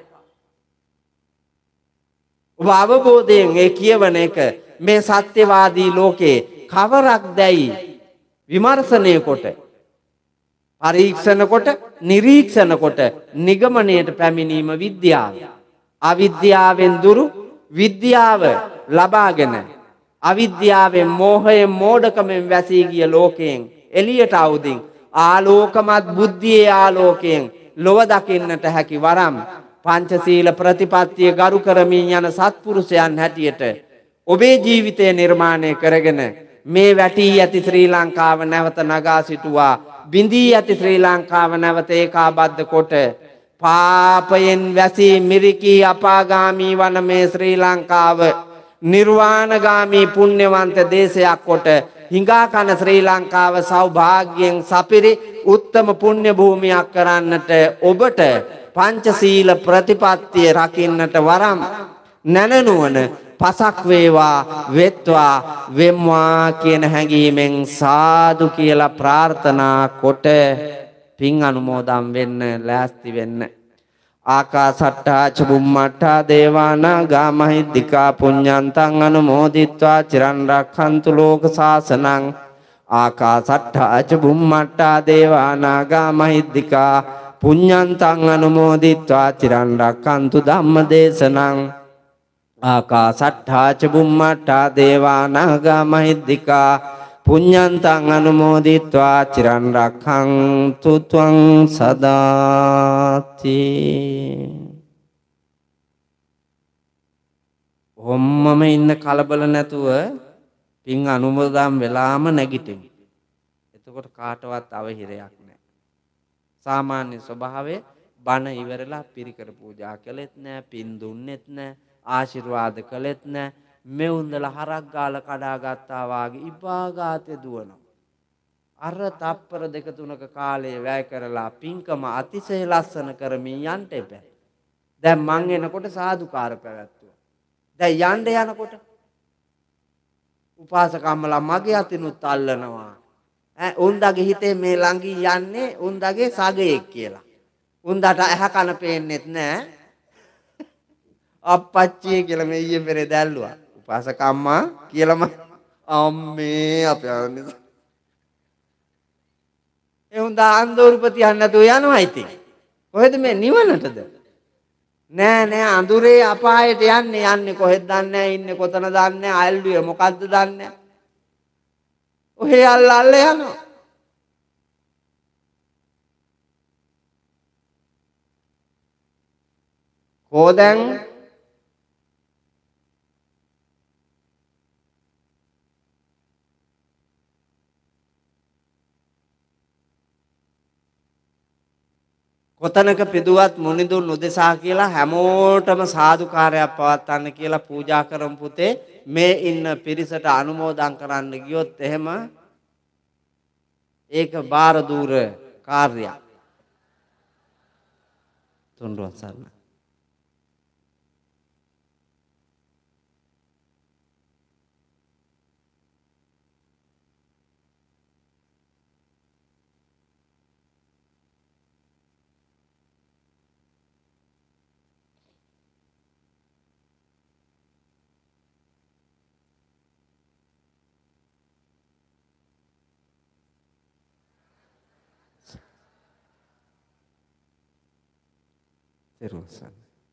ඔබ අවබෝධයෙන් ඒ කියවන එක මේ සත්‍යවාදී ලෝකේ කවරක් දැයි විමර්ශනය කොට පරීක්ෂණ කොට නිරීක්ෂණ කොට නිගමනයට පැමිණීම විද්‍යාව. අවිද්‍යාවෙන් දුරු විද්‍යාව ලබාගෙන අවිද්‍යාවෙන් මෝහයෙන් මෝඩකමෙන් වැසී ගිය ලෝකයෙන් එළියට අවුදින් ආලෝකමත් බුද්ධියේ ආලෝකයෙන් ලොව දකින්නට හැකි වරම් පංචශීල ප්‍රතිපත්තිය ගරු කරමින් යන සත්පුරුෂයන් හැටියට ඔබේ ජීවිතය නිර්මාණය කරගෙන මේ වැටී ඇති ශ්‍රී ලංකාව නැවත නගා සිටුවා බිඳී ඇති ශ්‍රී ලංකාව නැවත ඒකාබද්ධ කොට පාපයෙන් වැසී මිරිකී අපාගාමී වන මේ ශ්‍රී ලංකාව නිර්වාණගාමී පුණ්‍යවන්ත දේශයක් කොට හිඟා කන ශ්‍රී ලංකාව සෞභාග්‍යයෙන් සපිරි උත්තම පුණ්‍ය භූමියක් කරන්නට ඔබට පංචශීල ප්‍රතිපත්තිය රකින්නට වරම් නැනනුවන පසක් වේවා වෙත්වා වෙම්වා කියන හැඟීමෙන් සාදු කියලා ප්‍රාර්ථනා කොට පින් අනුමෝදන් වෙන්න ලෑස්ති වෙන්න. ආකාසට්ටා චුම්මට්ටා දේවානාගා මහිද්దికා පුඤ්ඤන්තං අනුමෝදිත්වා චිරන් රක්ඛන්තු ලෝක සාසනං. ආකාසට්ටා චුම්මට්ටා දේවානාගා මහිද්దికා පුඤ්ඤන්තං අනුමෝදිත්වා චිරන් රක්ඛන්තු ධම්මදේශනං. ආකාසට්ටා චුම්මට්ටා දේවානාගා මහිද්దికා පුඤ්ඤන්තං අනුමෝදිත්වා චිරන් රක්ඛන්තු ත්වං සදාති. ඔම්මම ඉන්න කලබල නැතුව පින් අනුමෝදන් වෙලාම නැගිටිමු. එතකොට කාටවත් අවහිරයක් නැහැ. සාමාන්‍ය ස්වභාවය බණ ඉවරලා පිරිකර පූජා කළෙත් නැහැ, පින් දුන්නෙත් නැහැ, ආශිර්වාද කළෙත් නැහැ. මෙවුන්දල හරක් ගාලා කඩා ගත්තා වාගේ ඉබාගාතේ දුවනවා. අර තප්පර 2-3ක කාලය වැය කරලා පින්කම අතිශය ලස්සන කරමින් යන්න එපා. දැන් මං එනකොට සාදුකාර පැවැත්තුවා. දැන් යන්න යනකොට උපාසකම්මලා මගේ අතිනුත් අල්ලනවා. උන්දගේ හිතේ මේ ළඟින් යන්නේ උන්දගේ සගයෙක් කියලා. උන්දට ඇහ කන පේන්නෙත් නෑ. අප්පච්චි කියලා මේ ඊයේ පෙරේ දැල්ලුවා. උපාසක අම්මා කියලාම අම්මේ අපේ අනේ ඒ උන්දා අන්දෝරුපති යන්න නැතුව යනවා ඉතින්. කොහෙද මේ නිවනටද? නෑ අඳුරේ අපායට යන්නේ කොහෙද දන්නේ නෑ, ඉන්නේ කොතන දන්නේ නෑ, අයල්ුවේ මොකද්ද දන්නේ නෑ. ඔහේ අල්ල යනවා. කෝ දැන් කොතනක පිදුවත් මුනිදුන් උදෙසා කියලා හැමෝටම සාදුකාරයක් පවත්වන්න කියලා පූජා කරමු පුතේ. මේ ඉන්න පිරිසට අනුමෝදන් කරන්න ගියොත් එහෙම ඒක බාර දූර කාර්යයක්. තුන්රුවන් සරණයි. Terusan.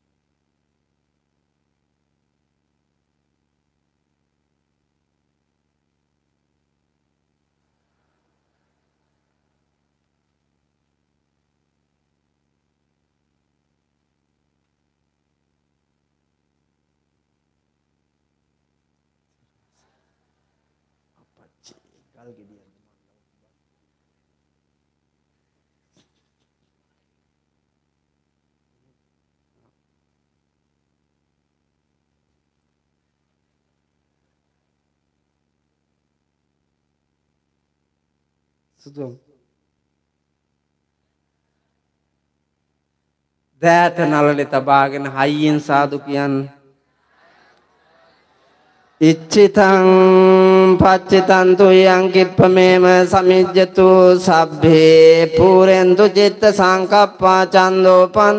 දෑත නළලේ තබාගෙන හයියෙන් සාදු කියන්න. ඉච්ඡිතං පච්චිතං තුයං කිප්පමේම සමිජ්ජතු සබ්බේ පුරෙන්තු චිත්ත සංකප්පා චන්දෝපන්න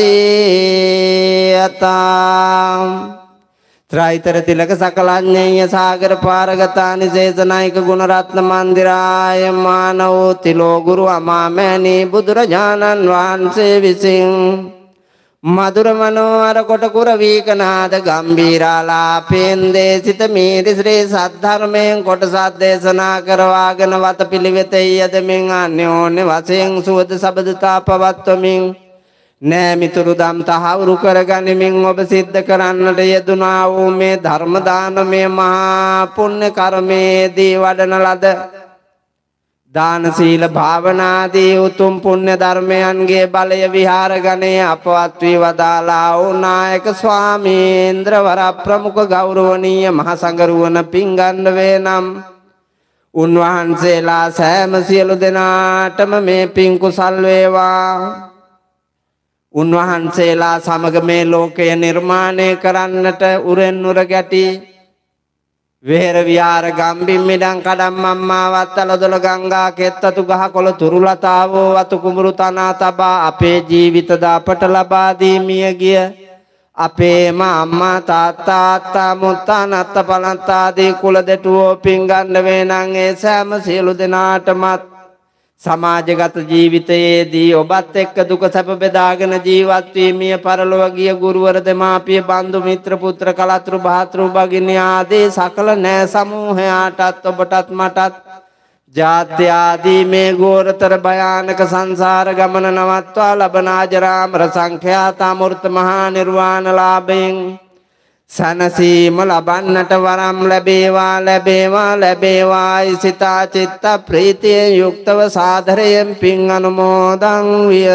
රසී අතං ත්‍රයිතර තිලක සකලඤ්ඤය සාගර පාරගතානි සේසනායක ගුණරත්න මන්දිරාය මානවෝ තිලෝ ගුරු අමාමෑණී බුදුරජාණන් වහන්සේ විසින් මధుර මනෝහර කොට කුර වීකනාද ගම්බීරාලාපෙන් දේසිත මීරි ශ්‍රී සද්ධර්මයෙන් කොටසක් දේශනා කරවාගෙන වතපිළිවෙත යෙදමින් අන්‍යෝන්‍ය වශයෙන් සුවද සබදතා පවත්වමින් නෑමිතුරු දම් තහවුරු කරගනිමින් ඔබ සිද්ධ කරන්නට යෙදුනා වූ මේ ධර්ම දානමය මහා පුණ්‍ය කර්මයේදී වඩන ලද දාන සීල භාවනාදී උතුම් පුණ්‍ය ධර්මයන්ගේ බලය විහාර ගණේ අපවත් වී වදාලා වූ නායක ස්වාමීන්ද්‍ර වර ප්‍රමුඛ ගෞරවනීය මහ සංඝරුවන පිංගන්න වේනම් උන්වහන්සේලා සෑම සියලු දෙනාටම මේ පිං කුසල් වේවා. උන්වහන්සේලා සමග මේ ලෝකය නිර්මාණය කරන්නට උරෙන් නුර ගැටි වෙහෙර විහාර ගම්බිම් මිඩම් කඩම් මම්මා වත්තල දොළ ගංගා කෙත්තතු ගහකොළ තුරුලතාවෝ වතු කුඹුරු තනා තබා අපේ ජීවිත දාපට ලබා දී මිය ගිය අපේම අම්මා තාත්තා අත්තා මුත්තා නත්ත පලන්තාදී කුල දෙටුවෝ පිංගන්න වේනං ඒ සෑම සියලු දෙනාටමත් සමාජගත ජීවිතයේදී ඔබත් එක්ක දුක සැප බෙදාගෙන ජීවත් වී මිය පරලොව ගිය ගුරුවර දෙමාපිය බන්දු මිත්‍ර පුත්‍ර කලතුරු භාතෘ භගිනී ආදී සකල නෑ සමූහයාටත් ඔබටත් මටත් ජාත්‍ය ආදී මේ ගෝරතර භයානක සංසාර ගමන නවත්වා ලබන අජරාමර සංඛ්‍යාත අමෘත මහා නිර්වාණ ලාභයෙන් සනසීම ලබන්නට වරම් ලැබේවා ලැබේවා ලැබේවායි සිතා චිත්ත ප්‍රීතියෙන් යුක්තව සාදරයෙන් පින් අනුමෝදන් විය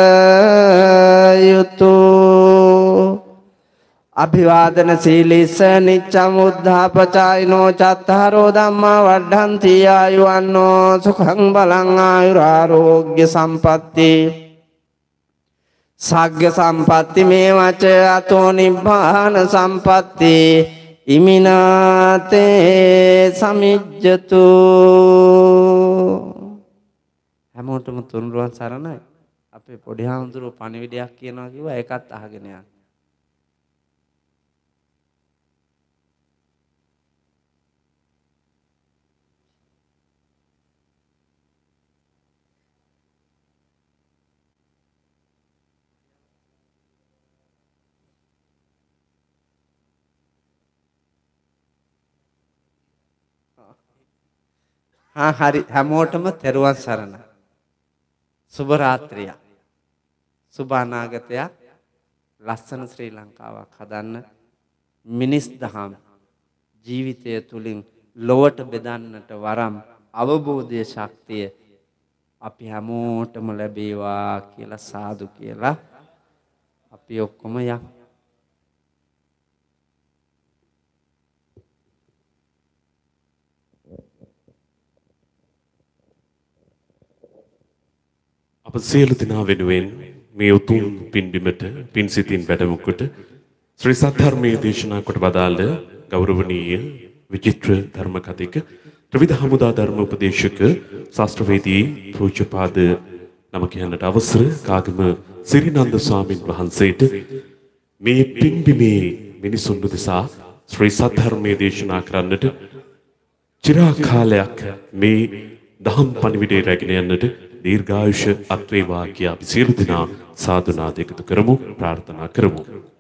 යුතුය. අභිවාදන සීලිස්ස නිච්ඡං උද්ධාපචායිනෝ චත්තාරෝ ධම්මා වඩ්ඩන්ති ආයුවන්නෝ සුඛං බලං ආයුරාෝග්‍ය සම්පatti සග්ග සම්පatti මේ වච අතෝ නිබ්බාන සම්පatti ඉමිනාතේ සමිජ්ජතු. හැමෝටම තුන්රුවන් සරණයි. අපේ පොඩි හාමුදුරුවෝ පණිවිඩයක් කියනවා කිව්වා ඒකත් අහගෙන යන්න. හරි හැමෝටම තෙරුවන් සරණයි. සුබ රාත්‍රියක්. සුබ අනාගතයක් ලස්සන ශ්‍රී ලංකාවක් හදන්න මිනිස් දහම් ජීවිතය තුලින් ලොවට බෙදන්නට වරම් අවබෝධයේ ශක්තිය අපි හැමෝටම ලැබේවා කියලා සාදු කියලා අපි ඔක්කොම යන් අප සියලු දෙනා වෙනුවෙන් මේ උතුම් පින්බිමට පින් සිතින් වැඩමකොට ශ්‍රී සද්ධර්මයේ දේශනා කොට වදාළ ගෞරවනීය විචිත්‍ර ධර්ම කතික ත්‍රිවිධ හමුදා ධර්ම උපදේශක ශාස්ත්‍රවේදී පූජ්‍යපාද නම කියන්නට අවසර කාගම සිරිනන්ද ස්වාමින් වහන්සේට මේ පින්බිමේ මිනිසුන් දෙසා ශ්‍රී සද්ධර්මයේ දේශනා කරන්නට චිරාක් කාලයක් මේ දහම් පණිවිඩය රැගෙන යන්නට දීර්ඝායුෂ අත්වේවා කියා අපි සියලු දෙනා සාදු නාද එකතු කරමු ප්‍රාර්ථනා කරමු.